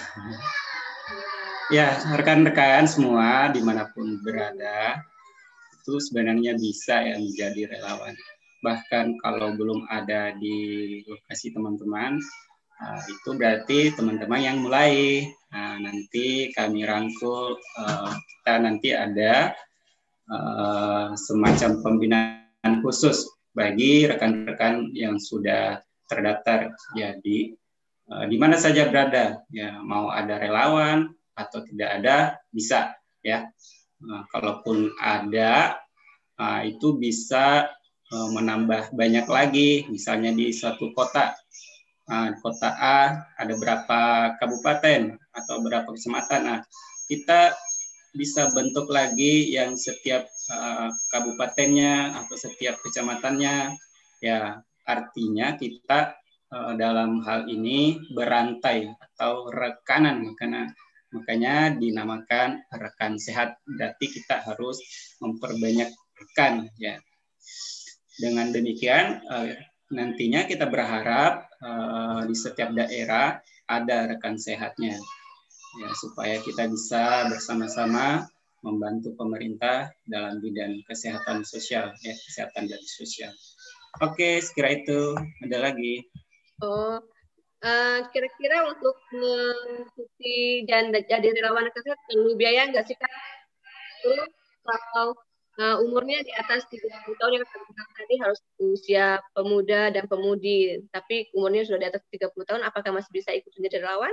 Speaker 4: Ya, rekan-rekan semua dimanapun berada, itu sebenarnya bisa ya menjadi relawan. Bahkan kalau belum ada di lokasi teman-teman, uh, itu berarti teman-teman yang mulai. Nah, nanti kami rangkul, uh, kita nanti ada uh, semacam pembinaan khusus bagi rekan-rekan yang sudah terdaftar. Jadi uh, di mana saja berada, ya mau ada relawan atau tidak ada bisa ya. Nah, kalaupun ada, uh, itu bisa uh, menambah banyak lagi. Misalnya di suatu kota, uh, kota A ada berapa kabupaten atau berapa kecamatan. Nah, kita bisa bentuk lagi yang setiap uh, kabupatennya atau setiap kecamatannya. Ya, artinya kita uh, dalam hal ini berantai atau rekanan, karena makanya dinamakan rekan sehat. Berarti kita harus memperbanyak rekan, ya. Dengan demikian uh, nantinya kita berharap uh, di setiap daerah ada rekan sehatnya, ya, supaya kita bisa bersama-sama membantu pemerintah dalam bidang kesehatan sosial, ya, kesehatan dan sosial. Oke, sekira itu. Ada lagi?
Speaker 1: Oh, uh, kira-kira untuk mengikuti dan jadi relawan kesehatan perlu biaya nggak sih, Kak? Terus kalau uh, umurnya di atas tiga puluh tahun yang tadi harus usia pemuda dan pemudi, tapi umurnya sudah di atas tiga puluh tahun, apakah masih bisa ikut menjadi relawan?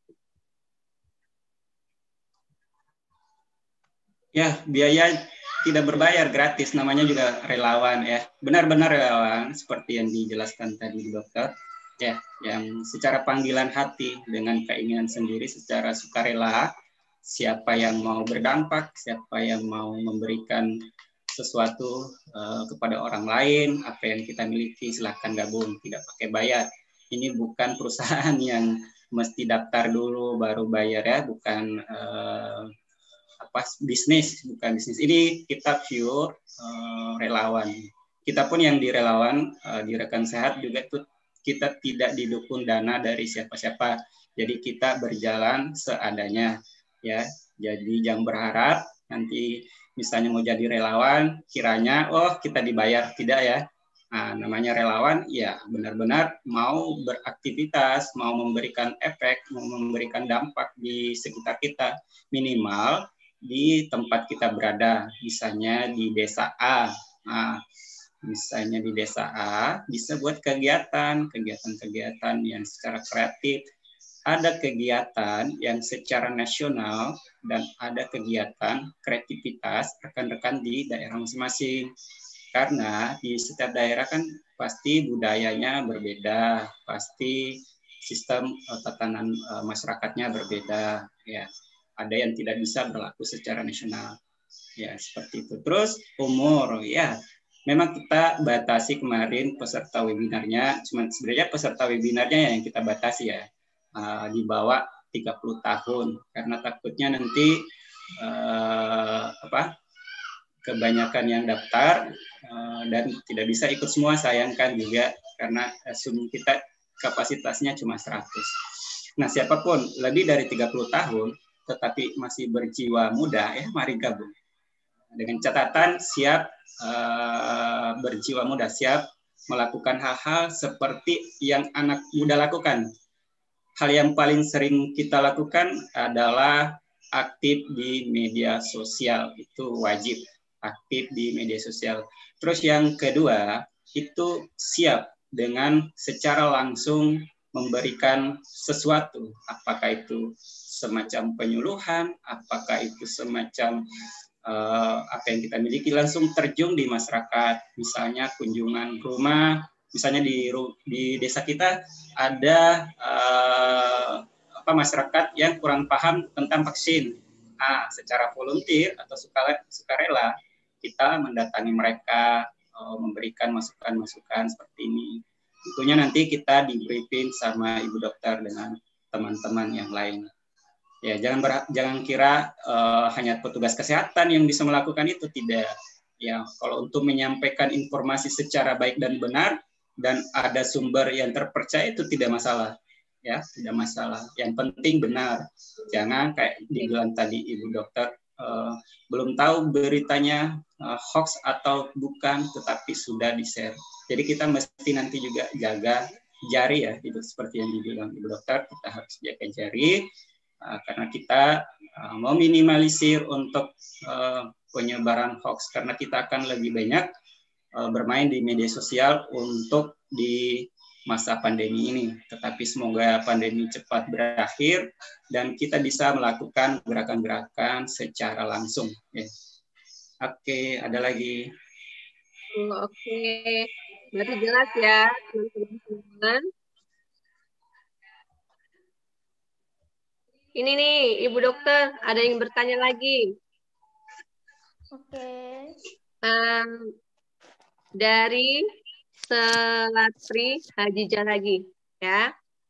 Speaker 4: Ya, biaya tidak berbayar, gratis, namanya juga relawan, ya. Benar-benar relawan seperti yang dijelaskan tadi dokter, ya, yang secara panggilan hati dengan keinginan sendiri secara sukarela. Siapa yang mau berdampak, siapa yang mau memberikan sesuatu uh, kepada orang lain, apa yang kita miliki, silahkan gabung, tidak pakai bayar. Ini bukan perusahaan yang mesti daftar dulu baru bayar, ya, bukan uh, apa bisnis, bukan bisnis. Ini kita pure uh, relawan. Kita pun yang di relawan, uh, di rekan sehat juga itu kita tidak didukung dana dari siapa-siapa. Jadi kita berjalan seadanya, ya. Jadi jangan berharap nanti misalnya mau jadi relawan, kiranya oh kita dibayar, tidak, ya. Nah, namanya relawan, ya benar-benar mau beraktivitas, mau memberikan efek, mau memberikan dampak di sekitar kita, minimal di tempat kita berada, misalnya di desa A. Nah, misalnya di desa A, bisa buat kegiatan, kegiatan-kegiatan yang secara kreatif. Ada kegiatan yang secara nasional dan ada kegiatan kreativitas rekan-rekan di daerah masing-masing. Karena di setiap daerah kan pasti budayanya berbeda, pasti sistem uh, tatanan uh, masyarakatnya berbeda, ya. Ada yang tidak bisa berlaku secara nasional, ya, seperti itu. Terus umur, ya, memang kita batasi kemarin peserta webinarnya, cuma sebenarnya peserta webinarnya yang kita batasi, ya, uh, di bawah tiga puluh tahun, karena takutnya nanti uh, apa kebanyakan yang daftar uh, dan tidak bisa ikut semua, sayangkan juga, karena asumsi kita kapasitasnya cuma seratus. Nah, siapapun lebih dari tiga puluh tahun tetapi masih berjiwa muda, ya, mari gabung. Dengan catatan siap uh, berjiwa muda, siap melakukan hal-hal seperti yang anak muda lakukan. Hal yang paling sering kita lakukan adalah aktif di media sosial, itu wajib aktif di media sosial. Terus yang kedua, itu siap dengan secara langsung memberikan sesuatu, apakah itu semacam penyuluhan, apakah itu semacam uh, apa yang kita miliki, langsung terjun di masyarakat, misalnya kunjungan rumah, misalnya di di desa kita ada uh, apa masyarakat yang kurang paham tentang vaksin. Nah, secara volunteer atau sukarela kita mendatangi mereka, uh, memberikan masukan-masukan seperti ini. Tentunya nanti kita di briefing sama ibu dokter dengan teman-teman yang lain. Ya, jangan ber, jangan kira uh, hanya petugas kesehatan yang bisa melakukan itu, tidak. Ya, kalau untuk menyampaikan informasi secara baik dan benar dan ada sumber yang terpercaya itu tidak masalah, ya, tidak masalah. Yang penting benar. Jangan kayak dibilang tadi ibu dokter, uh, belum tahu beritanya uh, hoax atau bukan, tetapi sudah di-share. Jadi kita mesti nanti juga jaga jari, ya, itu seperti yang dibilang ibu dokter, kita harus jaga jari uh, karena kita uh, meminimalisir untuk uh, penyebaran hoax, karena kita akan lebih banyak uh, bermain di media sosial untuk di masa pandemi ini. Tetapi semoga pandemi cepat berakhir dan kita bisa melakukan gerakan-gerakan secara langsung. Ya. Oke, ada lagi.
Speaker 1: Oke, berarti jelas ya teman-teman. Ini nih, Ibu Dokter, ada yang bertanya lagi.
Speaker 6: Oke.
Speaker 1: Um, dari Selatri Hajijah lagi, ya.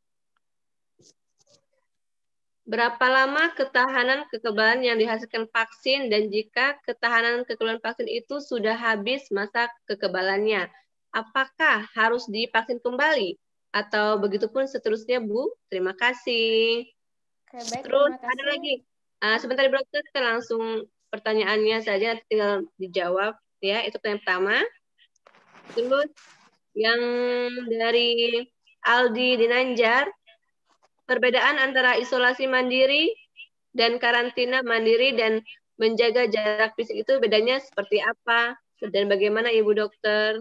Speaker 1: Berapa lama ketahanan kekebalan yang dihasilkan vaksin dan jika ketahanan kekebalan vaksin itu sudah habis masa kekebalannya, apakah harus divaksin kembali? Atau begitu pun seterusnya, Bu? Terima kasih.
Speaker 6: Oke, baik,
Speaker 1: Terus
Speaker 6: terima kasih.
Speaker 1: ada lagi. Uh, sebentar, Ibu Dokter, kita langsung pertanyaannya saja, tinggal dijawab. Ya, itu pertanyaan pertama. Terus yang dari Aldi Dinanjar, perbedaan antara isolasi mandiri dan karantina mandiri dan menjaga jarak fisik itu bedanya seperti apa? Dan bagaimana Ibu Dokter?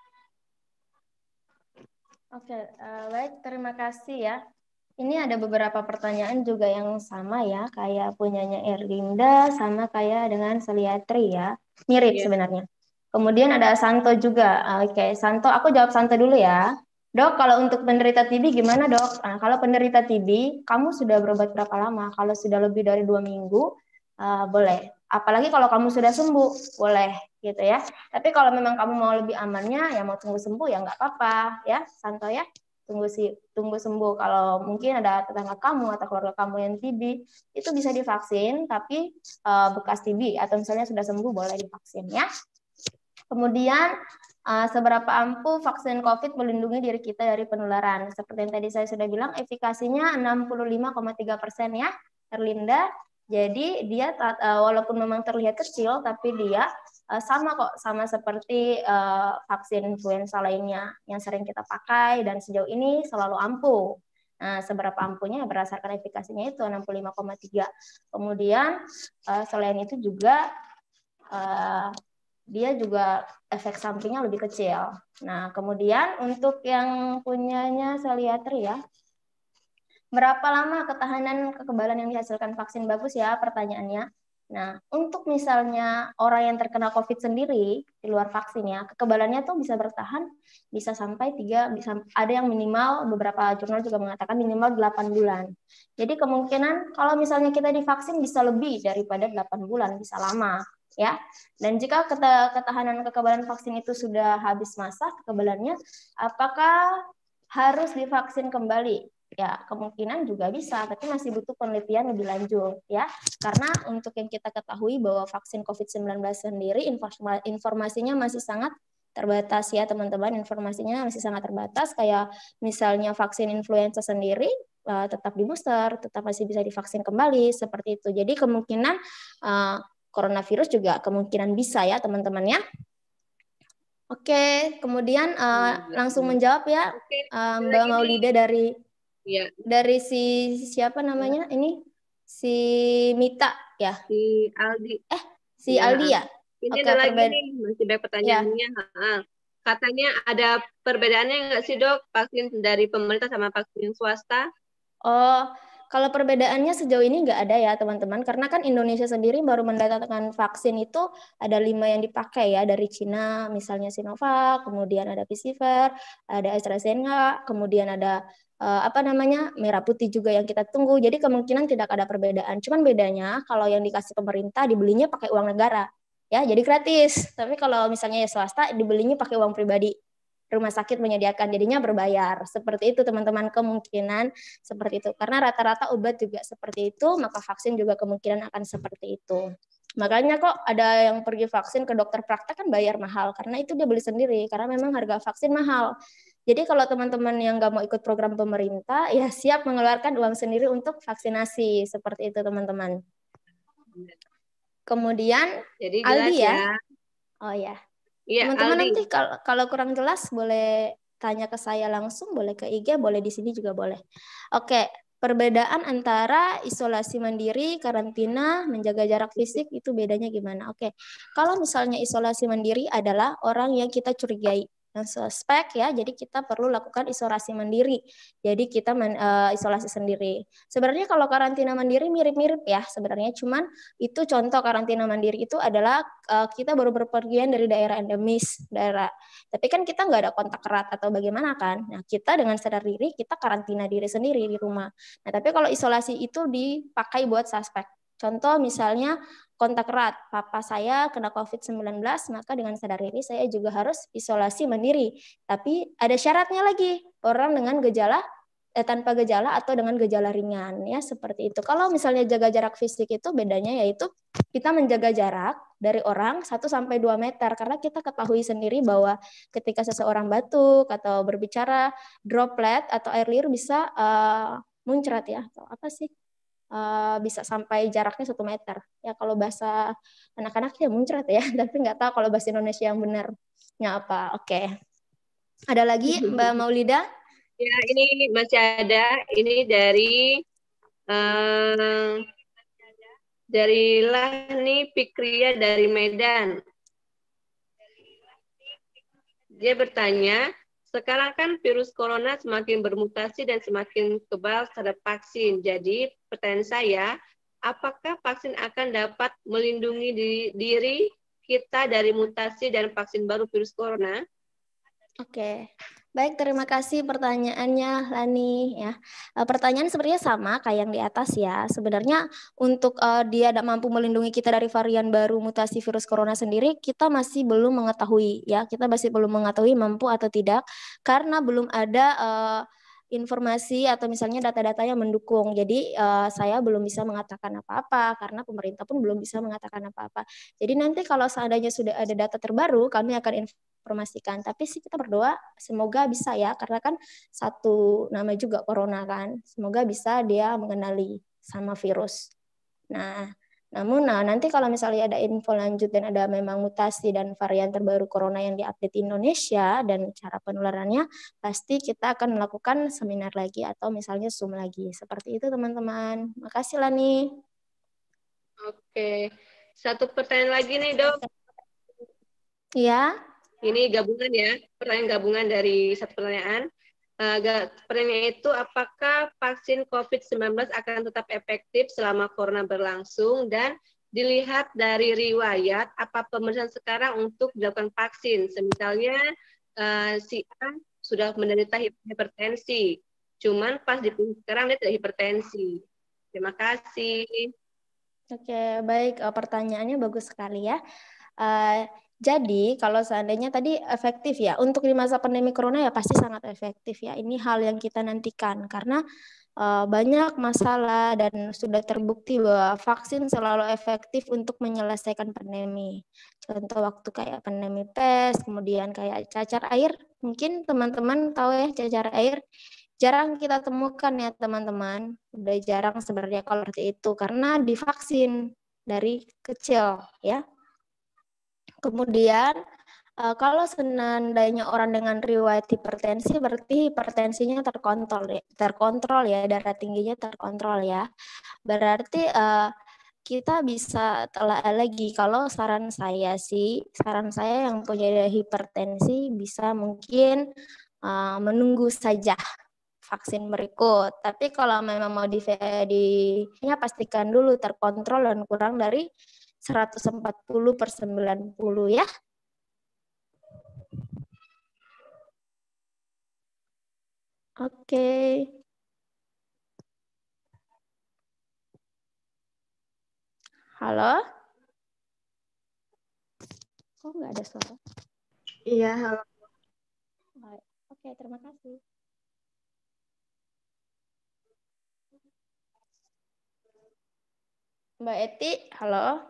Speaker 6: Oke, uh, baik, terima kasih ya. Ini ada beberapa pertanyaan juga yang sama ya, kayak punyanya Erlinda sama kayak dengan Seliatri ya, mirip
Speaker 1: Yeah.
Speaker 6: sebenarnya. Kemudian ada Santo juga. Oke, Santo, aku jawab Santo dulu ya. Dok, kalau untuk penderita T B gimana dok? Nah, kalau penderita T B, kamu sudah berobat berapa lama? Kalau sudah lebih dari dua minggu, uh, boleh. Apalagi kalau kamu sudah sembuh, boleh gitu ya. Tapi kalau memang kamu mau lebih amannya, ya mau tunggu sembuh ya nggak apa-apa ya, Santo ya. Tunggu sih, tunggu sembuh. Kalau mungkin ada tetangga kamu atau keluarga kamu yang T B, itu bisa divaksin, tapi uh, bekas T B atau misalnya sudah sembuh boleh divaksin ya. Kemudian uh, seberapa ampuh vaksin COVID melindungi diri kita dari penularan? Seperti yang tadi saya sudah bilang, efikasinya enam puluh lima koma tiga persen ya, Erlinda. Jadi dia uh, walaupun memang terlihat kecil, tapi dia uh, sama kok, sama seperti uh, vaksin influenza lainnya yang sering kita pakai dan sejauh ini selalu ampuh. Nah, seberapa ampuhnya berdasarkan efikasinya itu enam puluh lima koma tiga. Kemudian uh, selain itu juga uh, dia juga efek sampingnya lebih kecil. Nah, kemudian untuk yang punyanya Seliatri ya, berapa lama ketahanan kekebalan yang dihasilkan vaksin bagus ya pertanyaannya. Nah, untuk misalnya orang yang terkena COVID sendiri di luar vaksinnya, kekebalannya tuh bisa bertahan bisa sampai tiga, bisa ada yang minimal, beberapa jurnal juga mengatakan minimal delapan bulan. Jadi kemungkinan kalau misalnya kita divaksin bisa lebih daripada delapan bulan, bisa lama ya. Dan jika ketahanan kekebalan vaksin itu sudah habis masa kekebalannya, apakah harus divaksin kembali? Ya, kemungkinan juga bisa, tapi masih butuh penelitian lebih lanjut ya. Karena untuk yang kita ketahui bahwa vaksin COVID sembilan belas sendiri informasinya masih sangat terbatas ya, teman-teman. Informasinya masih sangat terbatas, kayak misalnya vaksin influenza sendiri uh, tetap di booster, tetap masih bisa divaksin kembali seperti itu. Jadi kemungkinan uh, coronavirus juga kemungkinan bisa ya, teman-teman ya. Oke, kemudian uh, langsung menjawab ya, uh, Mbak Maulida dari
Speaker 1: Ya.
Speaker 6: Dari si siapa namanya ya. Ini si Mita ya,
Speaker 1: si Aldi
Speaker 6: eh si ya. Aldi ya.
Speaker 1: Ini
Speaker 6: Oke,
Speaker 1: ada lagi
Speaker 6: perbeda-
Speaker 1: nih masih ada pertanyaannya ya. Katanya ada perbedaannya nggak sih dok vaksin dari pemerintah sama vaksin swasta?
Speaker 6: Oh, kalau perbedaannya sejauh ini nggak ada ya teman-teman, karena kan Indonesia sendiri baru mendatangkan vaksin itu ada lima yang dipakai ya, dari Cina misalnya Sinovac, kemudian ada Pfizer, ada AstraZeneca, kemudian ada uh, apa namanya merah putih juga yang kita tunggu. Jadi kemungkinan tidak ada perbedaan. Cuman bedanya kalau yang dikasih pemerintah dibelinya pakai uang negara ya, jadi gratis. Tapi kalau misalnya ya swasta dibelinya pakai uang pribadi. Rumah sakit menyediakan, jadinya berbayar. Seperti itu teman-teman, kemungkinan seperti itu. Karena rata-rata obat juga seperti itu, maka vaksin juga kemungkinan akan seperti itu. Makanya kok ada yang pergi vaksin ke dokter praktek kan bayar mahal, karena itu dia beli sendiri, karena memang harga vaksin mahal. Jadi kalau teman-teman yang nggak mau ikut program pemerintah, ya siap mengeluarkan uang sendiri untuk vaksinasi. Seperti itu teman-teman. Kemudian
Speaker 1: Jadi
Speaker 6: Aldi ya.
Speaker 1: ya.
Speaker 6: Oh ya.
Speaker 1: Iya,
Speaker 6: teman-teman
Speaker 1: Aldi.
Speaker 6: nanti kalau, kalau kurang jelas boleh tanya ke saya langsung, boleh ke I G, boleh di sini juga boleh. Oke, perbedaan antara isolasi mandiri, karantina, menjaga jarak fisik itu bedanya gimana? Oke, kalau misalnya isolasi mandiri adalah orang yang kita curigai yang suspek ya, jadi kita perlu lakukan isolasi mandiri. Jadi kita men, uh, isolasi sendiri. Sebenarnya kalau karantina mandiri mirip-mirip ya sebenarnya, cuman itu contoh karantina mandiri itu adalah uh, kita baru berpergian dari daerah endemis, daerah. Tapi kan kita nggak ada kontak erat atau bagaimana kan? Nah kita dengan sadar diri kita karantina diri sendiri di rumah. Nah tapi kalau isolasi itu dipakai buat suspek. Contoh misalnya kontak erat, papa saya kena covid sembilan belas, maka dengan sadar diri saya juga harus isolasi mandiri. Tapi ada syaratnya lagi, orang dengan gejala eh, tanpa gejala atau dengan gejala ringan ya seperti itu. Kalau misalnya jaga jarak fisik itu bedanya yaitu kita menjaga jarak dari orang satu sampai dua meter karena kita ketahui sendiri bahwa ketika seseorang batuk atau berbicara droplet atau air liur bisa uh, muncrat ya atau apa sih? Uh, bisa sampai jaraknya satu meter. Ya kalau bahasa anak-anak ya muncrat ya, tapi nggak tahu kalau bahasa Indonesia yang benarnya apa. Oke. Ada lagi Mbak Maulida?
Speaker 1: Ya, ini masih ada. Ini dari uh, dari Lani Fikria dari Medan. Dia bertanya, sekarang kan virus corona semakin bermutasi dan semakin kebal terhadap vaksin. Jadi pertanyaan saya, apakah vaksin akan dapat melindungi diri kita dari mutasi dan vaksin baru virus corona?
Speaker 6: Oke, baik terima kasih pertanyaannya Lani ya. Pertanyaan sebenarnya sama kayak yang di atas ya. Sebenarnya untuk uh, dia tidak mampu melindungi kita dari varian baru mutasi virus corona sendiri, kita masih belum mengetahui ya. Kita masih belum mengetahui mampu atau tidak karena belum ada uh, informasi atau misalnya data-data yang mendukung. Jadi uh, saya belum bisa mengatakan apa-apa karena pemerintah pun belum bisa mengatakan apa-apa. Jadi nanti kalau seandainya sudah ada data terbaru, kami akan informasikan. Tapi sih kita berdoa semoga bisa ya, karena kan satu nama juga corona kan. Semoga bisa dia mengenali sama virus. Nah, namun nah nanti kalau misalnya ada info lanjut dan ada memang mutasi dan varian terbaru corona yang diupdate di Indonesia dan cara penularannya, pasti kita akan melakukan seminar lagi atau misalnya Zoom lagi. Seperti itu teman-teman. Makasih Lani.
Speaker 1: Oke. Satu pertanyaan lagi nih, Dok.
Speaker 6: Iya.
Speaker 1: Ini gabungan ya, pertanyaan gabungan dari satu pertanyaan. Uh, pertanyaan itu, apakah vaksin covid sembilan belas akan tetap efektif selama corona berlangsung? Dan dilihat dari riwayat, apa pemeriksaan sekarang untuk dilakukan vaksin? Misalnya, uh, si A sudah menderita hipertensi, cuman pas di sekarang dia tidak hipertensi. Terima kasih.
Speaker 6: Oke, baik. Pertanyaannya bagus sekali ya. Uh, Jadi kalau seandainya tadi efektif ya untuk di masa pandemi corona ya pasti sangat efektif ya. Ini hal yang kita nantikan karena uh, banyak masalah dan sudah terbukti bahwa vaksin selalu efektif untuk menyelesaikan pandemi. Contoh waktu kayak pandemi pes, kemudian kayak cacar air. Mungkin teman-teman tahu ya cacar air. Jarang kita temukan ya teman-teman. Udah jarang sebenarnya kalau seperti itu karena divaksin dari kecil ya. Kemudian kalau seandainya orang dengan riwayat hipertensi, berarti hipertensinya terkontrol, terkontrol ya, darah tingginya terkontrol ya. Berarti uh, kita bisa telah lagi. Kalau saran saya sih, saran saya yang punya hipertensi bisa mungkin uh, menunggu saja vaksin berikut. Tapi kalau memang mau di, di ya pastikan dulu terkontrol dan kurang dari seratus empat puluh per sembilan puluh ya. Oke. Halo? Kok nggak ada suara?
Speaker 9: Iya, halo.
Speaker 6: Oke, terima kasih. Mbak Eti, halo?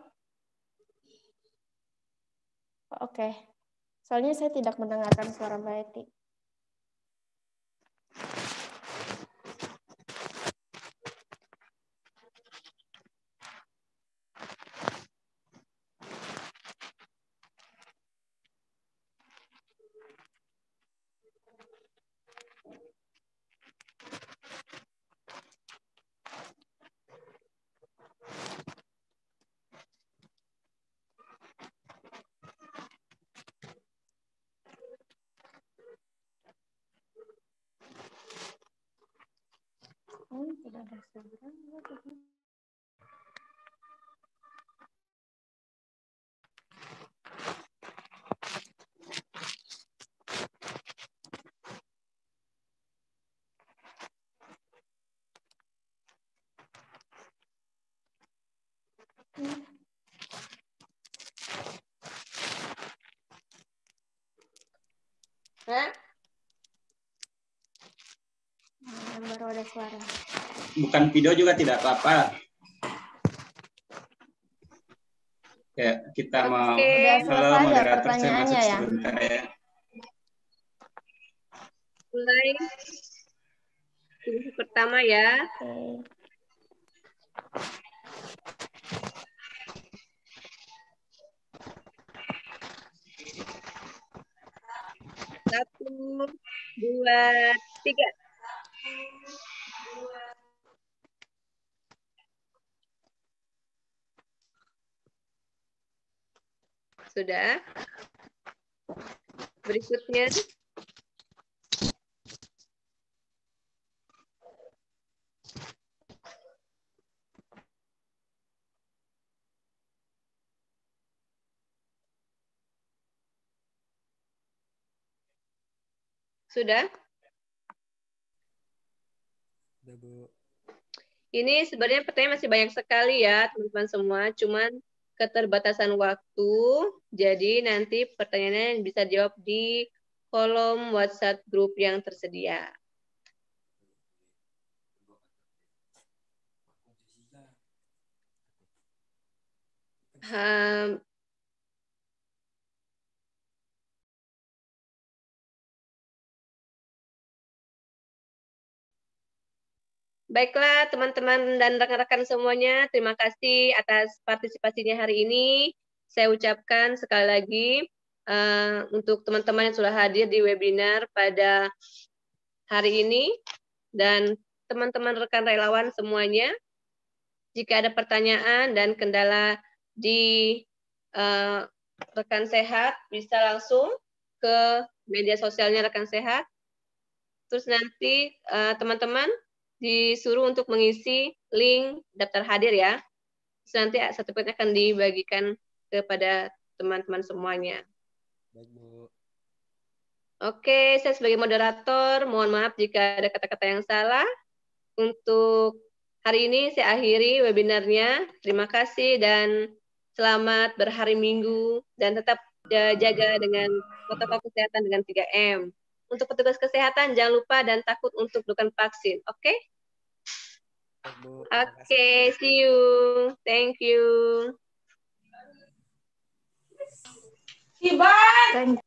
Speaker 6: Oke, soalnya saya tidak mendengarkan suara Mbak Eti.
Speaker 1: Hah?
Speaker 6: Nah, baru ada suara.
Speaker 4: Bukan video juga tidak apa-apa. Ya, kita mau
Speaker 6: Udah
Speaker 4: halo
Speaker 6: selesai ya
Speaker 4: moderator, saya
Speaker 6: pertanyaannya
Speaker 4: masuk
Speaker 6: ya?
Speaker 4: sebentar ya.
Speaker 1: Mulai tugas pertama ya.
Speaker 6: Oke.
Speaker 1: Satu, dua, tiga. Sudah. Berikutnya. Sudah?
Speaker 8: Sudah, Bu.
Speaker 1: Ini sebenarnya pertanyaan masih banyak sekali ya, teman-teman semua. Cuman keterbatasan waktu, jadi nanti pertanyaannya bisa jawab di kolom WhatsApp grup yang tersedia. Um, Baiklah teman-teman dan rekan-rekan semuanya, terima kasih atas partisipasinya hari ini. Saya ucapkan sekali lagi uh, untuk teman-teman yang sudah hadir di webinar pada hari ini dan teman-teman rekan relawan semuanya. Jika ada pertanyaan dan kendala di uh, rekan sehat, bisa langsung ke media sosialnya rekan sehat. Terus nanti teman-teman uh, disuruh untuk mengisi link daftar hadir ya. Terus nanti sertifikatnya akan dibagikan kepada teman-teman semuanya.
Speaker 8: Baik, Bu.
Speaker 1: Oke, saya sebagai moderator, mohon maaf jika ada kata-kata yang salah. Untuk hari ini saya akhiri webinarnya. Terima kasih dan selamat berhari Minggu dan tetap jaga dengan protokol kesehatan dengan tiga M. Untuk petugas kesehatan jangan lupa dan takut untuk melakukan vaksin. Oke? Okay? Oke, okay, see you. Thank you.
Speaker 3: Thank